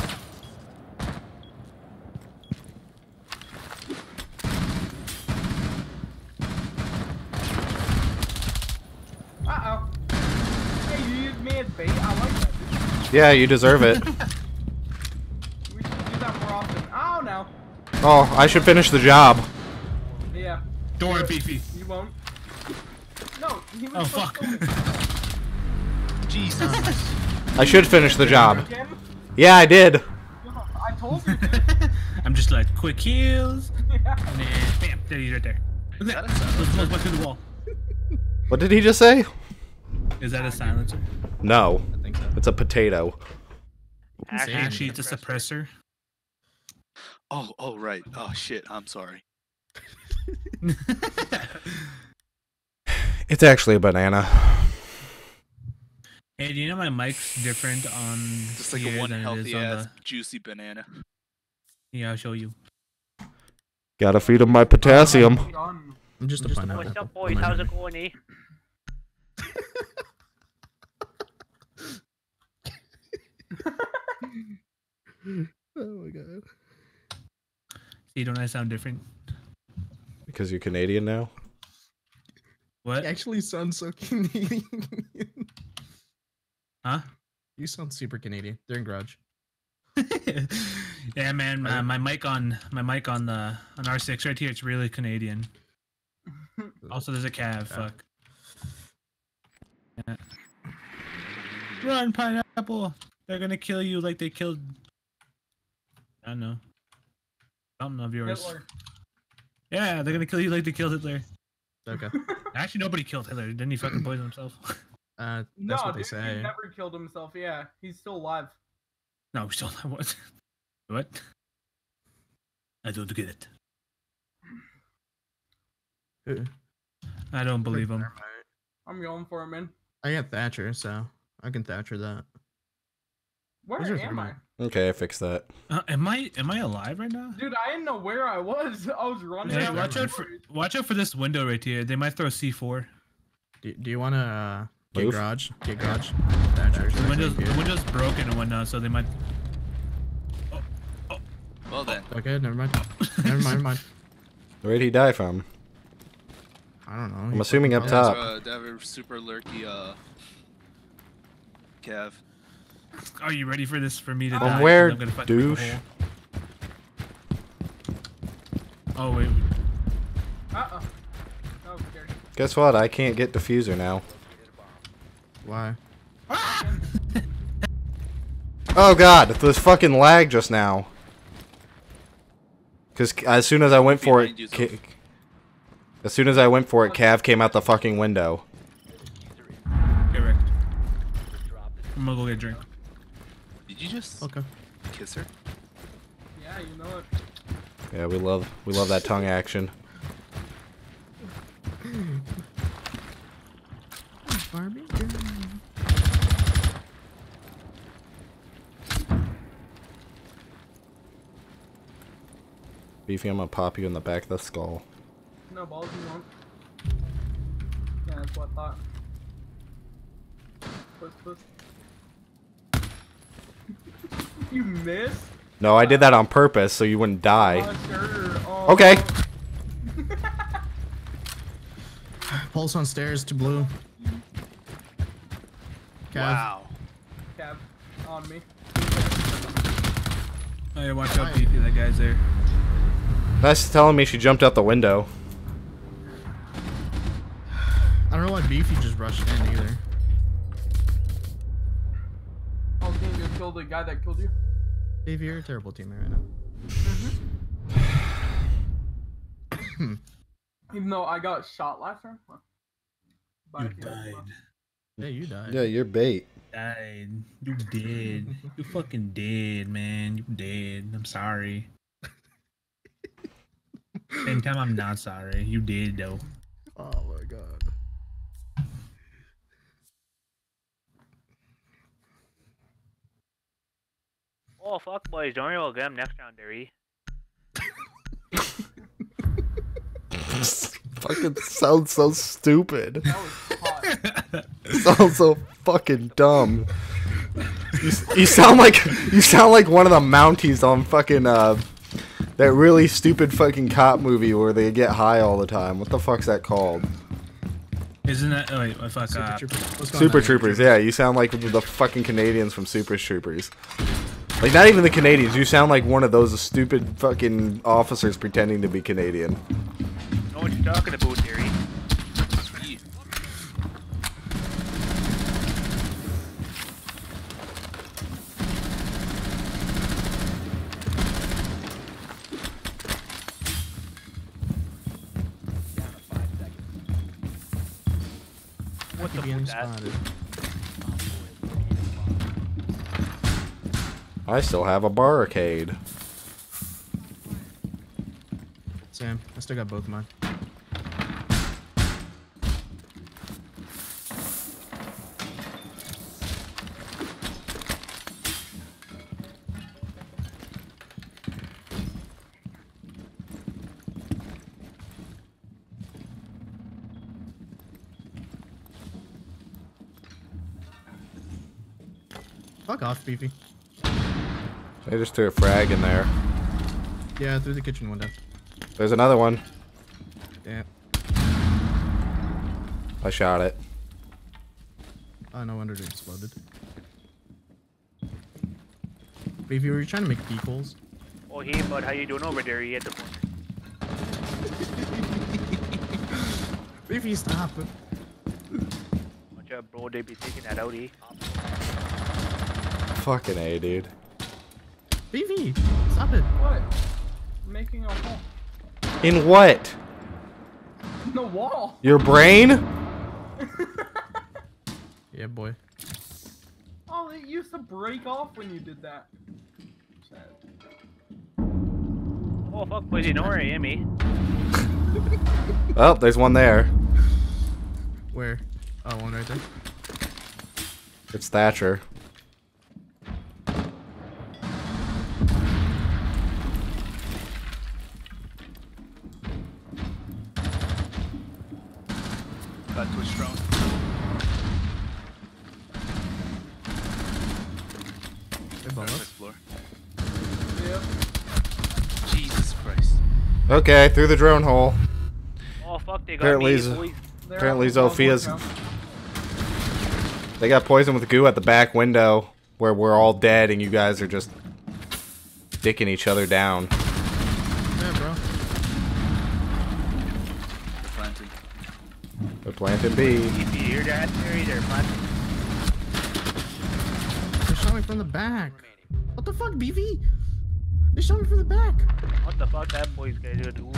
Uh-oh. Hey, you used me as bait? I like that, dude. Yeah, you deserve it. We should do that more often. Oh, no. Oh, I should finish the job. Yeah. Don't worry, Beefy. You won't. No, he was Oh, supposed fuck. to- Jesus. I should finish the job. Yeah, I did. I told you to. I'm just like, quick heals. Yeah. And then, bam, there he's right there. Let's go through the wall. What did he just say? Is that a silencer? No. I think so. It's a potato. Actually, it's a suppressor. Oh, right. Oh, shit. I'm sorry. It's actually a banana. Hey, do you know my mic's different on Just like here a one than it is healthy on ass the... juicy banana. Yeah, I'll show you. Gotta feed him my potassium. I'm just a pineapple. What's up, boys? How's it going, eh? Oh my god. See, don't I sound different? Because you're Canadian now? What? You actually sound so Canadian. Huh? You sound super Canadian. They're in garage. Yeah, man, my mic on the R6 right here, it's really Canadian. Also, there's a cav. Fuck. Yeah. Run, pineapple! They're gonna kill you like they killed. I don't know. Something of yours. Hitler. Yeah, they're gonna kill you like they killed Hitler. Okay. Actually, nobody killed Hitler. Didn't he fucking poison himself? That's No, what they dude, say. he never killed himself. Yeah, he's still alive. No, still what? What? I don't get it. I don't believe him. I'm going for it, man. I got Thatcher, so I can Thatcher that. Where Where's your am I? Okay, I fixed that. Am I alive right now? Dude, I didn't know where I was. I was running. Yeah, out watch out for this window right here. They might throw C4. Do you want to get Move? garage? Get garage. Thatcher. The window's broken and whatnot, so they might. Well then. Okay, never mind. Never mind. Where'd he die from? I don't know. I'm assuming up top. They have a super lurky Cav. Are you ready for this? For me to From die? where, I'm gonna fucking make a douche? hole. Oh wait. Uh-oh. Oh, scared. Guess what? I can't get diffuser now. Why? Oh god, this fucking lag just now. Cause as soon as I went for it, Cav came out the fucking window. Okay, Rick. I'm gonna go get a drink. Did you just kiss her? Yeah, you know it. Yeah, we love that tongue action. Barbie. Beefy, I'm gonna pop you in the back of the skull. No balls, you won't. Yeah, that's what I thought. Puss. You missed? No, I did that on purpose so you wouldn't die. Sure. Oh. Okay. Pulse on stairs to blue. Cav. Wow. Cav, on me. Oh yeah, watch out, Beefy. That guy's there. That's telling me she jumped out the window. I don't know why Beefy just rushed in either. I was gonna go kill the guy that killed you. Beefy, you're a terrible teammate right now. Even though I got shot last round. You died. Yeah, you died. Yeah, you're bait. Died. You dead. You fucking dead, man. You dead. I'm sorry. Same time, I'm not sorry. You did though. Oh my god. Oh fuck, boys! Don't roll again next round, Derry. Fucking sounds so stupid. Sounds so fucking dumb. You sound like one of the Mounties on fucking that really stupid fucking cop movie where they get high all the time. What the fuck's that called? Isn't that? Oh wait, fuck. Super Troopers. Yeah, you sound like the fucking Canadians from Super Troopers. Like, not even the Canadians. You sound like one of those stupid fucking officers pretending to be Canadian. Know what you're talking about, Derry. What the fuck that? I still have a barricade. Sam, I still got both of mine. Fuck off, Beefy. They just threw a frag in there. Yeah, through the kitchen window. There's another one. Yeah. I shot it. Oh, no wonder it exploded. Beefy, were you trying to make peepholes? Oh hey bud, how you doing over there? You at the point. Beefy, stop. Watch out, bro. They be taking that out, eh? Fucking A, dude. Beefy, stop it. What? I'm making a hole. In what? In the wall. Your brain? Yeah, boy. Oh, it used to break off when you did that. Oh fuck, boys, you know where I am, eh? Oh, there's one there. Where? Oh, one right there. It's Thatcher. Got Twitch drone. Perfect floor. Yep. Jesus Christ. Okay, through the drone hole. Oh fuck, they got Apparently, me, boys. apparently Zophia's. They got poison with goo at the back window where we're all dead and you guys are just dicking each other down. Yeah, bro. They're planting. They're planting B. If you hear that, they're planting. They shot me from the back. What the fuck, BV? They shot me from the back. What the fuck that boy's gonna do?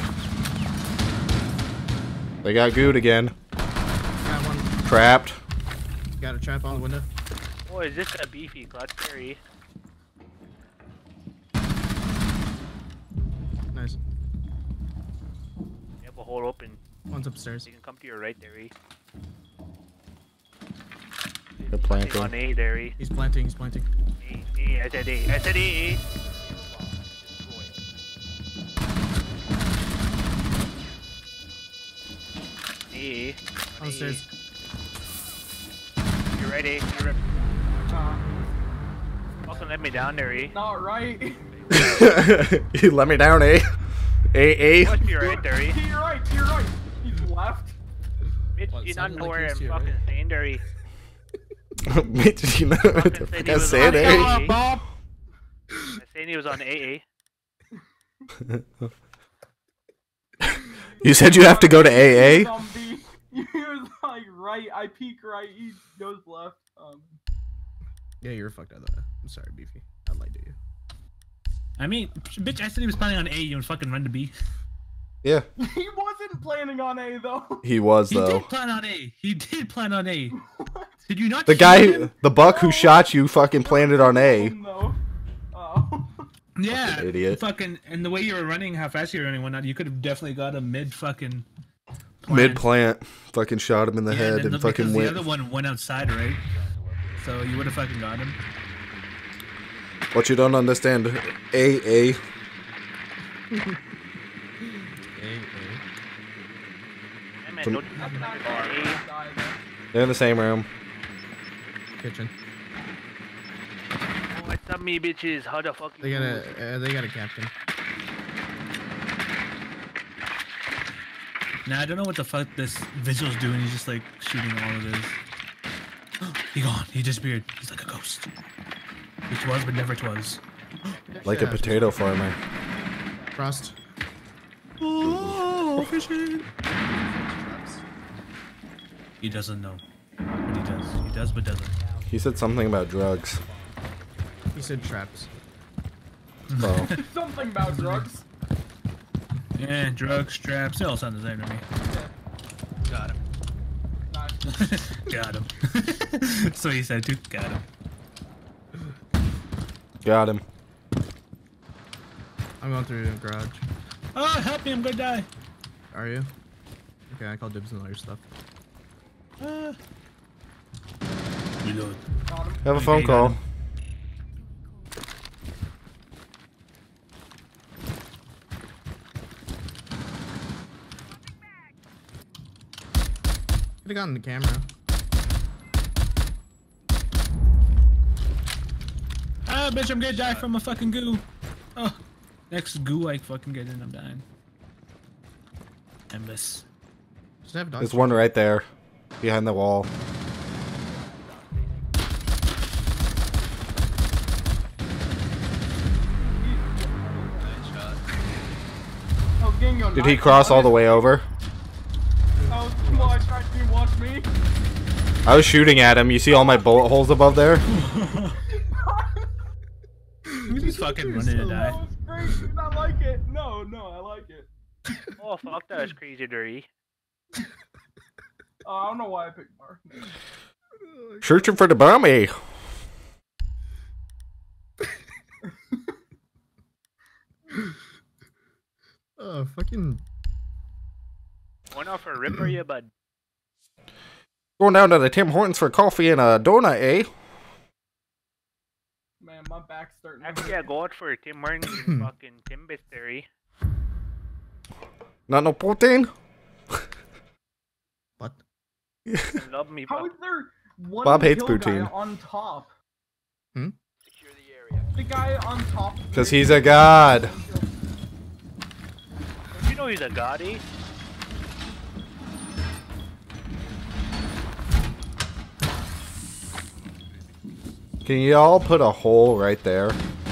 They got gooed again. Got one. Trapped. Got a trap on the window. Oh, is this a beefy clutch carry? Nice. You have a hole open. One's upstairs. You can come to your right, there. They're planting. On A, there. He's planting. He's planting. A, I said A. I said A. A. On the stairs. You're right, A. You're right. Fucking let me down there, E. Not right. You let me down, eh? A. Must be right there, E. To your right, to your right. He's left. Bitch, Well, it you not sounded know like where he I'm was to your fucking right. saying there, E. Bitch, you know what the fuck I said, eh? I saying he was on AA. You said you have to go to AA? He was like right. I peek right. He goes left. Yeah, you were fucked out of that. I'm sorry, Beefy. I lied to you. I mean, bitch, I said he was planning on A. You would fucking run to B. Yeah. He wasn't planning on A though. He was, He though. did plan on A. He did plan on A. Did you not? The shoot guy, him? the buck who shot you fucking planted on A. No. Oh. Yeah, Idiot. fucking, and the way you were running, how fast you were running, whatnot, you could have definitely got him mid fucking. Mid plant. Fucking shot him in the Yeah, head then and fucking because went. the other one went outside, right? So you would have fucking got him. What you don't understand, AA. Don't They're in the same room. Kitchen. Oh, it's not me, bitches. How the fuck They got a captain. Now I don't know what the fuck this Vigil's doing. He's just like shooting all of his. He gone. He disappeared. He's like a ghost. Which was, but never twas. Like a potato farmer. Frost. Oh, fishing. He doesn't know. But he does. He does, but doesn't. He said something about drugs. He said traps. Oh. Something about drugs. Yeah, drugs, traps, they all sound the same to me. Got him. Got him. So he said too. Got him. Got him. I'm going through the garage. Oh, help me, I'm gonna die. Are you? Okay, I call dibs on all your stuff. Reload. Have a phone call. Could've gotten the camera. Ah, bitch, I'm gonna die from a fucking goo. Oh, next goo I fucking get in, I'm dying. I miss. There's one right there. Behind the wall. Oh, Gingo, Did he cross all the way over? Oh, come on, try to watch me. I was shooting at him. You see all my bullet holes above there? He's fucking running to die. No, it's great. I like it. No, I like it. Oh, fuck, that was crazy, dirty. I don't know why I picked Mark. Searching for the bummy. Oh, fucking. Went off for a rip, are you, bud? Going down to the Tim Hortons for coffee and a donut, eh? Man, my back's starting to Actually, hurt. I go out for Tim Hortons and fucking Timbits Theory. Not no protein? What? Love me, How Bob. is there one Bob hates kill guy poutine. on top? Hmm? Secure the area. The guy on top. Because he's a god. Don't you know he's a goddie? Can you all put a hole right there?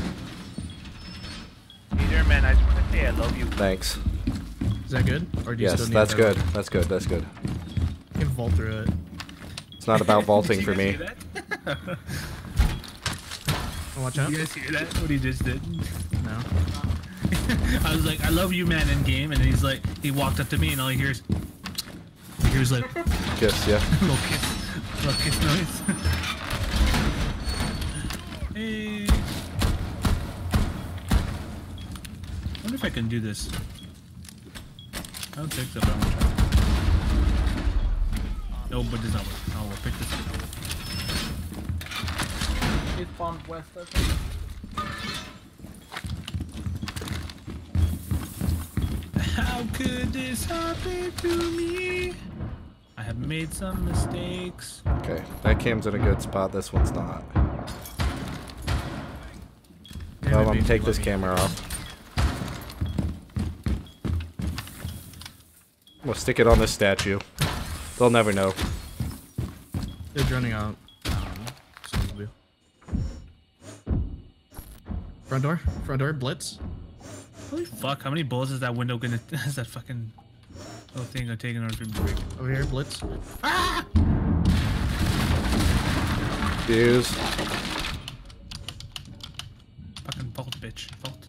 Hey there, man. I just want to say I love you. Thanks. Is that good? Or do you Yes, still need that's better? good. That's good. That's good. You can vault through it. It's not about vaulting Did for you me. guys hear that? Watch out. You guys hear that? What he just did? No. I was like, I love you, man, in game, and then he's like, he walked up to me, and all he hears like, Kiss, yeah. little kiss noise. Hey. I wonder if I can do this. I don't think so, but I'm gonna try. No, but it does not work. Oh, we'll pick this up. He spawned west, I think. How could this happen to me? I have made some mistakes. Okay, that cam's in a good spot. This one's not. Yeah, Well, I'm maybe gonna take let this me- camera off. We'll stick it on this statue. They'll never know. They're running out. Front door, blitz. Holy fuck, how many bullets is that window gonna, is that fucking little thing gonna take in order for me to break? Over here, blitz. Fuse. Fucking vault, bitch. Vault.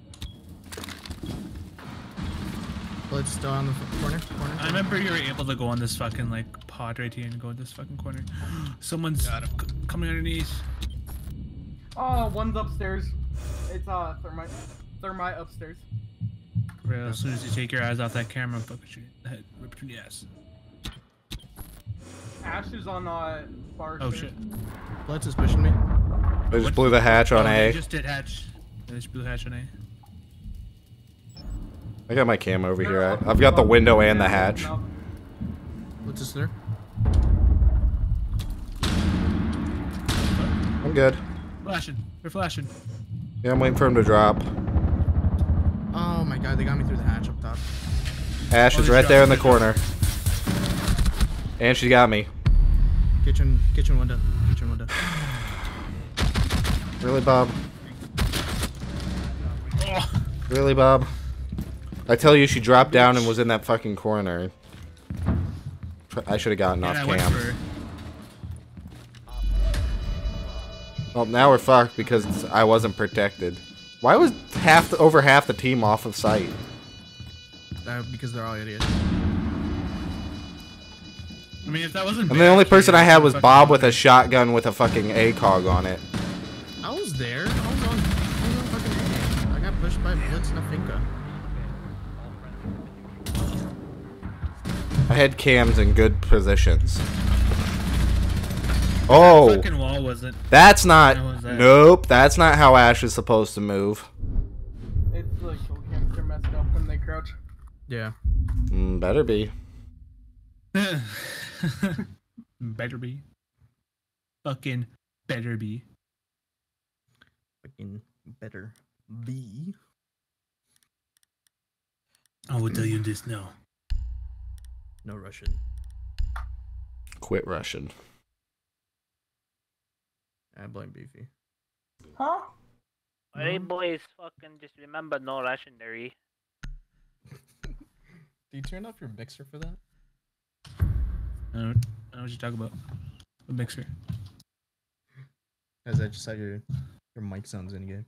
Blitz still on the corner. I remember you were able to go on this fucking like pod right here and go in this fucking corner. Someone's coming underneath. Oh, one's upstairs. It's thermite upstairs. Bro, as soon as you take your eyes off that camera, fucking shoot the head, rip it through the ass. Ash is on bar. Oh stairs. shit. Blitz is pushing me. I just blew the hatch on They A. just did hatch. They just blew hatch on A. I got my cam over here. I've got the window and the hatch. Blitz is there. I'm good. Flashing. They're flashing. Yeah, I'm waiting for him to drop. Oh my god, they got me through the hatch up top. Ash is right there in the corner. And she got me. Kitchen window. Kitchen window. Really, Bob? Really, Bob? I tell you, she dropped down and was in that fucking corner. I should have gotten off I went cam. for her. Well, now we're fucked because I wasn't protected. Why was over half the team off of site? Because they're all idiots. I mean, if that wasn't. And the only person I had was Bob with a shotgun with a fucking ACOG on it. I was there. I was on fucking A. I got pushed by Blitz and a Finka. I had cams in good positions. Oh, That fucking wall wasn't. that's not. How was that? Nope, that's not how Ash is supposed to move. It's like kill cams are messed up when they crouch. Yeah. Better be. Better be. Fucking better be. Fucking better be. I will tell you this now. No Russian. Quit rushing. I blame Beefy. Huh? Hey boys, fucking just remember no legendary. Do you turn off your mixer for that? I don't know what you're talking about. A mixer. As I just had your mic sounds in game.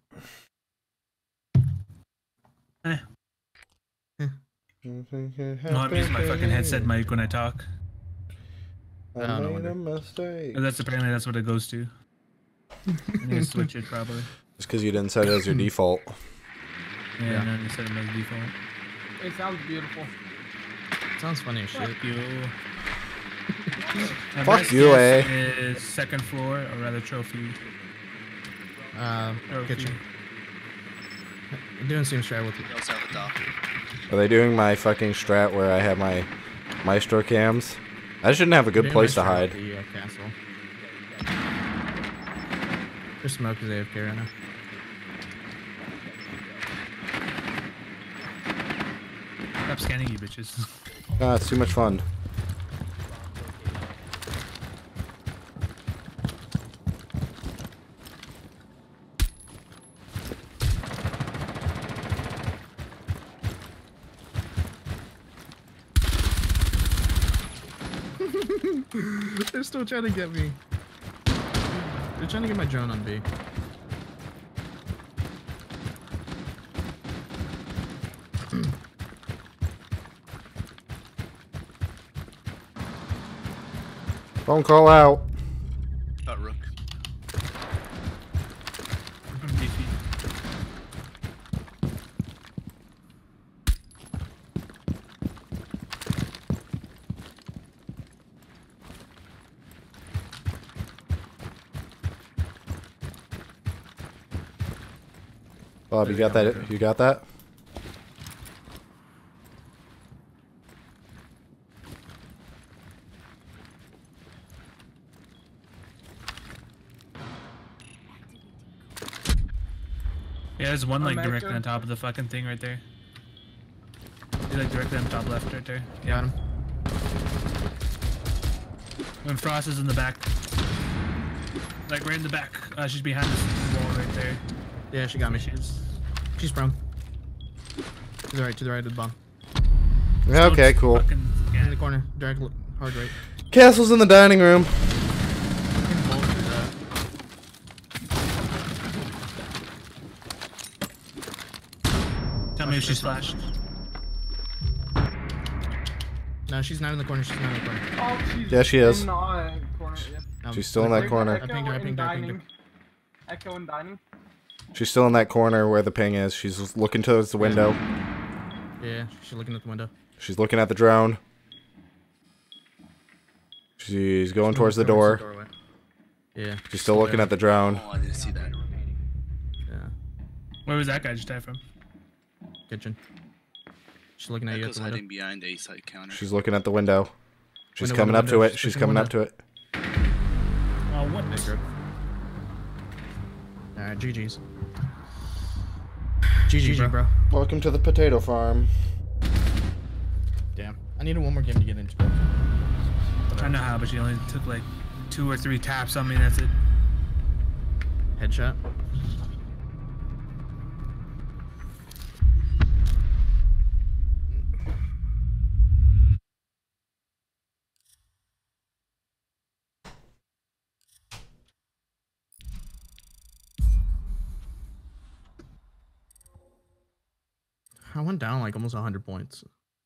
No, I'm using my fucking headset mic when I talk. I made a mistake. And that's apparently that's what it goes to. I need to switch it probably. Just because you didn't set it as your default. Yeah, no, you set it as default. It sounds beautiful. Sounds funny as shit. Fuck you. Fuck best you, guess eh? Is second floor, or rather trophy. Kitchen. Doing same strat with you. You also have a dock. Are they doing my fucking strat where I have my maestro cams? I shouldn't have a good Doing place my to strat hide. with the castle. There's smoke is AFK right now. Stop scanning you bitches. Ah, it's too much fun. They're still trying to get me. They're trying to get my drone on B. Phone call out. Got rook. Bob, you got that? You got that? Yeah, there's one like I'm directly active. on top of the fucking thing right there. He's like directly on top left right there. Got him. When Frost is in the back. Like right in the back. She's behind this wall right there. Yeah, she got me. She's She's prone. To the right of the bomb. Yeah, okay, cool. In the corner, direct hard right. Castle's in the dining room. Tell me if she's flashed. No, she's not in the corner. She's not in the corner. Oh, she's Yeah, she is. in the corner. Yeah. She's still in that corner. I pinged her. I pinged her. I pinged her. Echo and dining. She's still in that corner where the ping is. She's looking towards the window. Yeah, she's looking at the window. She's looking at the drone. She's going towards the door. Yeah. She's still looking at the drone. Oh, I didn't see that. Yeah. Where was that guy just died from? Kitchen. She's looking at you at Echo's the window. hiding behind a side counter. She's looking at the window. She's Window, coming window, up to window. it. She's She's pushing coming the up to it. Oh, what? Alright, GG's. GG, bro. Welcome to the potato farm. Damn. I needed one more game to get into. I know how, but she only took like 2 or 3 taps on me, that's it. Headshot. I went down like almost 100 points.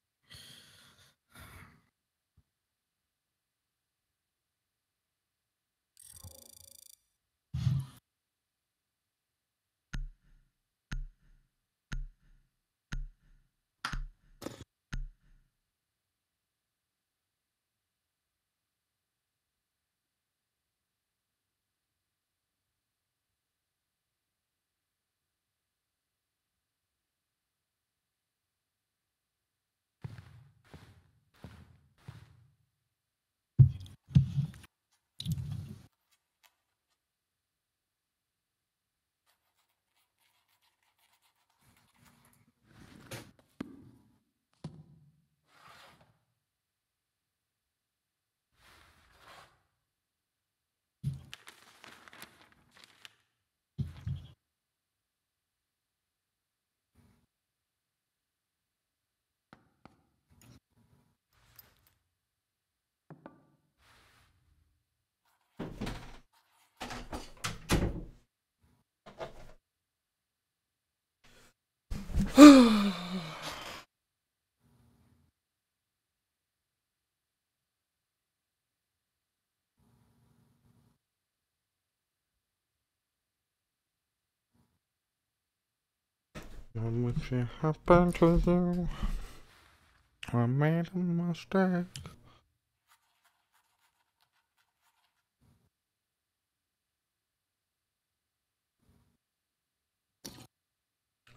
What happened to you? I made a mistake.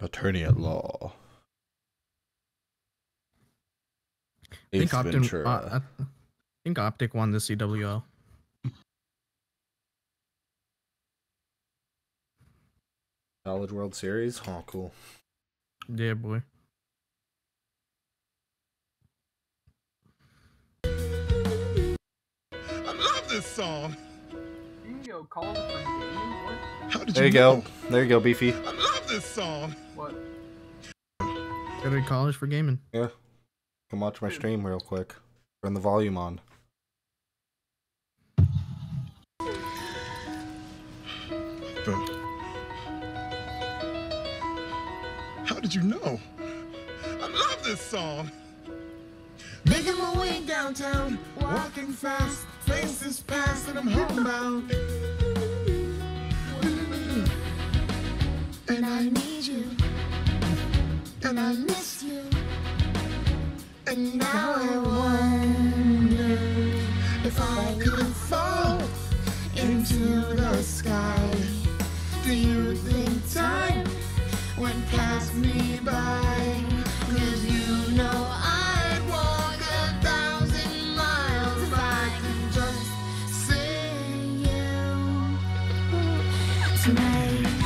Attorney at law. I think Ace Ventura. I think Optic won the CWL. College World Series? Oh, cool. Yeah, boy. I love this song. Yo, call it for gaming? What? How did There you go. There you go, Beefy. I love this song. What? Go to college for gaming. Yeah. Come watch my stream real quick. Turn the volume on. How did you know? I love this song. Making my way downtown, walking fast, faces past, and I'm homebound. And I need you, and I miss you, and now I wonder if I could fall into the sky. Do you think time went past me by? 'Cause you know I'd walk 1,000 miles if I could just see you tonight.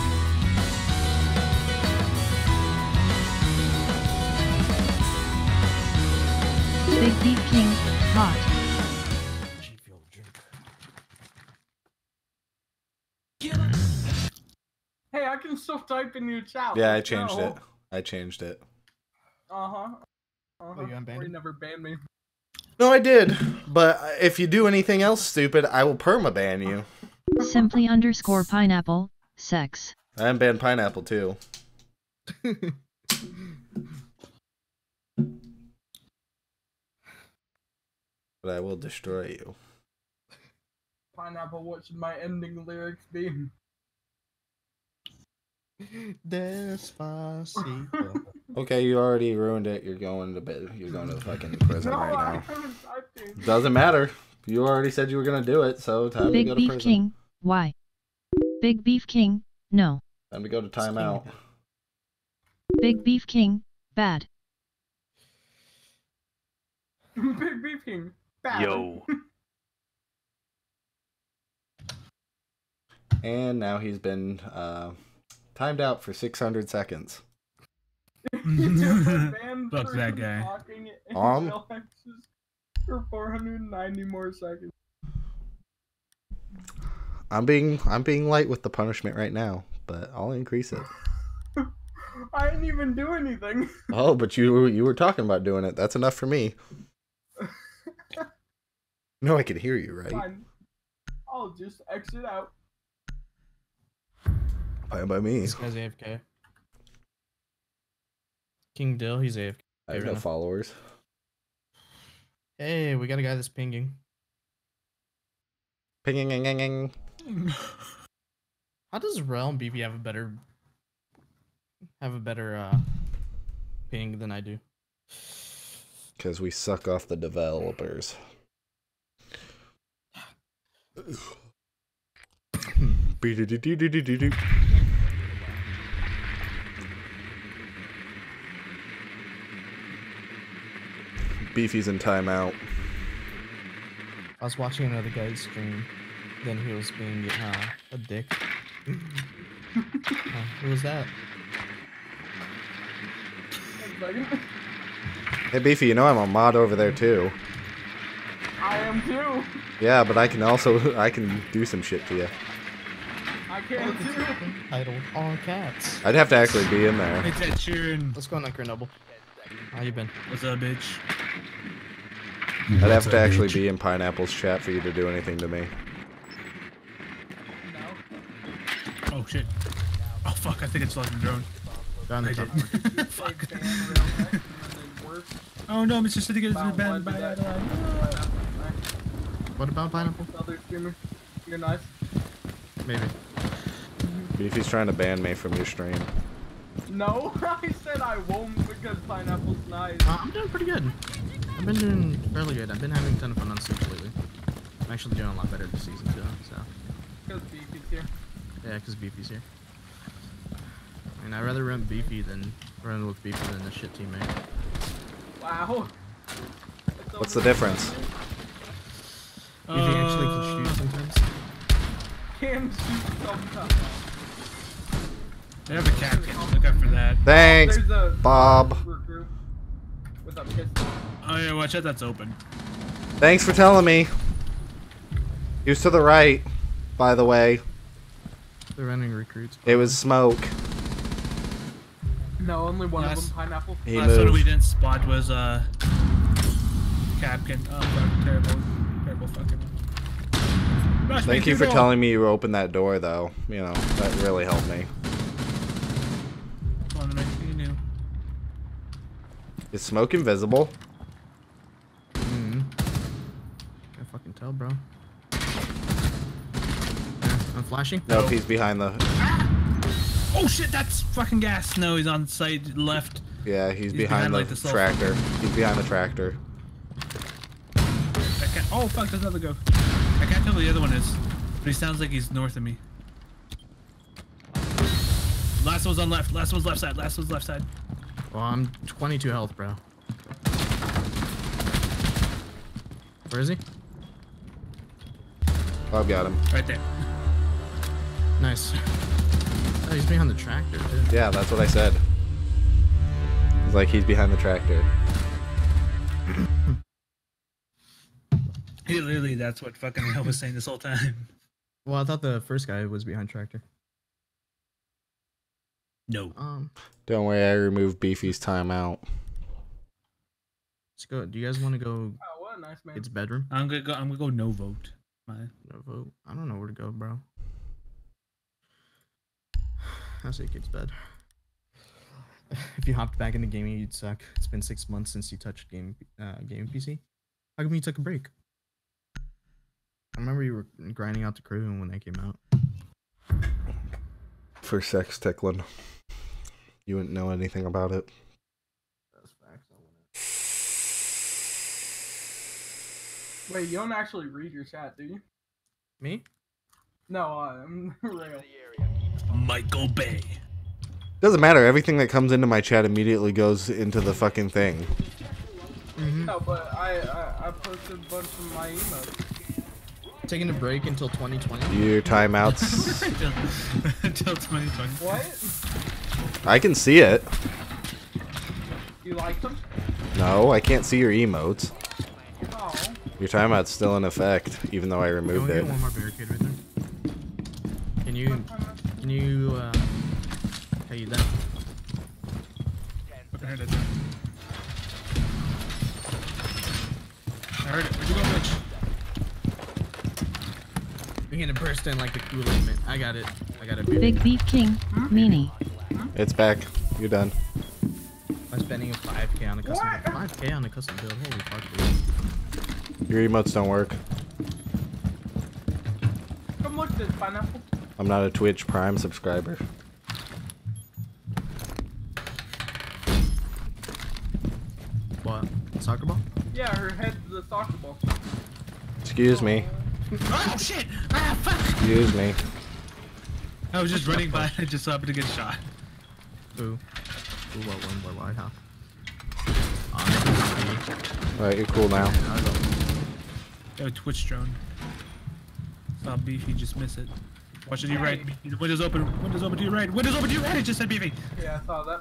Big Beef King, hot. Hey, I can still type in your chat. Yeah, I let's changed go. it. I changed it. Uh-huh. Oh, you unbanned Or you him? never banned me. No, I did. But if you do anything else stupid, I will permaban you. Simply underscore pineapple, sex. I banned Pineapple too. But I will destroy you. Pineapple, what should my ending lyrics be? Despacito. Okay, you already ruined it. You're going to bed. You're going to fucking prison No, right I now. haven't typed it. Doesn't matter. You already said you were gonna do it, so time to Big go to Beef prison. King, why? Big Beef King, no. Time to go to timeout. Big Beef King, bad. Big Beef King. Bad. Yo. And now he's been timed out for 600 seconds. Banned Fuck for that him guy. talking in Um? real access for 490 more seconds. I'm being light with the punishment right now, but I'll increase it. I didn't even do anything. Oh, but you were talking about doing it. That's enough for me. No, I can hear you, right? Fine. I'll just exit out. Fine by me. This guy's AFK. King Dill, he's AFK. I have right no now. followers. Hey, we got a guy that's pinging. Pinging. How does Realm BB have a better ping than I do? Because we suck off the developers. Beefy's in timeout. I was watching another guy's stream, then he was being a dick. Who was that? Hey Beefy, you know I'm a mod over there too. I am too. Yeah, but I can do some shit to you. I can too. Titled All Cats. I'd have to actually be in there. It's that cheering. What's going on, Grenoble? How you been? What's up, bitch? I'd have to actually be in Pineapple's chat for you to do anything to me. Oh shit. Oh fuck, I think it's like a drone. Down the I top. did. Fuck. Oh no, Mr. City is banned by What about Pineapple? Other streamer. You're nice. Maybe. Beefy's trying to ban me from your stream. No, I said I won't because Pineapple's nice. I'm doing pretty good. I've been doing fairly good. I've been having a ton of fun on Siege lately. I'm actually doing a lot better this season too, so. Because Beefy's here. Yeah, because Beefy's here. And I'd rather run beefy than run with beefy than a shit teammate. Wow. What's the difference? Beefy actually can shoot sometimes. Can shoot sometimes. They have a captain. Look out for that. Thanks, There's a Bob. recruit with a pistol. Oh yeah, watch out. That's open. Thanks for telling me. He was to the right, by the way. They're running recruits. It was smoke. No, only one of them. Pineapple. He Last one moved. we didn't spot was Capkin. Oh fuck, terrible fucking. Rush, Thank make you your for goal. telling me you opened that door, though. You know, that really helped me. Come on, make sure you knew. Is smoke invisible? Mm-hmm. I fucking tell, bro. I'm flashing. Nope, he's behind the. Oh shit, that's fucking gas. No, he's on side left. Yeah, he's behind the like, the tractor. He's behind the tractor. I can't, oh fuck, there's another go. I can't tell who the other one is, but he sounds like he's north of me. Last one's on left. Last one's left side. Last one's left side. Well, I'm 22 health, bro. Where is he? Oh, I've got him. Right there. Nice. Oh, he's behind the tractor, too. Yeah, that's what I said. It's like he's behind the tractor. Literally, that's what fucking I was saying this whole time. Well, I thought the first guy was behind tractor. No. Don't worry, I removed Beefy's timeout. Let's go. Do you guys want to go? Oh, what a nice man. It's bedroom. I'm gonna go no vote. No vote. I don't know where to go, bro. I say kids bed. If you hopped back into gaming, you'd suck. It's been 6 months since you touched gaming PC. How come you took a break? I remember you were grinding out the crew when they came out. For sex tickling. You wouldn't know anything about it. That's facts. Wait, you don't actually read your chat, do you? Me? No, I'm real. Michael Bay. Doesn't matter. Everything that comes into my chat immediately goes into the fucking thing. No, but I posted a bunch of my emotes. Taking a break until 2020. Your timeouts. Until 2020. What? I can see it. You like them? No, I can't see your emotes. Oh. Your timeout's still in effect, even though I removed Can we it. get one more barricade right there? Can you, how you done? I heard it. I heard it. Where'd you go, bitch? We're gonna burst in like the Kool-Aid man. I got it. I got it. Big Beef King, Meanie. It's back. You're done. I'm spending 5k on a custom build. 5k on a custom build. Holy fuck, dude. Your emotes don't work. Come look at this, Pineapple. I'm not a Twitch Prime subscriber. What? Soccer ball? Yeah, her head's the soccer ball. Excuse me. Oh shit! Ah fuck! Excuse me. I was just running by. I just happened to get shot. Ooh. Ooh, what one? Why? How? Alright, you're cool now. Yo, Twitch drone. Saw Beefy, just miss it. Watch it to your right. Windows open. Windows open to your right. Windows open to your right. It just said Beefy. Yeah, I saw that.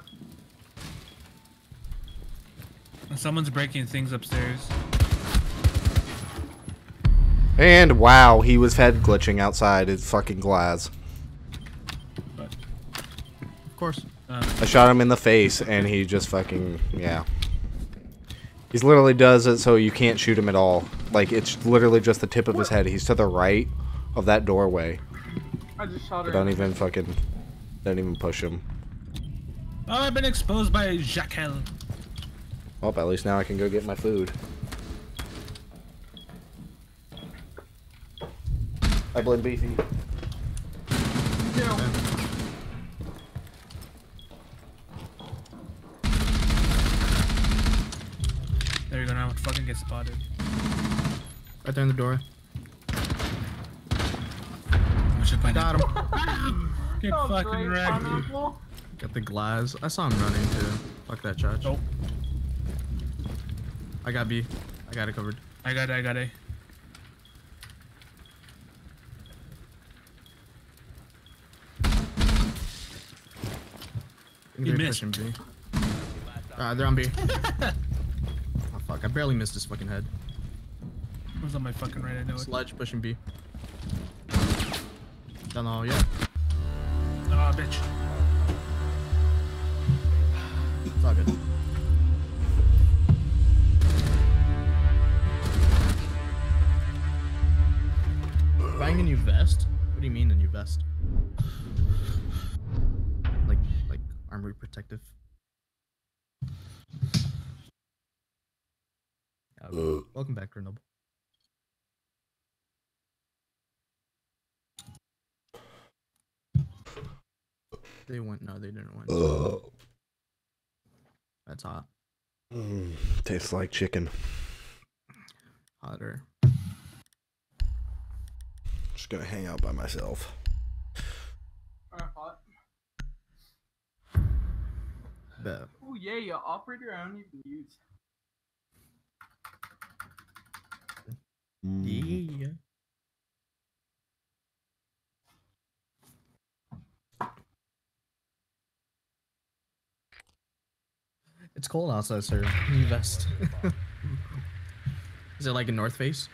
Someone's breaking things upstairs. And wow, he was head glitching outside his fucking glass. Of course. I shot him in the face and he just fucking, yeah. He's literally does it so you can't shoot him at all. Like, it's literally just the tip of his head. He's to the right of that doorway. I just shot her. Don't even fucking, don't even push him. Oh, I've been exposed by Jacquel. Well, at least now I can go get my food. I blame Beefy. There you go, now fucking get spotted. Right there in the door. We should find Got out. him. Get Oh, fucking great, wrecked. Pineapple. Got the glass. I saw him running too. Fuck that church. Nope. I got B. I got it covered. I got A. He missed. B. They're on B. Oh fuck! I barely missed his fucking head. It was on my fucking right. I know it. Sledge pushing B. Don't know yet. Oh, bitch. It's all good. Buying a new vest? What do you mean a new vest? Like armory protective? Welcome back, Grenoble. They went. No, they didn't win. That's hot. Tastes like chicken. Hotter. Just gonna hang out by myself. Hot. Bet. Oh yeah, operator I don't even use. Yeah. It's cold outside, sir. New vest. Is it like a North Face?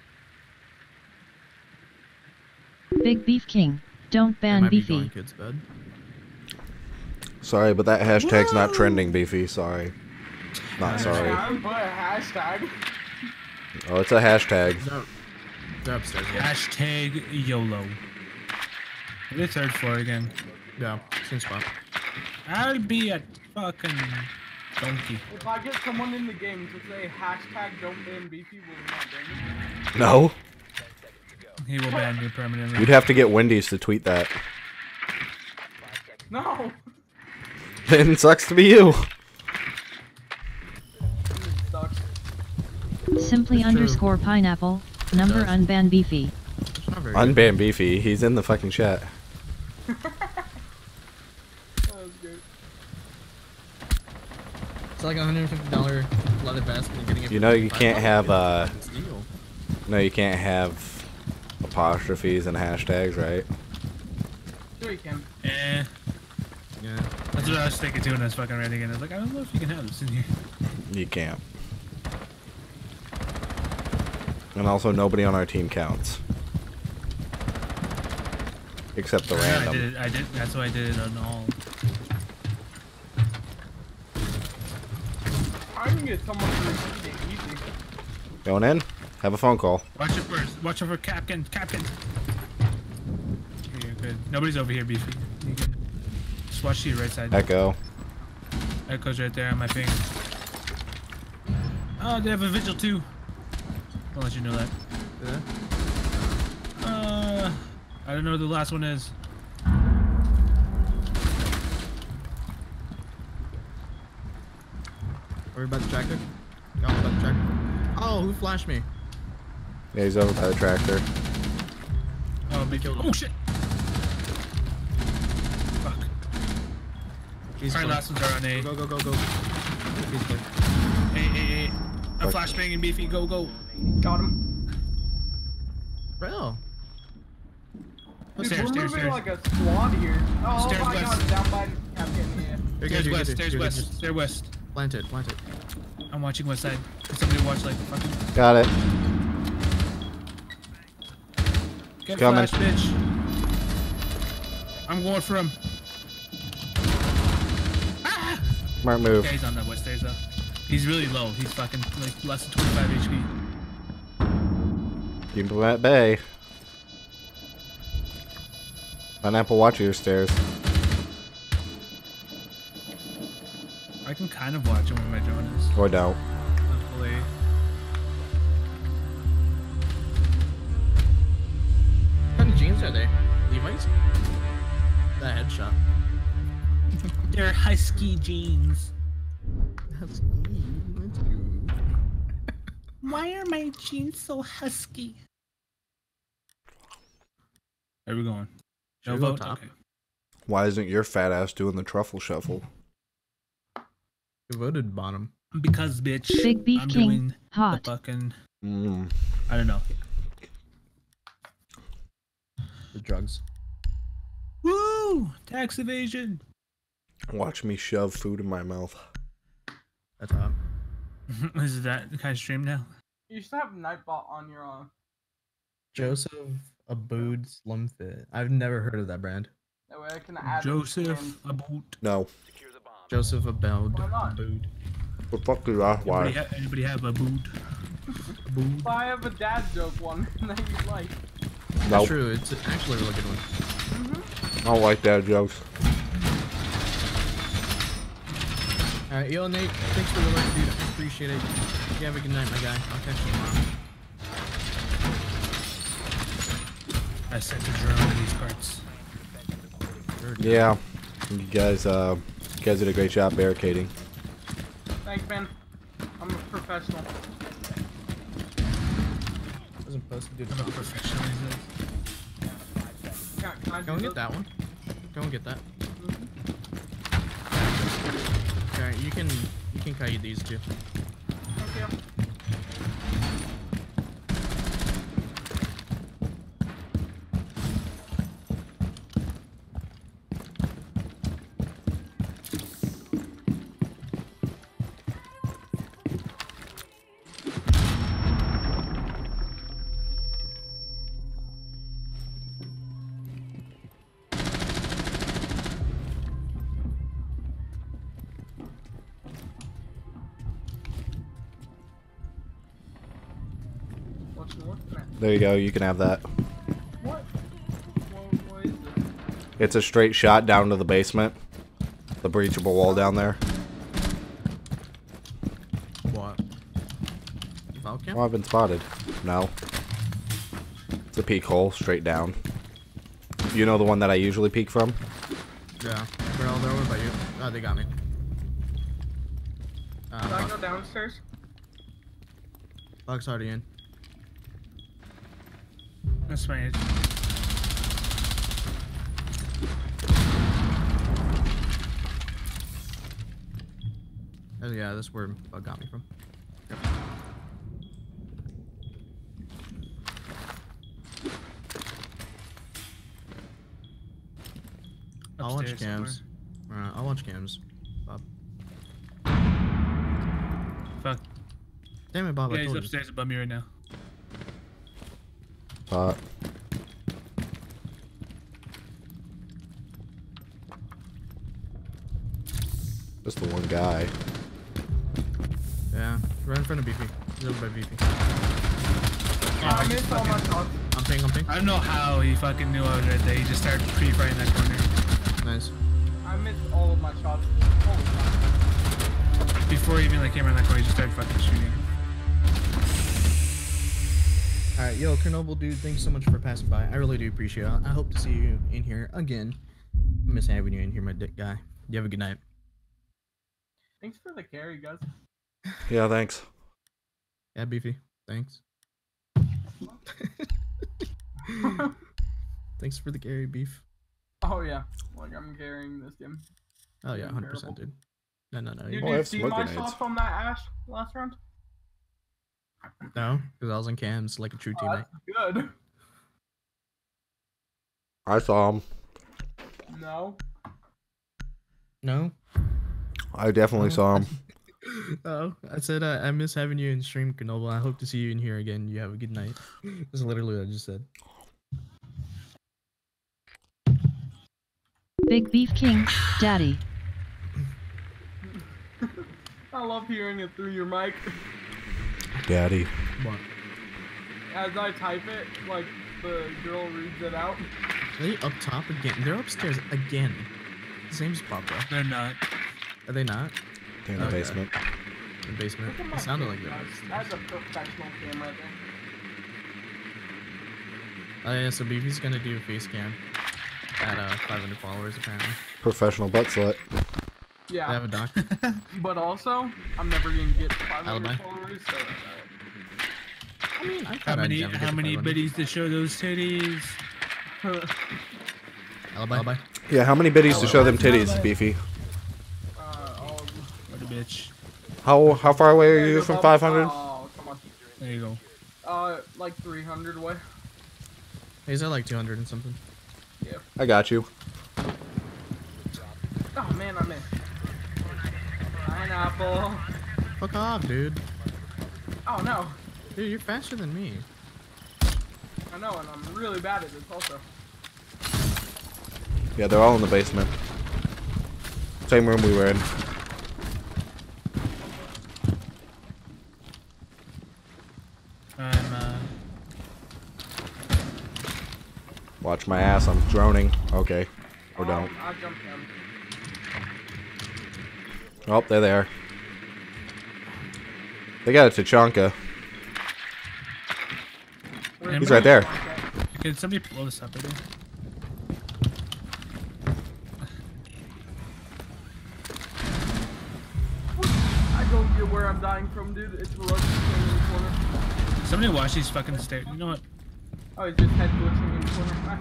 Big Beef King, don't ban Beefy. Kids' bed. Sorry, but that hashtag's not trending, Beefy. Sorry. Not sorry. Put a hashtag. Oh, it's a hashtag. They're upstairs. Yeah. Hashtag YOLO. The third floor again. Yeah, same spot. I'll be a fucking donkey. If I get someone in the game to say hashtag don't ban Beefy, will we not ban it? No. He will ban you permanently. You'd have to get Wendy's to tweet that. No. Then sucks to be you. Simply underscore pineapple, number unban Beefy. Unban Beefy. He's in the fucking chat. It's like $150 leather vest and you're getting it. You know you can't have no, you can't have apostrophes and hashtags, right? Sure you can. Eh. Yeah. That's what I was thinking too when I was fucking ready again. I was like, I don't know if you can have this in here. You can't. And also, nobody on our team counts. Except the random. I did. That's why I did it on all. I can get someone to repeat it easy. Going in? Have a phone call. Watch it first. Watch over Capkin. Capkin. You're good. Nobody's over here, Beefy. You can just watch to your right side. Echo. Echo's right there on my ping. Oh, they have a vigil too. I'll let you know that. Yeah. I don't know who the last one is. Worry about the tractor? Y'all about the tractor? Oh, who flashed me? Yeah, he's over by the tractor. Oh, big kill. Oh shit! Fuck. Alright, last ones are on A. Go, go, go, go. Hey. A flashbang and Beefy, go. Got him. Bro. Dude, Stairs, we're stairs, moving stairs. like a squad here. Oh Stairs my west. god, down by Captain, yeah. Stairs west, stairs west, stairs west. Plant it. I'm watching west side. Can somebody watch like fucking... Got it. Get Coming. flash, bitch. I'm going for him. Smart move. Yeah, he's on that west stairs though. He's really low. He's fucking like less than 25 HP. Keep him at bay. Pineapple, watch your stairs. I can kind of watch him when my drone is. Or don't. Hopefully. What kind of jeans are they? Levi's? That headshot. They're husky jeans. That's good. Why are my jeans so husky? Where are we going? Should No we go vote? top? Okay. Why isn't your fat ass doing the truffle shuffle? You voted bottom. Because, bitch. Big Beef I'm King, doing hot. The fucking. Mm. I don't know. The drugs. Woo! Tax evasion. Watch me shove food in my mouth. That's hot. Is that the kind of stream now? You should have Nightbot on your Joseph Abood Slim Fit. I've never heard of that brand. That way I can add Joseph it Abood. No. Joseph Abood. Why not? Abood. What the fuck is that? Why? Anybody have a boot? If I have a dad joke one that you like. That's Nope. true. It's actually a really good one. I don't like dad jokes. Alright, yo, Nate. Thanks for the like, dude. I appreciate it. You have a good night, my guy. I'll catch you tomorrow. I sent a drone in these parts. Yeah. You guys did a great job barricading. Thanks, man. I'm a professional. Wasn't supposed to do I'm a professional. Can I Go and do get that one. Go and get that. Mm-hmm. Alright, you can kite these two. Thank you. What's north of that? There you go. You can have that. What? What is it? It's a straight shot down to the basement. The breachable wall down there. What? Valcam? Oh, I've been spotted. No. It's a peek hole straight down. You know the one that I usually peek from? Yeah. They're all there. What about you? Oh, they got me. Should I go downstairs? Buck's already in. That's fine. Oh yeah, that's where Bug got me from. Yep. I'll watch Upstairs cams. I'll watch cams. Bob. Fuck. Damn it, Bob. Yeah, I he's told you. upstairs above me right now. Just the one guy. Yeah, right in front of Beefy. He's over by Beefy. I missed all my shots. I'm ping. I don't know how he fucking knew I was right there. He just started pre-firing that corner. Nice. I missed all of my shots. Holy crap. Before he even like came around that corner, he just started fucking shooting. Alright, yo, Chernobyl dude, thanks so much for passing by. I really do appreciate it. I hope to see you in here again. I miss having you in here, my dick guy. You have a good night. Thanks for the carry, guys. Yeah, thanks. Yeah, Beefy. Thanks. Thanks for the carry, Beef. Oh yeah, like I'm carrying this game. Oh yeah, 100%, dude. No. Did you see my shots on that Ash last round? No, because I was on cams like a true teammate. That's good. I saw him. No. No? I definitely saw him. Oh, I said I miss having you in stream, Chernobyl. I hope to see you in here again. You have a good night. That's literally what I just said. Big Beef King, Daddy. I love hearing it through your mic. Daddy. What? As I type it, like the girl reads it out. Are they up top again? They're upstairs again. Same spot, bro. They're not. Are they not? In the basement. In the basement. Look at my It sounded cam, like that. guys. That's a professional cam right there. Oh yeah, so Beefy's gonna do a face cam at 500 followers apparently. Professional butt slut. Yeah. They have a doc. But also, I'm never gonna get 500 Alibi. followers, so I mean, I How thought many I'd never get to how many 500. biddies to show those titties? Alibi. Yeah, how many biddies to show them titties, Beefy? What a bitch. How far away are you from 500? Oh, come on. There you go. Like 300 away. He's at like 200 and something. Yeah. I got you. Oh man, I missed. Pineapple. Fuck off, dude. Oh no. Dude, you're faster than me. I know, and I'm really bad at this also. Yeah, they're all in the basement. Same room we were in. Watch my ass, I'm droning. Okay. Or don't. I jumped him. Oh, they're there. They got a Tachanka. He's right there. Can somebody blow this up again? I don't get where I'm dying from, dude. It's the roach in the corner. Somebody watch these fucking stairs. You know what? Oh, he's just head glitching in the corner. Nice.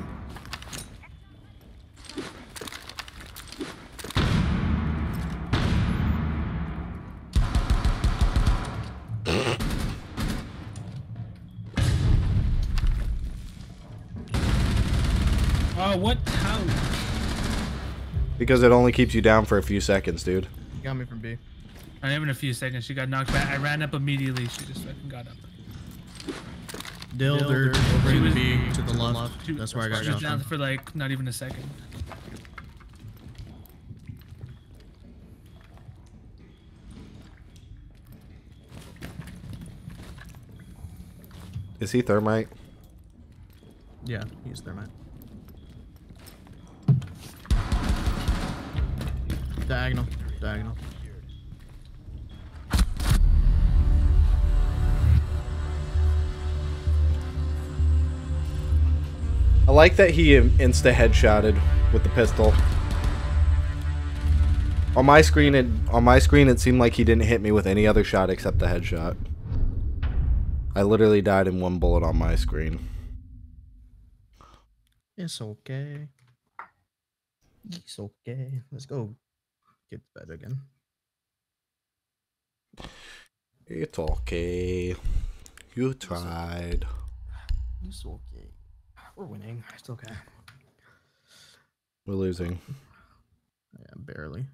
Oh, what? How? Because it only keeps you down for a few seconds, dude. You got me from B. I even a few seconds. She got knocked back. I ran up immediately. She just fucking got up. Dilder over She in was- B to the left. That's where I got She was shot down from. for like not even a second. Is he thermite? Yeah, he's thermite. Diagonal. Diagonal. I like that he insta headshotted with the pistol. On my screen, it seemed like he didn't hit me with any other shot except the headshot. I literally died in one bullet on my screen. It's okay. It's okay. Let's go get to bed again. It's okay. You tried. It's okay. We're winning. It's okay. We're losing. Yeah, barely.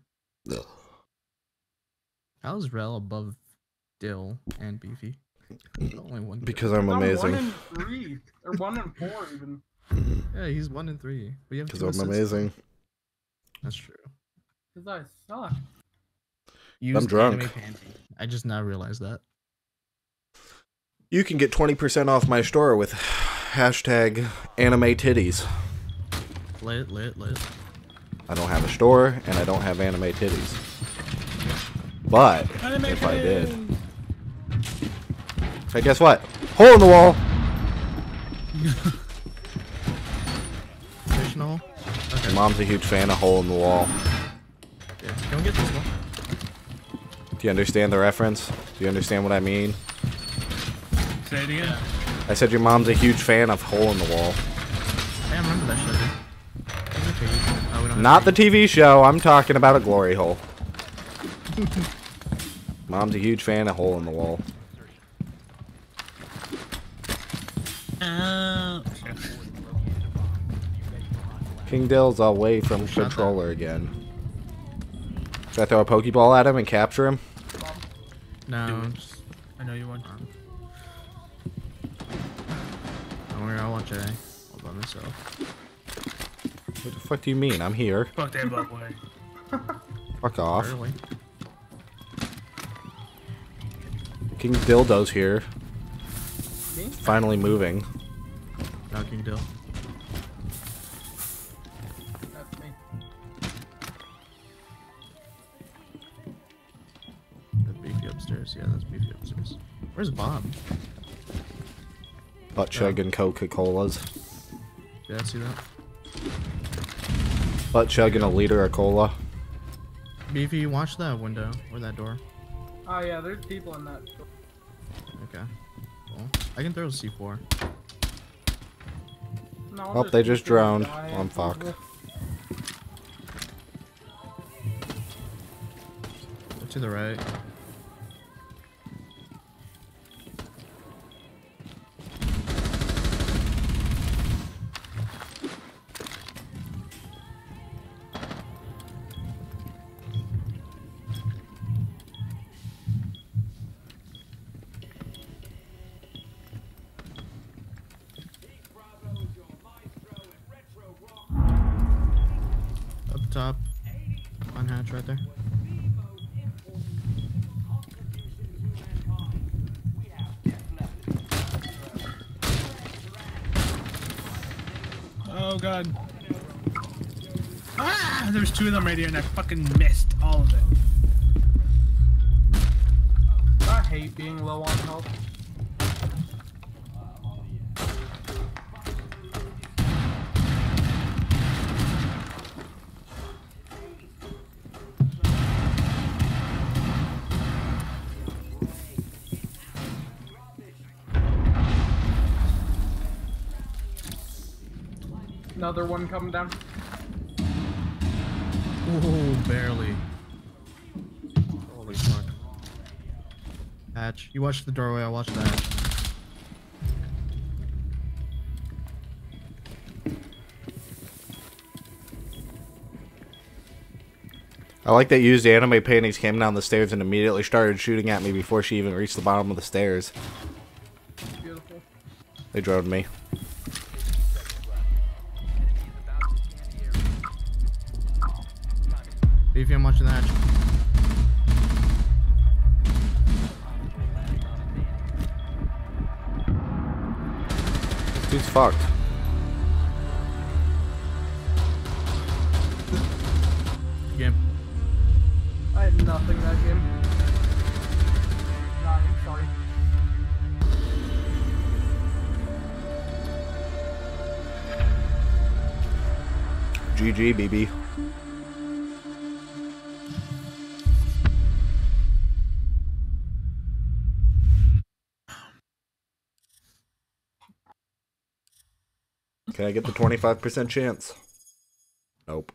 How's Rel above Dill and Beefy? There's only one. Because I'm amazing. 1 and 3. Or 1 and 4 even. Yeah, he's 1 and 3. We have Because 2 I'm assists. amazing. That's true. Because I suck. Used drunk. anime panty. I just now realized that. You can get 20% off my store with hashtag anime titties. Lit. I don't have a store and I don't have anime titties. But if I did. Hey, guess what? Hole in the wall! Additional. Okay. Your mom's a huge fan of Hole in the Wall. Yeah, don't get this one. Do you understand the reference? Do you understand what I mean? Say it again. I said your mom's a huge fan of Hole in the Wall. Hey, I remember that shit. Dude. Okay. Oh, we don't have Not the to- TV show, I'm talking about a glory hole. Mom's a huge fan of Hole in the Wall. King Dill's away from controller again. Should I throw a Pokeball at him and capture him? No. I know you want. Don't worry, I'll watch A. All by myself. What the fuck do you mean? I'm here. Fuck that butt boy. Fuck off. Barely. King Dildo's here. Me? Finally moving. No, King Dill. That's me. The Beefy upstairs. Yeah, that's Beefy upstairs. Where's Bob? Butt chugging Coca-Colas. Yeah, see that? Butt chugging a liter of cola. Beefy, watch that window or that door. Oh yeah, there's people in that. Okay. Cool. I can throw a C4. No, Oh, they just drowned. I'm fucked. To the right. Up top. On hatch right there. Oh god. Ah! There's two of them right here and I fucking missed all of it. I hate being low on health. Another one coming down. Oh, barely. Holy fuck. Hatch. You watch the doorway, I'll watch the hatch. I like that used anime panties came down the stairs and immediately started shooting at me before she even reached the bottom of the stairs. Beautiful. They droned me. If I'm watching the hatch. Dude's fucked. Game. I had nothing that game. Dying, sorry. GG, BB. Can I get the 25% chance? Nope.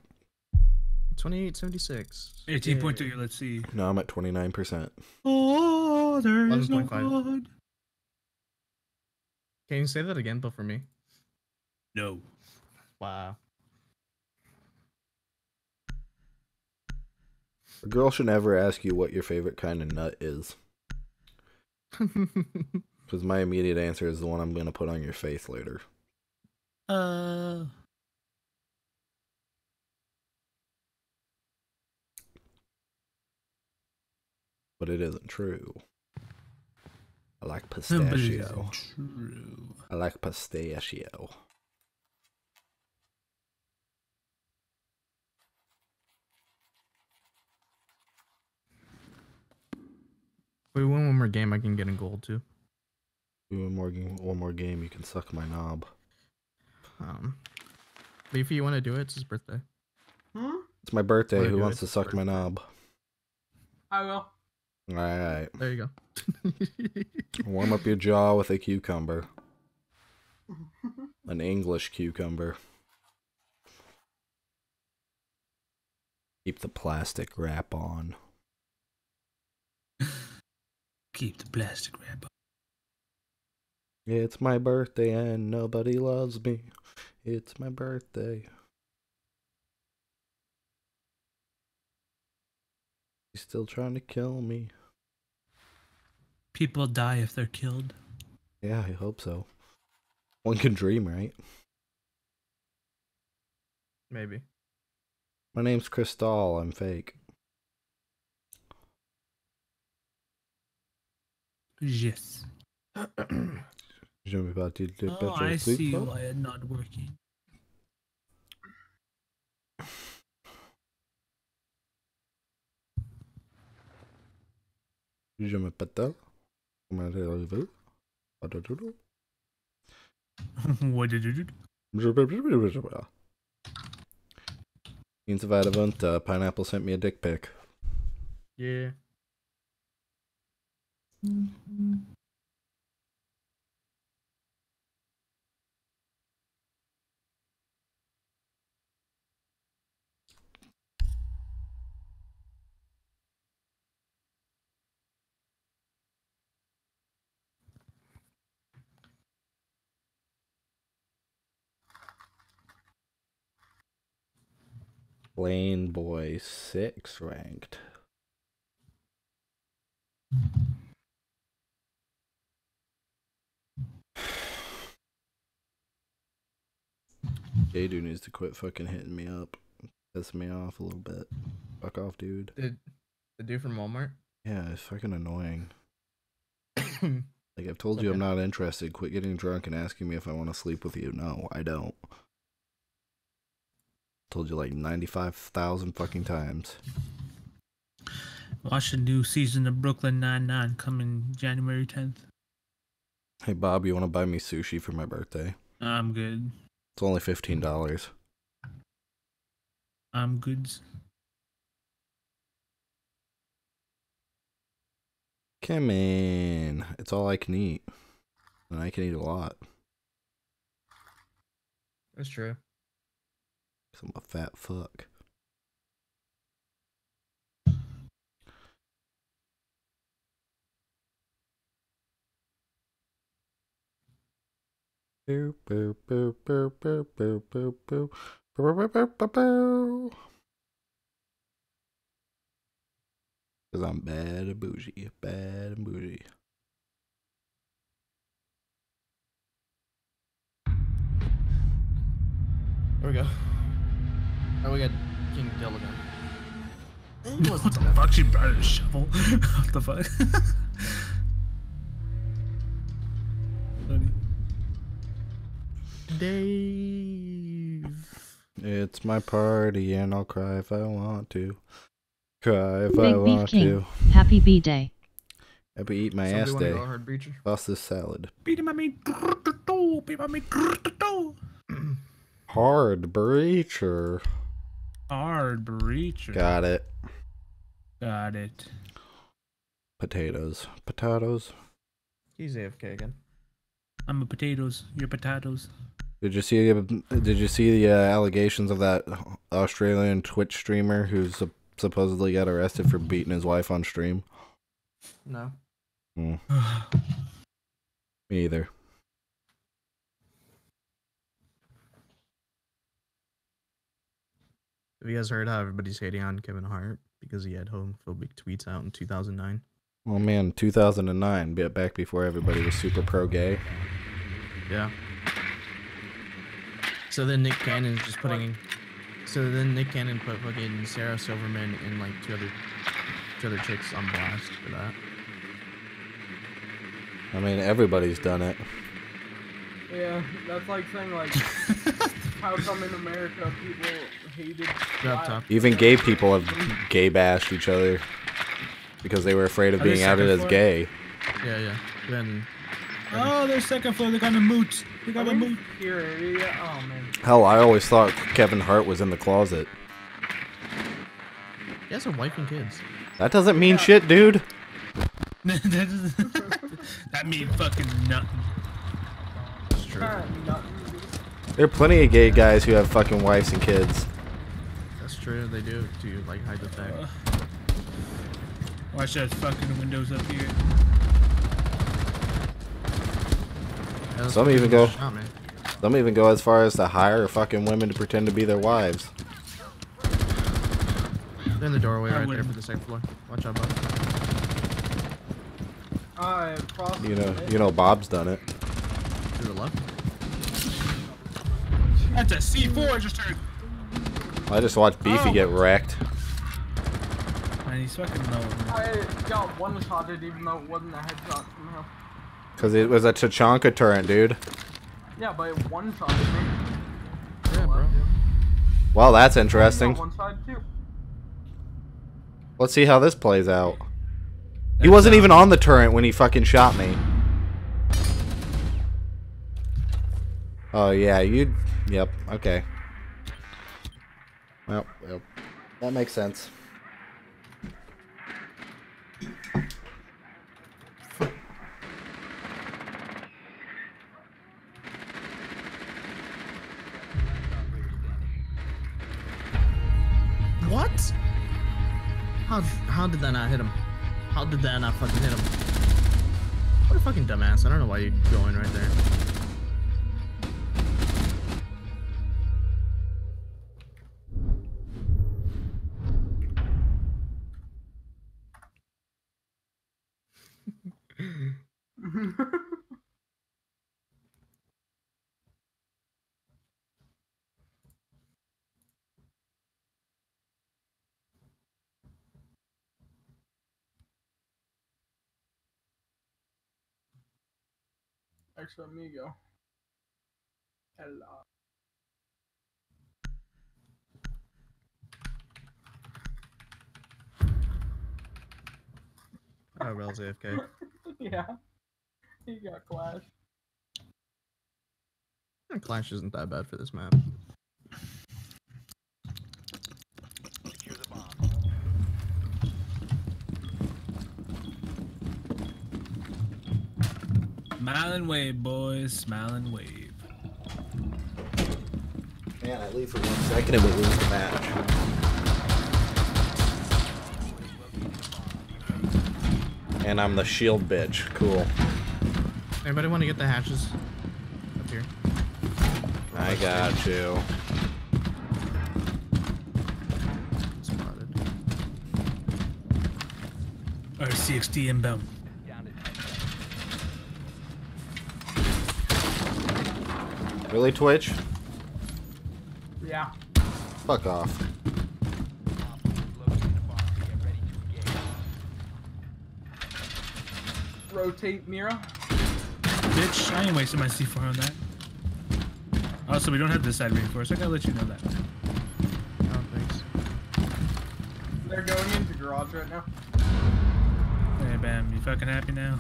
2876. 18.2, let's see. No, I'm at 29%. Oh, there is no 11.5. God. Can you say that again, but for me? No. Wow. A girl should never ask you what your favorite kind of nut is. Because my immediate answer is the one I'm going to put on your face later. But it isn't true. I like pistachio. True. I like pistachio. We win one more game, I can get in gold too. Do one more game, you can suck my knob. Leafy, you want to do it? It's his birthday. Hmm? It's my birthday. Wanna Who do wants it? to suck my knob? I will. Alright. There you go. Warm up your jaw with a cucumber. An English cucumber. Keep the plastic wrap on. Keep the plastic wrap on. It's my birthday and nobody loves me. It's my birthday. He's still trying to kill me. People die if they're killed. Yeah, I hope so. One can dream, right? Maybe. My name's Crystal. I'm fake. Yes. Je me bâtis de Oh, pétrole I plus see fort. why it's not working. Je m'appelle. Comment allez-vous? Patadoudou. What did you do? Means Vadavunta, Pineapple sent me a dick pic. Yeah. Lane Boy 6 ranked. J-Dude needs to quit fucking hitting me up. Pissing me off a little bit. Fuck off, dude. The dude from Walmart? Yeah, it's fucking annoying. Like, I've told you I'm not interested. Quit getting drunk and asking me if I want to sleep with you. No, I don't. Told you like 95,000 fucking times. Watch the new season of Brooklyn Nine-Nine coming January 10th. Hey, Bob, you want to buy me sushi for my birthday? I'm good. It's only $15. I'm good. Come in. It's all I can eat. And I can eat a lot. That's true. 'Cause I'm a fat fuck. Boo, boo, boo, boo, boo, boo, boo, boo. Boo, boo, boo, boo, boo. 'Cause I'm bad and bougie. Bad and bougie. There we go. Oh, we got King Dill again. What the fuck? She brought a shovel. What the fuck? Dave. It's my party and I'll cry if I want to. Cry if I Big Beef want King. to. Happy B-Day. Happy eat my Somebody ass wanna day. go hard, Breacher? Bust this salad. Beat him at me. Beat him at me. Hard breacher. Hard breacher. Got it. Got it. Potatoes. Potatoes. He's AFK again. I'm a potatoes. You're potatoes. Did you see the allegations of that Australian Twitch streamer who's supposedly got arrested for beating his wife on stream? No. Me either. Have you guys heard how everybody's hating on Kevin Hart because he had homophobic tweets out in 2009? Well, man, 2009, back before everybody was super pro-gay. Yeah. So then Nick Cannon just putting. So then Nick Cannon put fucking Sarah Silverman and like two other chicks on blast for that. I mean, everybody's done it. Yeah, that's like saying like, how come in America people hated black? Even gay people have gay bashed each other because they were afraid of Are they being outed second as floor? gay. Yeah, yeah. Then. Oh, their second floor. They got a moot. They got a moot. Here, yeah. Oh man. Hell, I always thought Kevin Hart was in the closet. He has a wife and kids. That doesn't mean shit, dude. That mean fucking nothing. That's true. There are plenty of gay guys who have fucking wives and kids. That's true. They do to like hide the fact. Watch that fucking windows up here. Yeah, Some even go. shot, man. Some even go as far as to hire fucking women to pretend to be their wives. They're in the doorway I right there wouldn't. for the second floor. Watch out, bud. You know, Bob's done it. To the left. That's a C4 just heard. I just watched Beefy get wrecked. Man, he's fucking low. I got one-shotted even though it wasn't a headshot somehow. Because it was a Tachanka turret, dude. Yeah, but it one-shotted me. Yeah, bro. Well, that's interesting. One side too. Let's see how this plays out. He wasn't even on the turret when he fucking shot me. Oh, yeah, you... Yep, okay. Well, that makes sense. What? How did that not hit him? How did that not fucking hit him? What a fucking dumbass. I don't know why you're going right there. Extra amigo. Hello. Oh, Rel's AFK. Yeah. He got Clash. Clash isn't that bad for this map. Smile and wave, boys. Smile and wave. Man, I leave for 1 second and we lose the match. And I'm the shield bitch. Cool. Anybody want to get the hatches up here? I got you. Spotted. RCXD inbound. Really, Twitch? Yeah. Fuck off. Rotate Mira. Bitch, I ain't wasting my C4 on that. Also, we don't have this side reinforced. I gotta let you know that. Oh, thanks. They're going into garage right now. Hey, bam, you fucking happy now?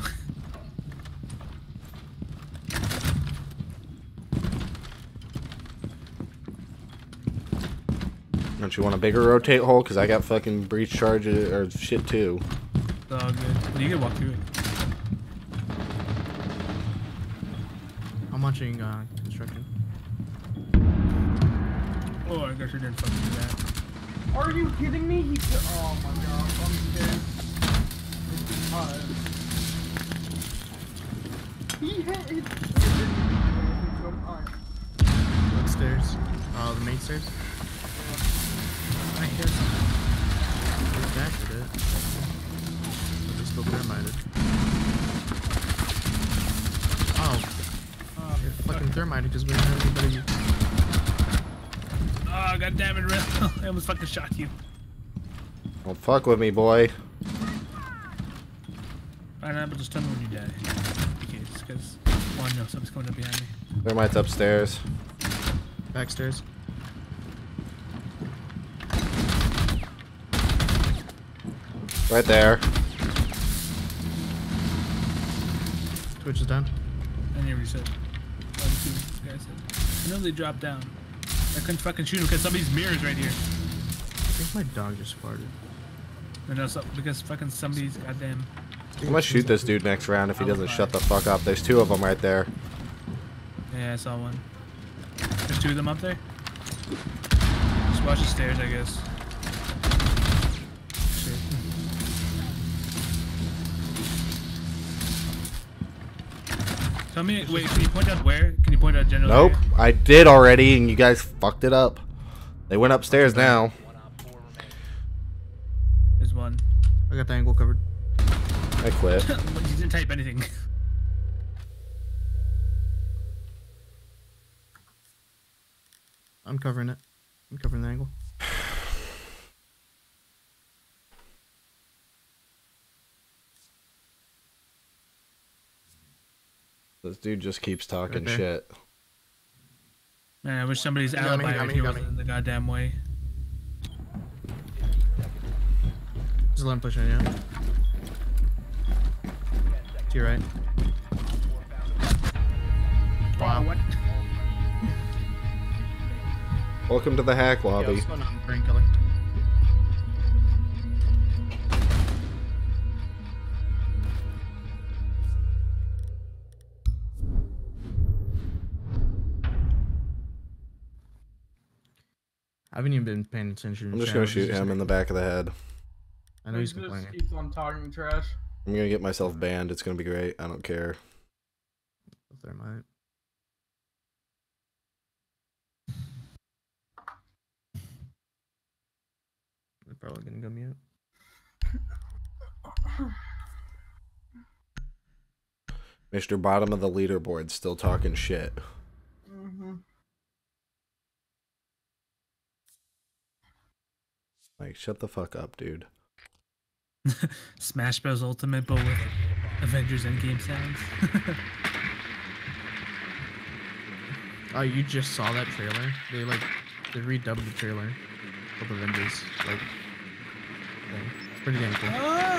Don't you want a bigger rotate hole? Cause I got fucking breach charges or shit too. It's all good. You can walk through it. I'm watching construction. Oh, I guess you didn't fucking do that. Are you kidding me? He oh my god, I'm scared. It's hot. He hit it. Upstairs. Oh, the main stairs? I guess. They backed it. But they're still thermited. Oh. You're fucking thermited because we don't have anybody. Oh, god damn it, Rill. I almost fucking shot you. Don't fuck with me, boy. Alright, now, but just tell me when you die. Okay, just because one, no, something's coming up behind me. Thermite's upstairs. Backstairs. Right there. Twitch is down. I never reset. Oh, this guy said. I know they dropped down. I couldn't fucking shoot him because somebody's mirrors right here. I think my dog just farted. I know, so, because fucking somebody's goddamn. I'm gonna shoot this dude next round if he doesn't shut the fuck up. There's 2 of them right there. Yeah, I saw one. There's 2 of them up there. Just watch the stairs, I guess. Shit. Tell me, wait, can you point out where? Can you point out general Nope, area? I did already, and you guys fucked it up. They went upstairs now. There's one. I got the angle covered. I quit. You didn't type anything. I'm covering it. I'm covering the angle. This dude just keeps talking there. shit. Man, I wish somebody's You got me, alibi you got right me, here you got wasn't me. in the goddamn way. Just let him push in, yeah. To your right. Wow. What? Welcome to the hack Yo, lobby. what's going on, brain killer? I haven't even been paying attention. I'm just gonna shoot him in the back of the head. I know he's He just complaining. keeps on talking trash. I'm gonna get myself banned. It's gonna be great. I don't care. Thermite. They're probably gonna go mute. Mr. Bottom of the leaderboard still talking shit. Mm-hmm. Like, shut the fuck up, dude. Smash Bros. Ultimate, but with Avengers Endgame sounds. Oh, you just saw that trailer? They redubbed the trailer of Avengers. Like, thing. Pretty damn cool.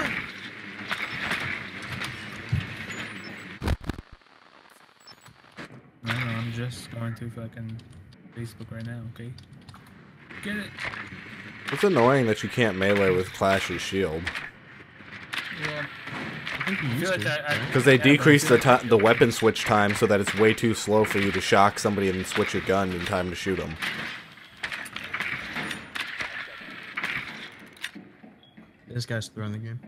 No, I'm just going through fucking Facebook right now, okay? Get it. It's annoying that you can't melee with Clash's shield. Yeah. I think you I feel used like to. Because they decrease the weapon switch time so that it's way too slow for you to shock somebody and switch your gun in time to shoot them. This guy's throwing the game.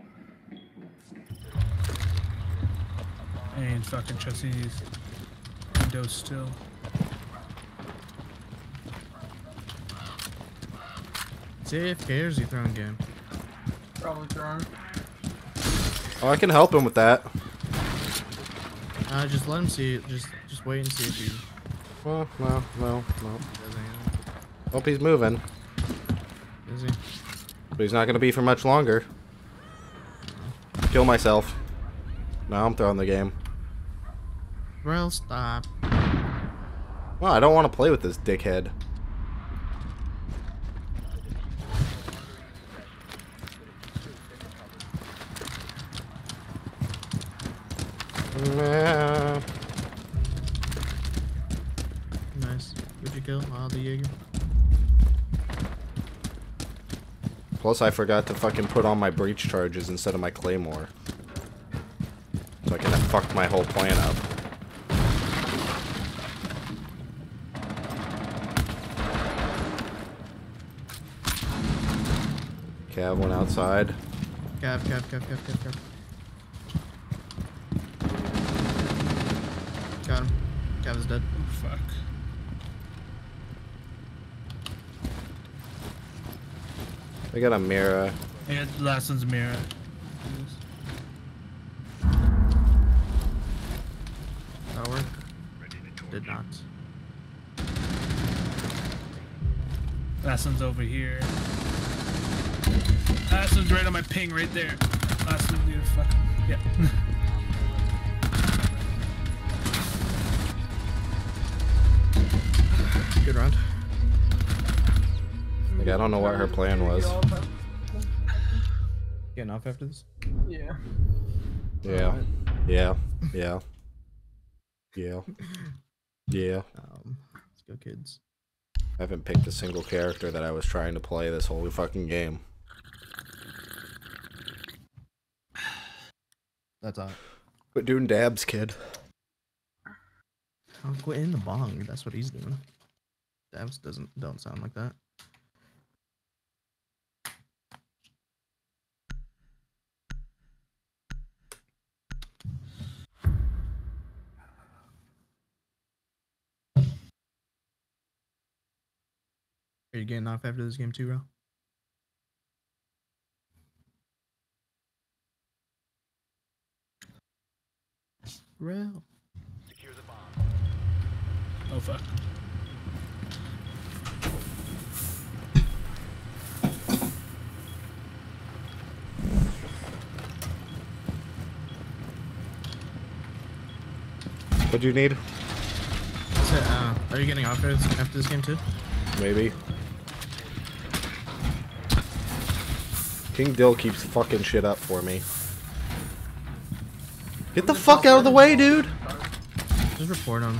I ain't fucking trusting these windows still. Is he AFK or is he throwing game? Probably throwing. Oh, I can help him with that. Just let him see it. Just wait and see if he. Well, no. Hope he's moving. Is he? But he's not going to be for much longer. Kill myself. Now I'm throwing the game. Well, stop. Well, I don't want to play with this dickhead. Nice. Who'd you kill? The Jaeger. Plus, I forgot to fucking put on my breach charges instead of my claymore. So I can have fucked my whole plan up. Cav went outside. Cav. Got him. Cav is dead. Oh, fuck. I got a mirror. Yeah, the last one's mirror. That'll work. Did not. Last one's over here. Last one's right on my ping right there. Last one, dude, fuck. Yeah. Good round. Like, I don't know what her plan was. Getting off after this? Yeah. Yeah. Yeah. Yeah. Yeah. Yeah. Let's go, kids. I haven't picked a single character that I was trying to play this whole fucking game. That's all. Quit doing dabs, kid. I'll quit in the bong. That's what he's doing. Dabs don't sound like that. Are you getting off after this game too, bro? Real. Oh, fuck. What'd you need? So, are you getting off after this game too? Maybe. King Dill keeps fucking shit up for me. Get the fuck out of the way, dude! Just report him.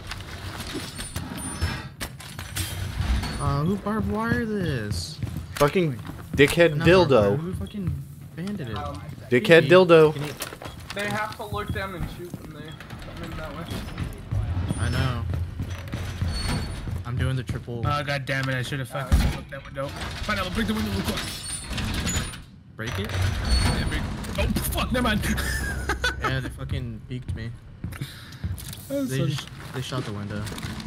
Who barbed wire this? Fucking dickhead Not dildo. Who fucking banded it? Dickhead dildo. They have to look down and shoot when they come in that way. I know. I'm doing the triple. Oh, god damn it, I should have fucking broke that window. Fine, I'll break the window real quick. Break it? Yeah, break. Oh, fuck, never mind. Yeah, they fucking peeked me. They shot the window.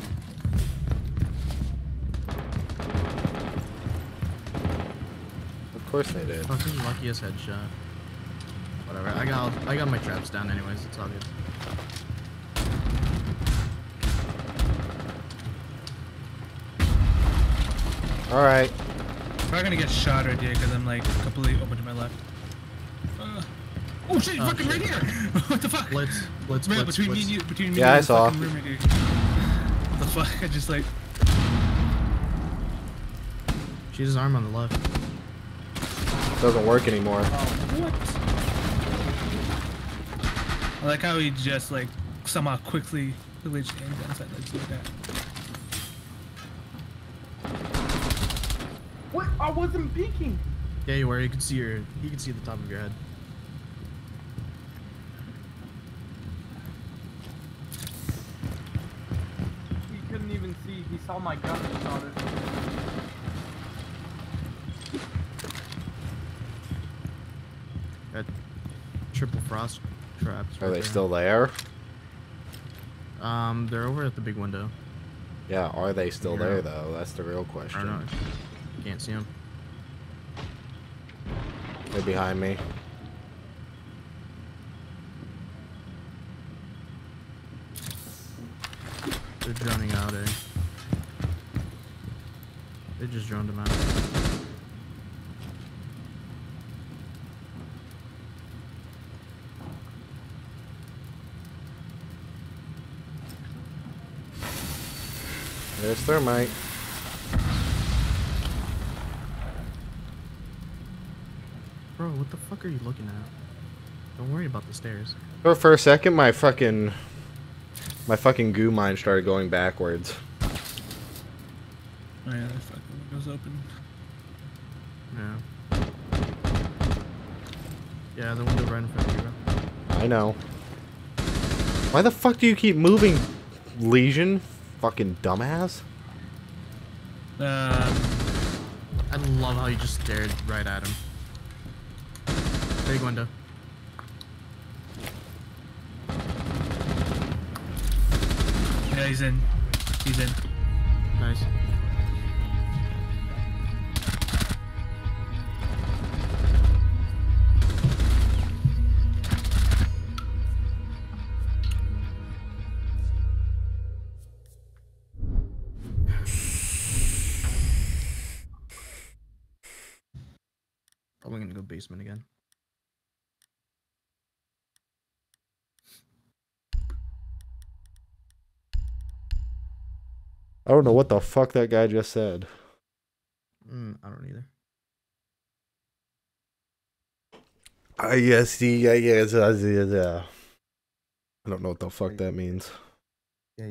Of course they did. Fucking luckiest headshot. Whatever. I got my traps down anyways. It's all good. Alright. I'm not gonna get shot right here because I'm like completely open to my left. Oh shit, fucking shit. right here! What the fuck? Blitz, Man, between me and you, between me Yeah, and I the saw. fucking room, dude. What the fuck? I just like. Shoot his arm on the left. Doesn't work anymore. What? I like how he just like somehow quickly changed inside like that. What? I wasn't peeking. Yeah, you were. You could see the top of your head. He couldn't even see. He saw my gun and shot it. Got triple frost traps. Are right they there. still there? They're over at the big window. Yeah, are they still Yeah. there though? That's the real I question. don't know. Can't see them. They're behind me. They're droning out, eh? They just droned him out. There's thermite. Bro, what the fuck are you looking at? Don't worry about the stairs. For a second, my fucking goo mine started going backwards. Oh yeah, the fucking window's open. Yeah. Yeah, the window right in front of you, bro. I know. Why the fuck do you keep moving, Legion? Fucking dumbass. I love how you just stared right at him. Big window. Yeah, he's in. He's in. Nice. Probably gonna go basement again. I don't know what the fuck that guy just said. I don't either. Yes, yeah. I don't know what the fuck that means. Yeah.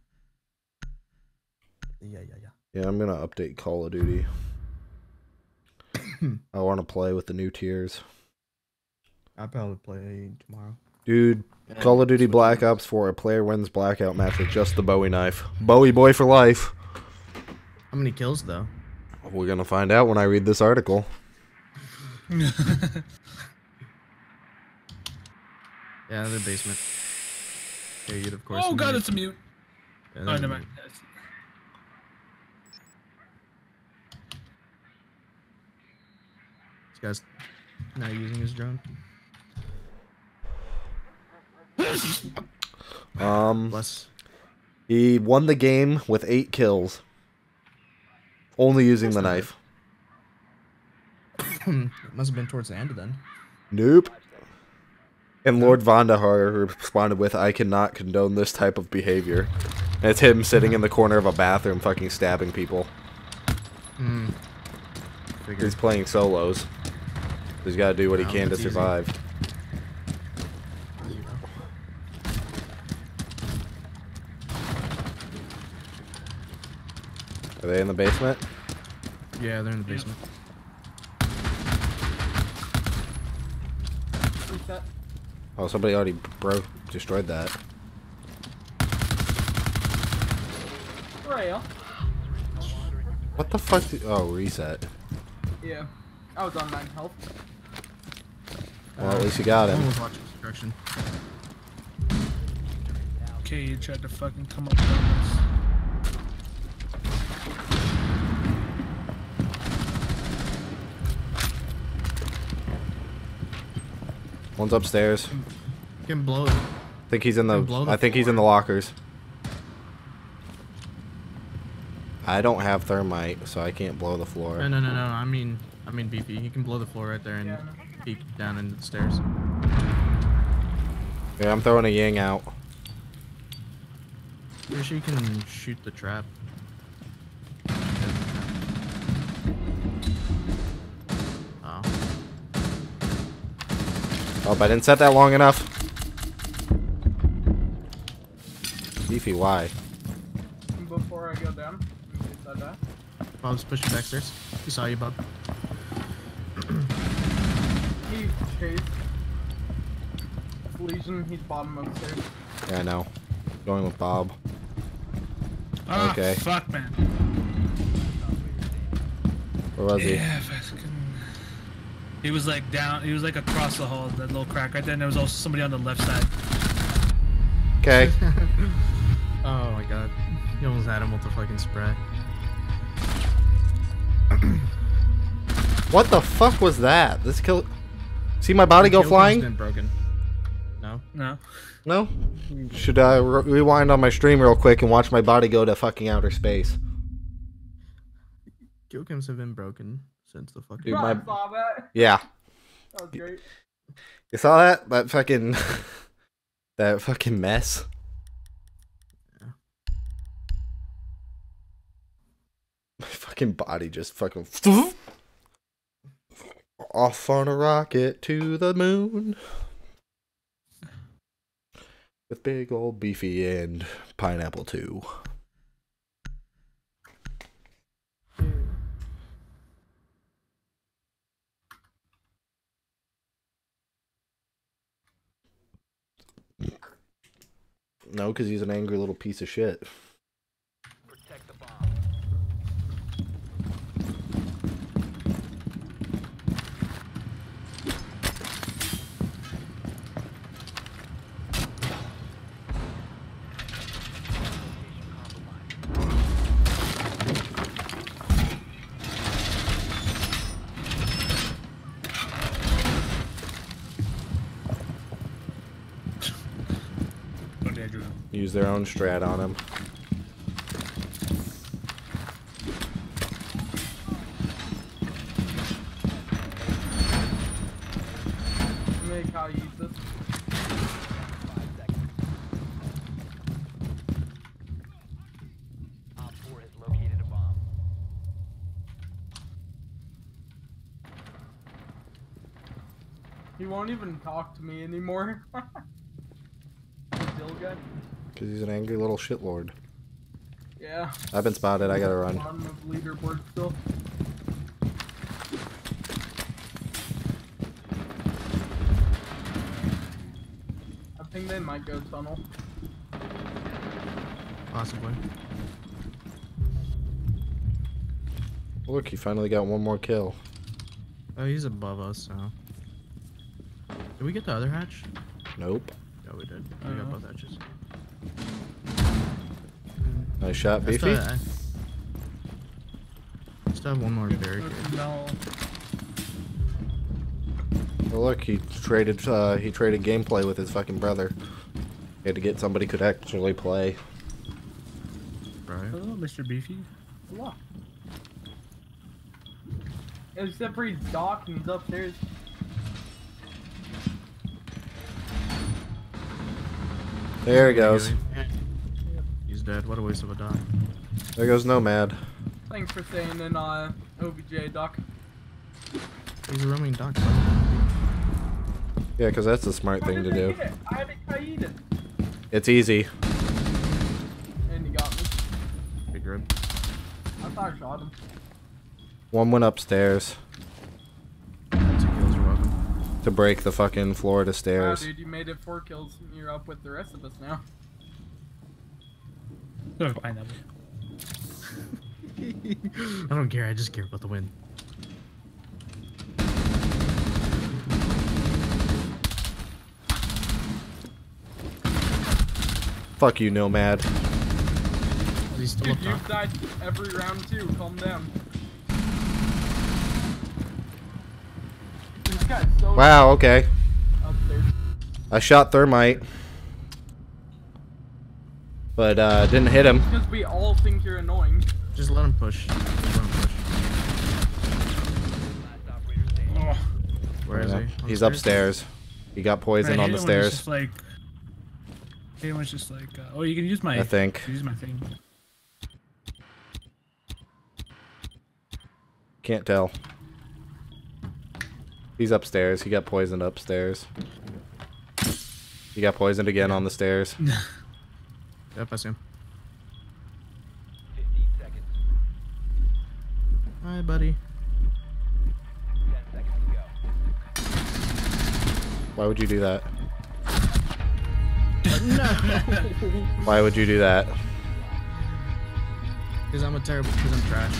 Yeah, I'm gonna update Call of Duty. I want to play with the new tiers. I'll probably play tomorrow. Dude, Call of Duty Black Ops 4, a player wins blackout match with just the Bowie knife. Bowie boy for life. How many kills though? We're gonna find out when I read this article. Yeah, the basement. Yeah, you'd of course. Oh god, it's a mute. Yeah, Oh, they're never in mind. This guy's not using his drone. Bless. He won the game with 8 kills. Only using the knife. It must have been towards the end then. Nope. And Lord Vandahar responded with, I cannot condone this type of behavior. And it's him sitting in the corner of a bathroom fucking stabbing people. He's playing solos. He's got to do what he can to that's easy. survive. Are they in the basement? Yeah, they're in the basement. Reset. Oh, somebody already destroyed that. Rail. What the fuck? Oh, reset. Yeah. I was on 9 health. Well, at least you got him. Someone was watching destruction. Okay, you tried to fucking come up with this. One's upstairs. Can blow it. I think he's in Can blow the. the I think he's in the floor. lockers. I don't have thermite, so I can't blow the floor. No. I mean Beefy. He can blow the floor right there and peek down into the stairs. Yeah, I'm throwing a Ying out. Pretty sure you can shoot the trap. Oh. Oh, but I didn't set that long enough. Beefy, why? Before I go down, you said that. Bob's pushing backstairs. He saw you, Bob. He chased. Legion, he's bottom upstairs. Yeah, I know. Going with Bob. Oh, Okay. fuck, man. Where was he? Yeah, he was like down. He was like across the hall, that little crack right there. And there was also somebody on the left side. Okay. Oh my god. You almost had him with the fucking spray. What the fuck was that? This kill. See my body go flying? Been broken. No. No. No? Should I rewind on my stream real quick and watch my body go to fucking outer space? Kill cams have been broken since the fucking. Dude, I saw that. Yeah. That was great. You saw that? That fucking. That fucking mess. My fucking body just fucking. Off on a rocket to the moon. With big old Beefy and Pineapple too. No, because he's an angry little piece of shit. Protect the bomb. Use their own strat on him. Make how you use this. 5 seconds. Op 4 has located a bomb. He won't even talk to me anymore. Still guy. Because he's an angry little shitlord. Yeah. I've been spotted, I gotta run. Bottom of leaderboard still. I think they might go tunnel. Possibly. Look, he finally got one more kill. Oh, he's above us, so. Did we get the other hatch? Nope. Yeah, we did. We got both hatches. Nice shot, Beefy. I still have one more barricade. No. Well, look, he traded gameplay with his fucking brother. He had to get somebody who could actually play. Right. Hello, Mr. Beefy. What? Except for he's docked and he's upstairs. There he goes. He's dead. What a waste of a dock. There goes Nomad. Thanks for staying in OBJ, Doc. He's a roaming dock. Yeah, because that's the smart thing to do. I had to kite it. It's easy. And he got me. Big rib. I thought I shot him. One went upstairs. 2 kills, you're welcome. To break the fucking floor to Wow, stairs. dude, you made it 4 kills. You're up with the rest of us now. Pineapple. I don't care, I just care about the win. Fuck you, Nomad. He's still Dude, up you've top. died every round too. Calm down. This guy's so Wow, okay. upstairs. I shot Thermite. But didn't hit him. Because we all think you're annoying. Just let him push. Just let him push. Oh. Where is he? He's upstairs. He got poisoned on the stairs. Just like, it was just like, oh, you can use my. I think. Use my thing. Can't tell. He's upstairs. He got poisoned upstairs. He got poisoned again on the stairs. Yep, I see him. 15 seconds. Hi, buddy. 10 seconds to go. Why would you do that? No. Why would you do that? Because I'm trash.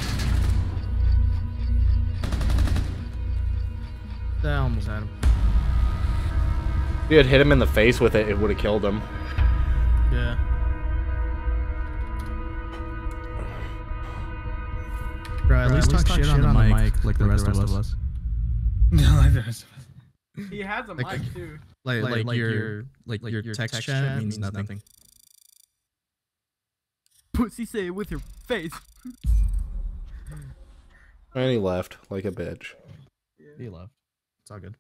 I almost had him. If you had hit him in the face with it, it would have killed him. Yeah. Bro, at least talk shit on the mic like the rest of us. No, like the rest of us. He has a Like- mic too. Like your text chat means nothing. Pussy, say it with your face. And he left like a bitch. He left. It's all good.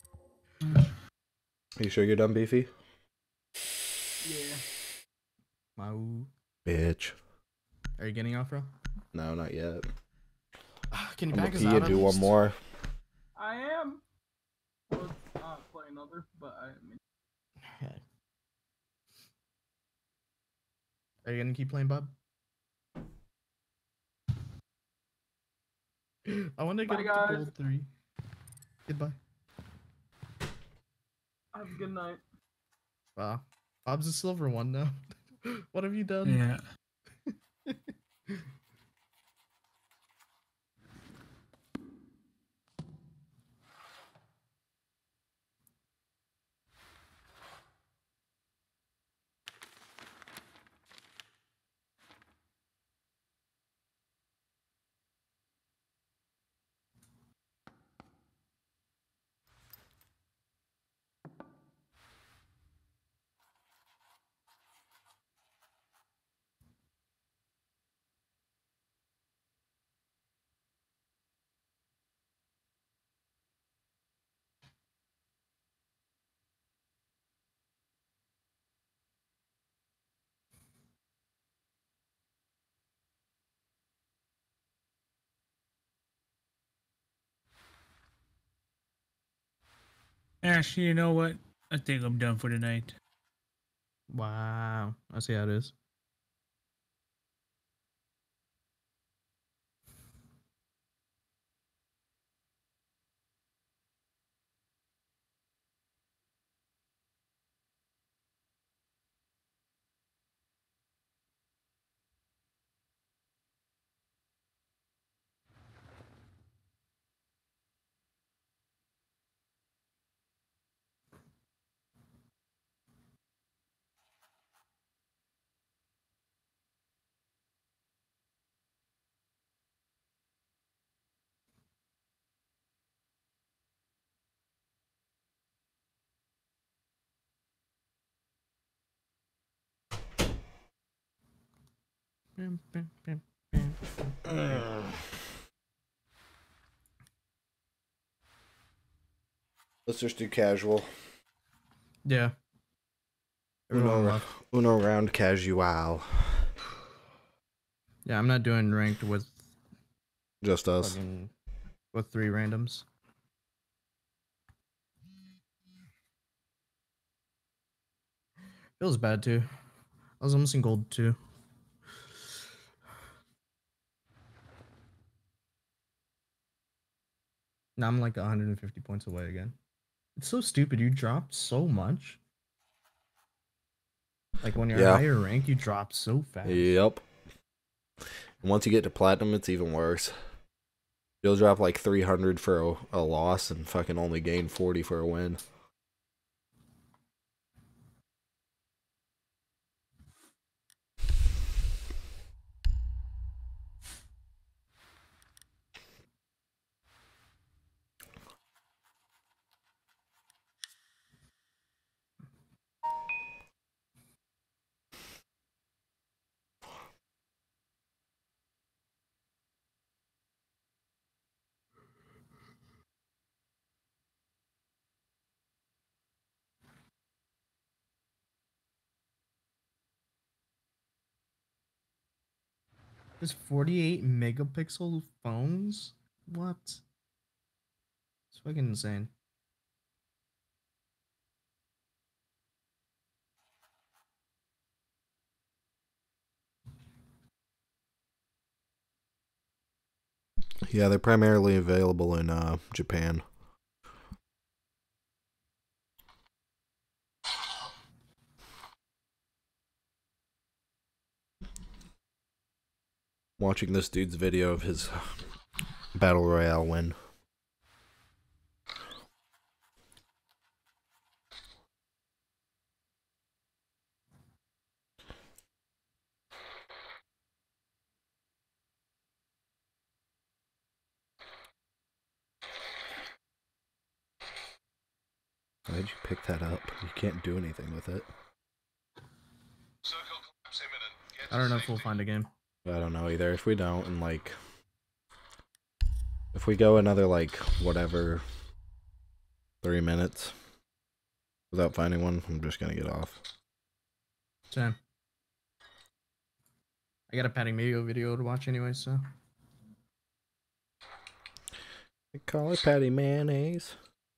You sure you're done, Beefy? Yeah. Mau. Bitch. Are you getting off, bro? No, not yet. Can you I'm back gonna us pee out and at do one least? more. I am. Let's not play another, but I mean. Okay. Are you gonna keep playing, Bob? I want to get Bye, up to guys. gold 3. Goodbye. Have a good night. Wow. Bob's a silver 1 now. What have you done? Yeah. Actually, you know what? I think I'm done for tonight. Wow. I see how it is. Let's just do casual. Yeah. Everyone left. Uno round casual. Yeah, I'm not doing ranked with Just us. with 3 randoms. Feels bad too. I was almost in gold too. Now I'm like 150 points away again. It's so stupid. You dropped so much. Like when you're higher rank, you drop so fast. Yep. And once you get to platinum, it's even worse. You'll drop like 300 for a loss and fucking only gain 40 for a win. There's 48 megapixel phones? What? It's fucking insane. Yeah, they're primarily available in Japan. Watching this dude's video of his Battle Royale win. Why'd you pick that up? You can't do anything with it. I don't know if we'll find a game. I don't know either. If we don't, and like, if we go another like whatever 3 minutes without finding one, I'm just gonna get off. Same. I got a Patty Mayo video to watch anyway, so. They call it Patty Mayonnaise.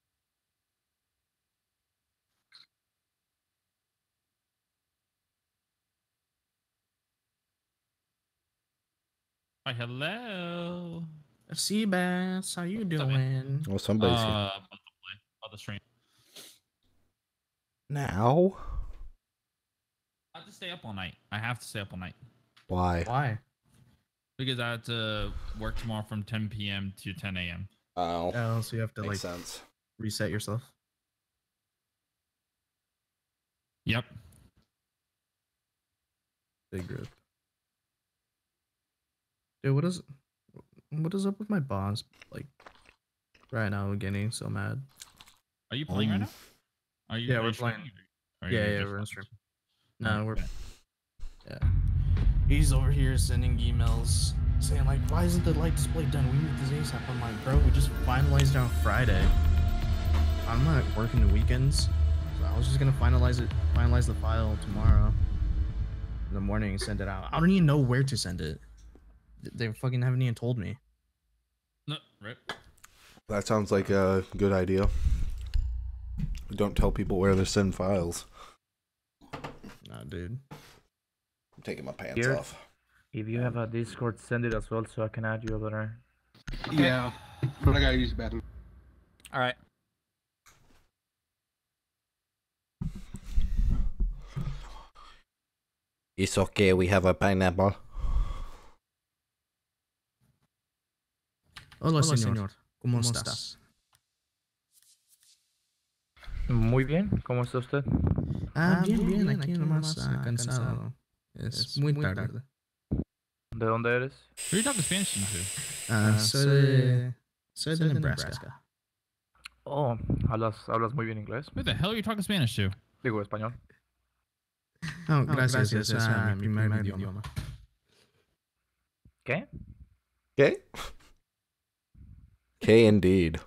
Hi, hello. Seabass, how you doing? Well, somebody's here. About the stream. Now? I have to stay up all night. I have to stay up all night. Why? Why? Because I have to work tomorrow from 10 p.m. to 10 a.m. Oh. Oh, so you have to Makes like sense. reset yourself. Yep. Big group. Dude, what is up with my boss? Like, right now, I'm getting so mad. Are you playing right now? Are you? Yeah, are we're you streaming? playing. Or are you Yeah, just we're in watching? stream. No, we're. Okay. Yeah. He's over here sending emails saying like, "Why isn't the light display done? We need this ASAP." I'm like, "Bro, we just finalized it on Friday. I'm not working the weekends, so I was just gonna finalize the file tomorrow in the morning and send it out. I don't even know where to send it. They fucking haven't even told me." No, right. That sounds like a good idea. Don't tell people where to send files. Nah, dude. I'm taking my pants Here, off. if you have a Discord, send it as well so I can add you over there. Yeah, but I gotta use the bathroom. All right. It's okay, we have a pineapple. Hola, señor. ¿Cómo estás? Muy bien, ¿cómo está usted? Bien, aquí nomás cansado. Es muy tarde. ¿De dónde eres? Who are you talking Spanish to? Soy de Nebraska. Oh, hablas muy bien inglés. Who the hell are you talking Spanish to? Digo español. Oh, gracias. Es mi primer idioma. ¿Qué? Okay. Okay, indeed.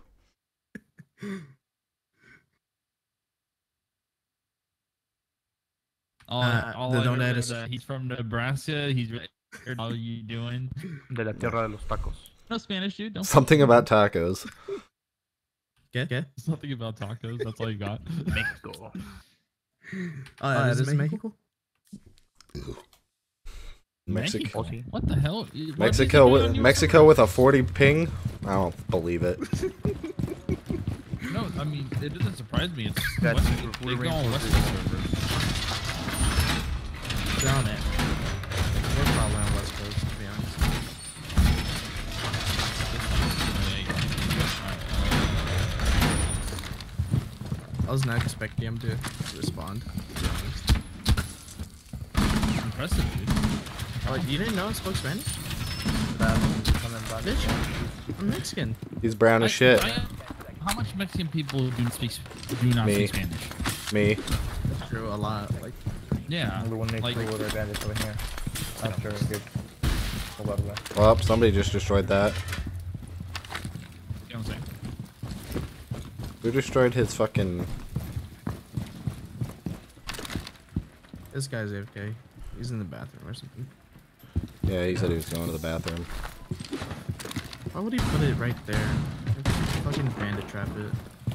All I don't know add is is- that he's from Nebraska. He's right here. How are you doing? De la tierra de los tacos. No Spanish, dude. Don't Something about tacos. ¿Qué? Something about tacos. That's all you got. Mexico. ¿Es México? Mexico. What the hell? Mexico with a 40 ping? I don't believe it. No, I mean it doesn't surprise me. It's That's West, they go on West Coast servers. They're on it. We're probably on West Coast, to be honest. I was not expecting him to respond, to be honest. Impressive, dude. Oh, you didn't know I spoke Spanish? Bitch, I'm Mexican. He's brown as shit. How much Mexican people do not speak Spanish? Me. That's true, a lot. Like, yeah. The one next Like, to the advantage over here. I'm sure it's good. Hold on, Well, somebody just destroyed that. you know what I'm saying? Who destroyed his fucking... this guy's AFK. He's in the bathroom or something. Yeah, he said he was going to the bathroom. Why would he put it right there? Fucking bandit trap it.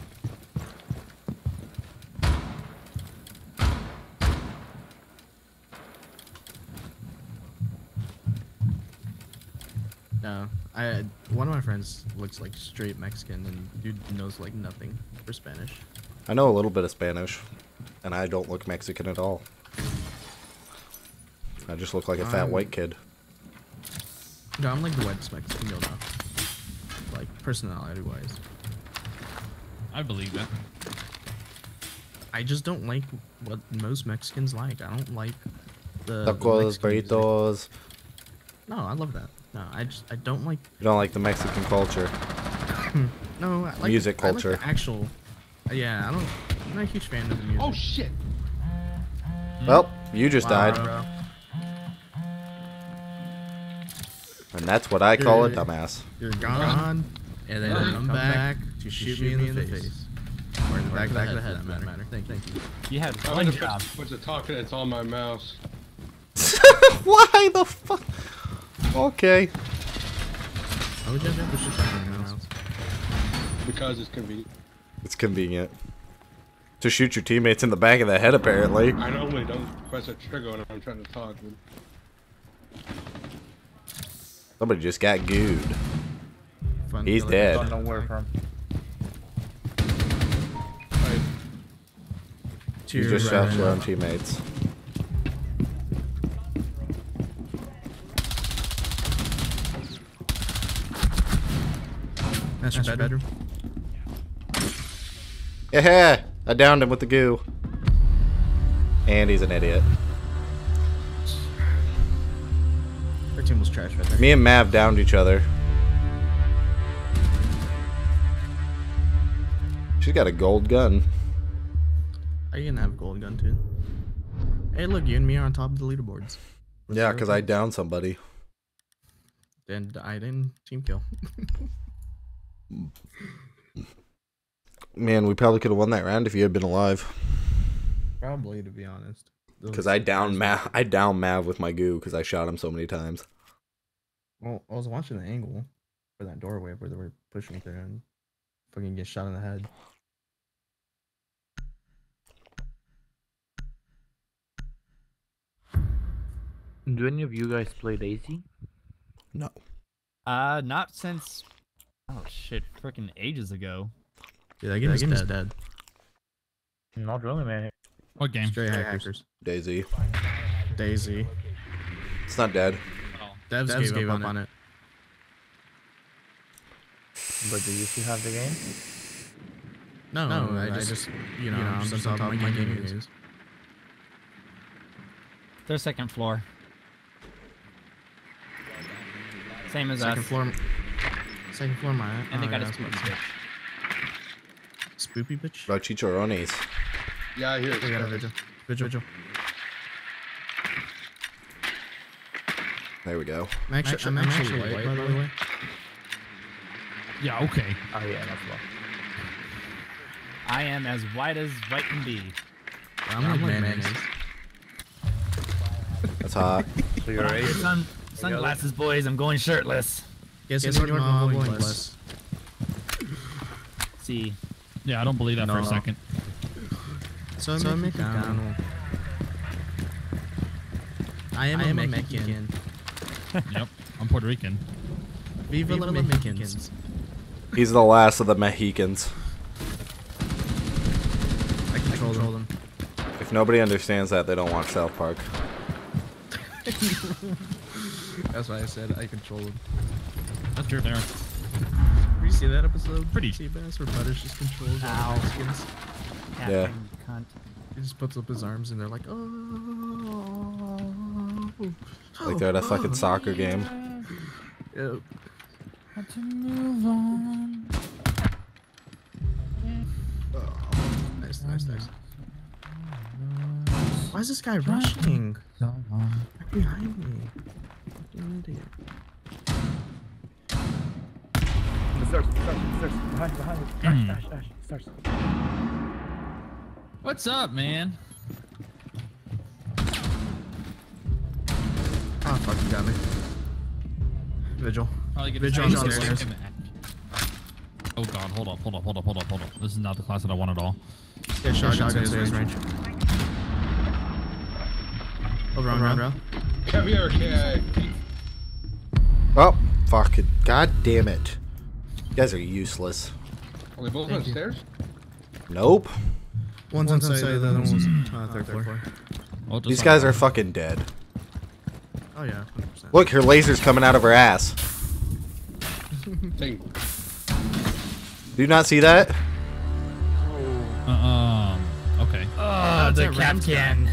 No, one of my friends looks like straight Mexican, and dude knows like nothing for Spanish. I know a little bit of Spanish, and I don't look Mexican at all. I just look like a fat white kid. No, I'm like the whitest Mexican you'll know. Like, personality-wise. I believe that. I just don't like what most Mexicans like. I don't like the Tacos, burritos. No, I love that. No, I don't like. You don't like the Mexican culture. No, I like music culture. I like the actual. Yeah, I'm not a huge fan of the music. Oh shit! Well, you just died. Bro. And that's what I call a dumbass. You're gone, and then come back to shoot me in the face. Or in the back of the head, for that matter. Thank you. You had I'm one gonna job. put the talking. It's on my mouse. Why the fuck? Okay. Why would you have to push it on your mouse? Because it's convenient. It's convenient. To shoot your teammates in the back of the head, apparently. I normally don't press a trigger when I'm trying to talk. Somebody just got gooed. He's dead. Don't know where from. You just shot your own teammates. That's your bedroom. Yeah, I downed him with the goo. And he's an idiot. Our team was trash right there. Me and Mav downed each other. She's got a gold gun. I can have a gold gun too. Hey, look, you and me are on top of the leaderboards. Yeah, because I downed somebody. And I didn't team kill. Man, we probably could have won that round if you had been alive. Probably, to be honest. Because I downed Mav with my goo because I shot him so many times. Well, I was watching the angle for that doorway where they were pushing through and fucking get shot in the head. Do any of you guys play Daisy? No. Not since. Oh shit! Freaking ages ago. Dude, that game is dead. Not really, man. What game? Straight hackers. Daisy. Daisy. It's not dead. Devs gave up on it. But do you still have the game? No, I just I'm just on top of my gaming news. They're second floor. Same as Second us. floor. Second floor, my. And they got a that's spoopy what it bitch. Spoopy bitch? Bro, chicharrones. Yeah, I hear it. We got a vigil. Vigil. There we go. I'm actually white, by the way. Yeah, okay. Oh yeah, that's well. I am as white as white can be. I'm like mayonnaise. That's hot. So you're right. Sunglasses, boys. I'm going shirtless. Guess in North English. See. Yeah, I don't believe that for a second. So I'm Mexicano. I am a Mexican. Yep, I'm Puerto Rican. Viva la Mexicans. He's the last of the Mexicans. I control them. If nobody understands that, they don't watch South Park. That's why I said I control them. That's true there. Did you see that episode? Pretty. Seabass where Butters just controls all the Mexicans. Yeah. Cunt. He just puts up his arms and they're like, oh. Like they're at a fucking soccer game. Yep. Had to move on. Oh, nice. Why is this guy rushing? Right behind me. Fucking idiot. The stairs. Behind you. Dash. Stairs. What's up, man? Oh, fucking got me. Vigil. Probably get Vigil on the stairs. Oh god, hold up. This is not the class that I want at all. Yeah, shotgun stairs range. Over on round. Come here, kid. Oh, fuck it. God damn it. You guys are useless. Are they both on stairs? Nope. One's inside, the other one's third floor. Oh, These guys are fucking dead. Oh yeah, 100%. Look, her laser's coming out of her ass. Dang. Do you not see that? Okay. Oh, the captain.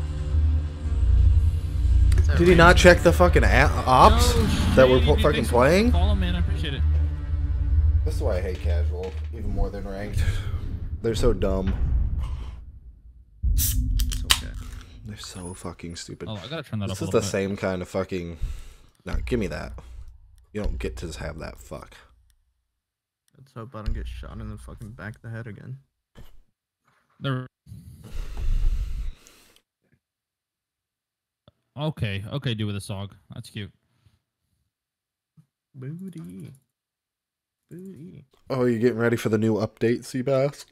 Did he not check the fucking ops that we're fucking playing? Follow, man. I appreciate it. This is why I hate casual even more than ranked. They're so dumb. It's okay. They're so fucking stupid. Oh, I gotta turn that up This a is little the bit. same kind of fucking. No, give me that. You don't get to have that. Fuck. Let's hope I don't get shot in the fucking back of the head again. They're... Okay, do with a sog. That's cute. Booty. Oh, you getting ready for the new update, Seabass?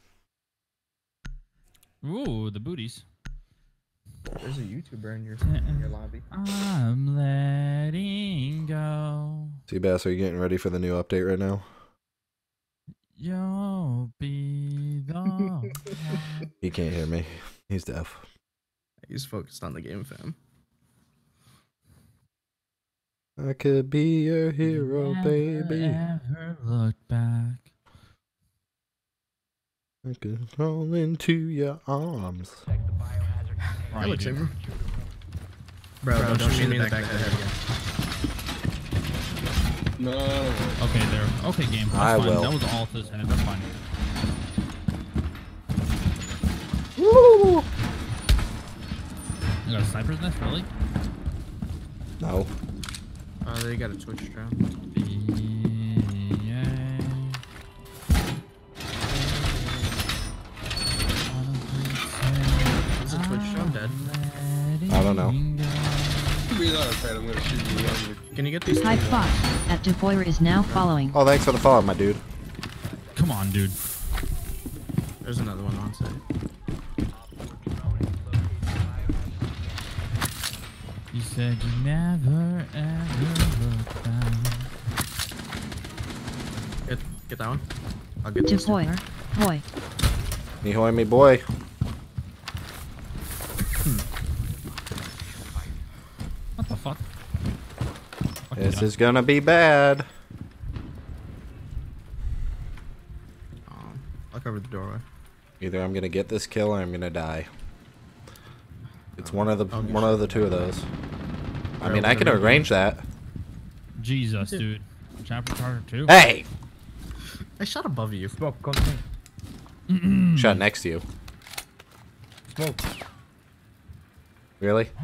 Ooh, the booties. There's a YouTuber in your lobby. I'm letting go. Seabass, are you getting ready for the new update right now? You'll be the He can't hear me. He's deaf. He's focused on the game, fam. I could be your hero, baby. Never look back. I could crawl into your arms. That looks safer. Bro, don't shoot me in the back of the head again. No. Okay, there. Okay, game. That's I fine. will. That was all to his head. That's fine. Woo! I got a sniper's nest, really? No. They got a Twitch drone. Is a Twitch drone dead? I don't know. Can you get these? High Fox at Defoyer is now following. Oh, thanks for the follow, my dude. Come on, dude. There's another one on site. You said you never ever look back. Get that one. I'll get this. Defoyer, boy. Nihoy me boy. What the fuck? This is gonna be bad. I'll cover the doorway. Either I'm gonna get this kill or I'm gonna die. It's one of the two of those. I mean, I can arrange that. Jesus, dude. Chapter Charter 2. Hey! I shot above you. Smoke, come to me. Shot next to you. Smoke. Really?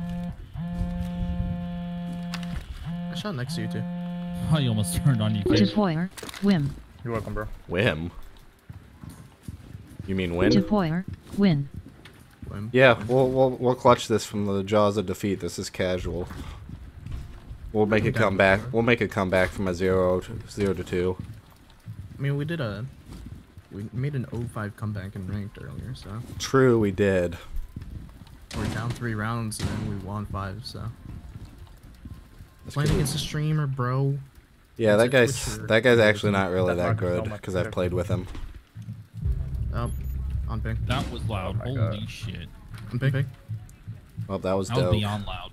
I shot next to you too. Oh, you almost turned on you. Defoyer, Wim. You're welcome, bro. Win. You mean win? Defoyer, win. Yeah, we'll clutch this from the jaws of defeat. This is casual. We'll make it come back. We'll make it come back from a 0 to 2. I mean, we made an 0-5 comeback in ranked earlier, so. True, we did. We're down 3 rounds and then we won 5, so. Playing against a streamer, bro. Yeah, that guy's actually not really that good because I've played with him. Oh, on ping. That was loud. Oh Holy shit. On ping. Oh, that was That dope. was beyond loud.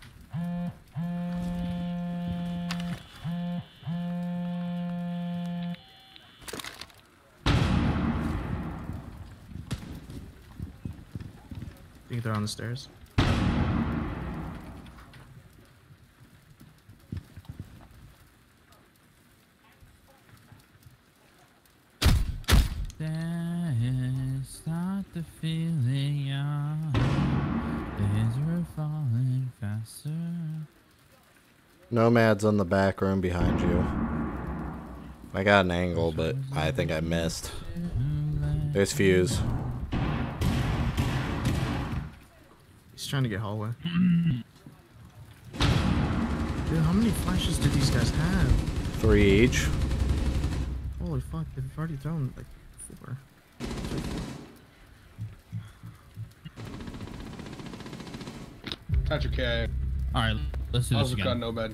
You think they're on the stairs? It's not the feeling as we're falling faster. Nomad's on the back room behind you. I got an angle, but I think I missed. There's Fuse. He's trying to get hallway. many flashes did these guys have? 3 each. Holy fuck, they've already thrown like 4. Touch your KIA. Alright, let's do I this was got again. no bad.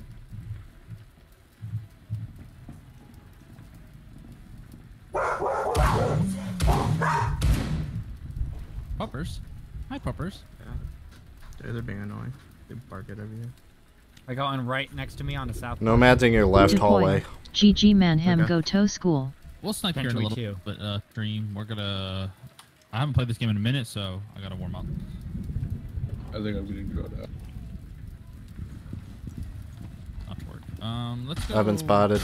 Puppers. Hi, puppers. Yeah. They're being annoying. They bark at everything. I got one right next to me on the south. Nomad's in your left Deploy. hallway. GG Manhem Okay. go to school. We'll snipe here in a Potentially little bit. Stream. We're gonna. I haven't played this game in a minute, so I gotta warm up. I think I'm getting good at. Not to work. Let's go. I've been spotted.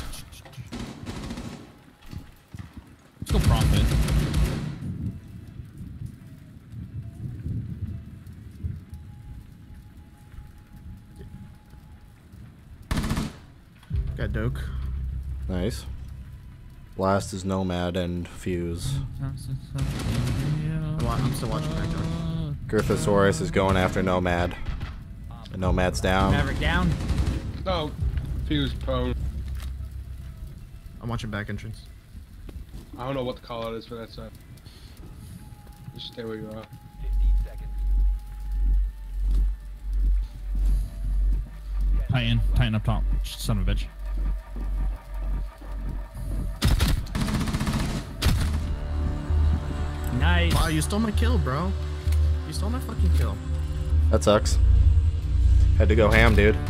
Let's go profit. Got Doke. Nice. Last is Nomad and Fuse. I'm still watching that guy. Gryphosaurus is going after Nomad. The Nomad's down. Maverick down. No. Fuse prone. I'm watching back entrance. I don't know what the call out is for that side. Just stay where you are. 15 seconds. Titan up top. Son of a bitch. Nice. Wow, you stole my kill, bro. You stole my fucking kill. That sucks. Had to go ham, dude.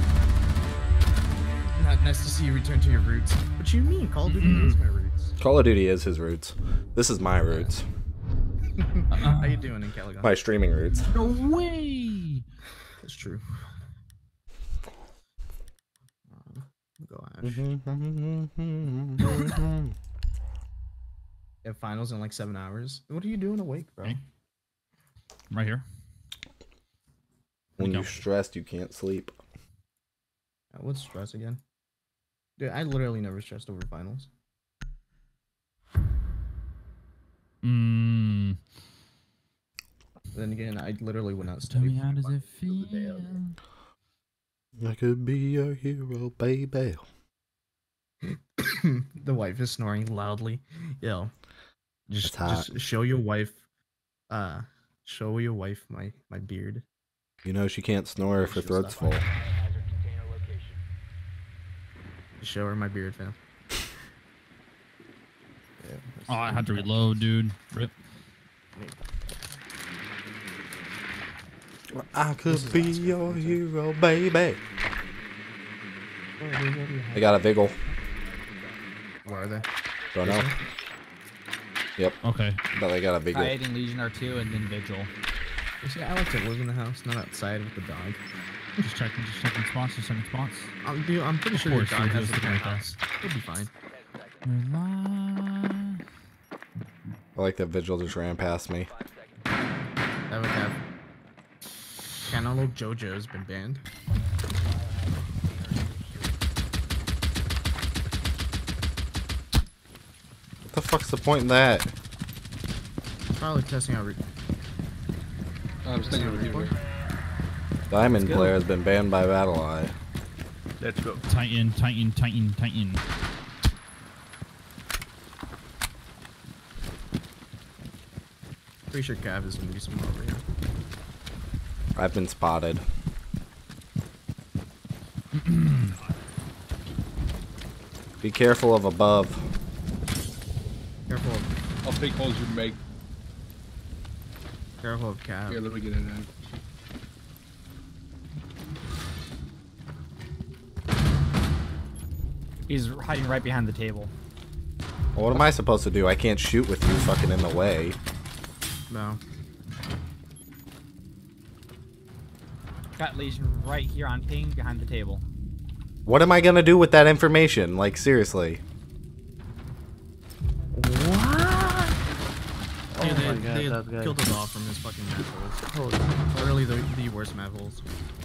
Not nice to see you return to your roots. What you mean? Call of Duty is my roots. Call of Duty is his roots. This is my roots. How you doing in Caligon? My streaming roots. No way. That's true. Go Ash. You have finals in like 7 hours. What are you doing awake, bro? Okay. I'm right here. When Go. you're stressed, you can't sleep. What's stress again? Dude, I literally never stressed over finals. Mmm. Then again, I literally went out Tell study. me, how does it feel? I could be your hero, baby. The wife is snoring loudly. Yo, It's hot. just show your wife. Show your wife my beard. You know she can't snore if her throat's full. Biohazard container location. Show her my beard, fam. Yeah, Oh, I had to reload, dude. Rip. I could be your hero, baby. They got a Vigil. Where are they? Don't know. Yep. Okay. But they got a Vigil. Fighting Legion R2 and then Vigil. You see, I like to live in the house, not outside with the dog. Just checking spots. Dude, I'm pretty sure the course, dog you has just the look like that. house. It'll be fine. I like that Vigil just ran past me. That would have. Cantaloupe JoJo's been banned. What the fuck's the point in that? Probably testing out. I'm sticking with you. Diamond player has been banned by BattleEye. Let's go. Titan. Pretty sure Cav is gonna be somewhere over here. I've been spotted. Be careful of above. Careful of, I'll take holes you make. careful of Cav. Here, let me get in there. He's hiding right behind the table. Well, what am I supposed to do? I can't shoot with you fucking in the way. No. Got Legion right here on ping behind the table. What am I gonna do with that information? Like, seriously. Oh my God, they that's good. killed us off from his fucking map holes. Literally the worst map holes.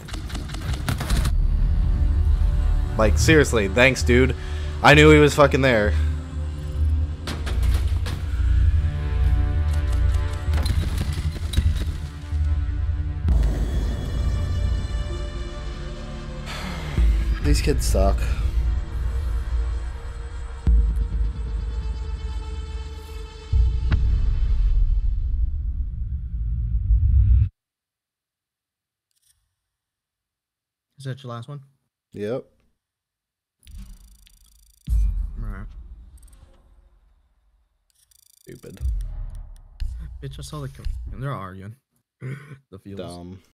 Like, seriously, thanks, dude. I knew he was fucking there. These kids suck. Is that your last one? Yep. Right. Stupid. Bitch, I saw the. They're arguing. The fields. Dumb.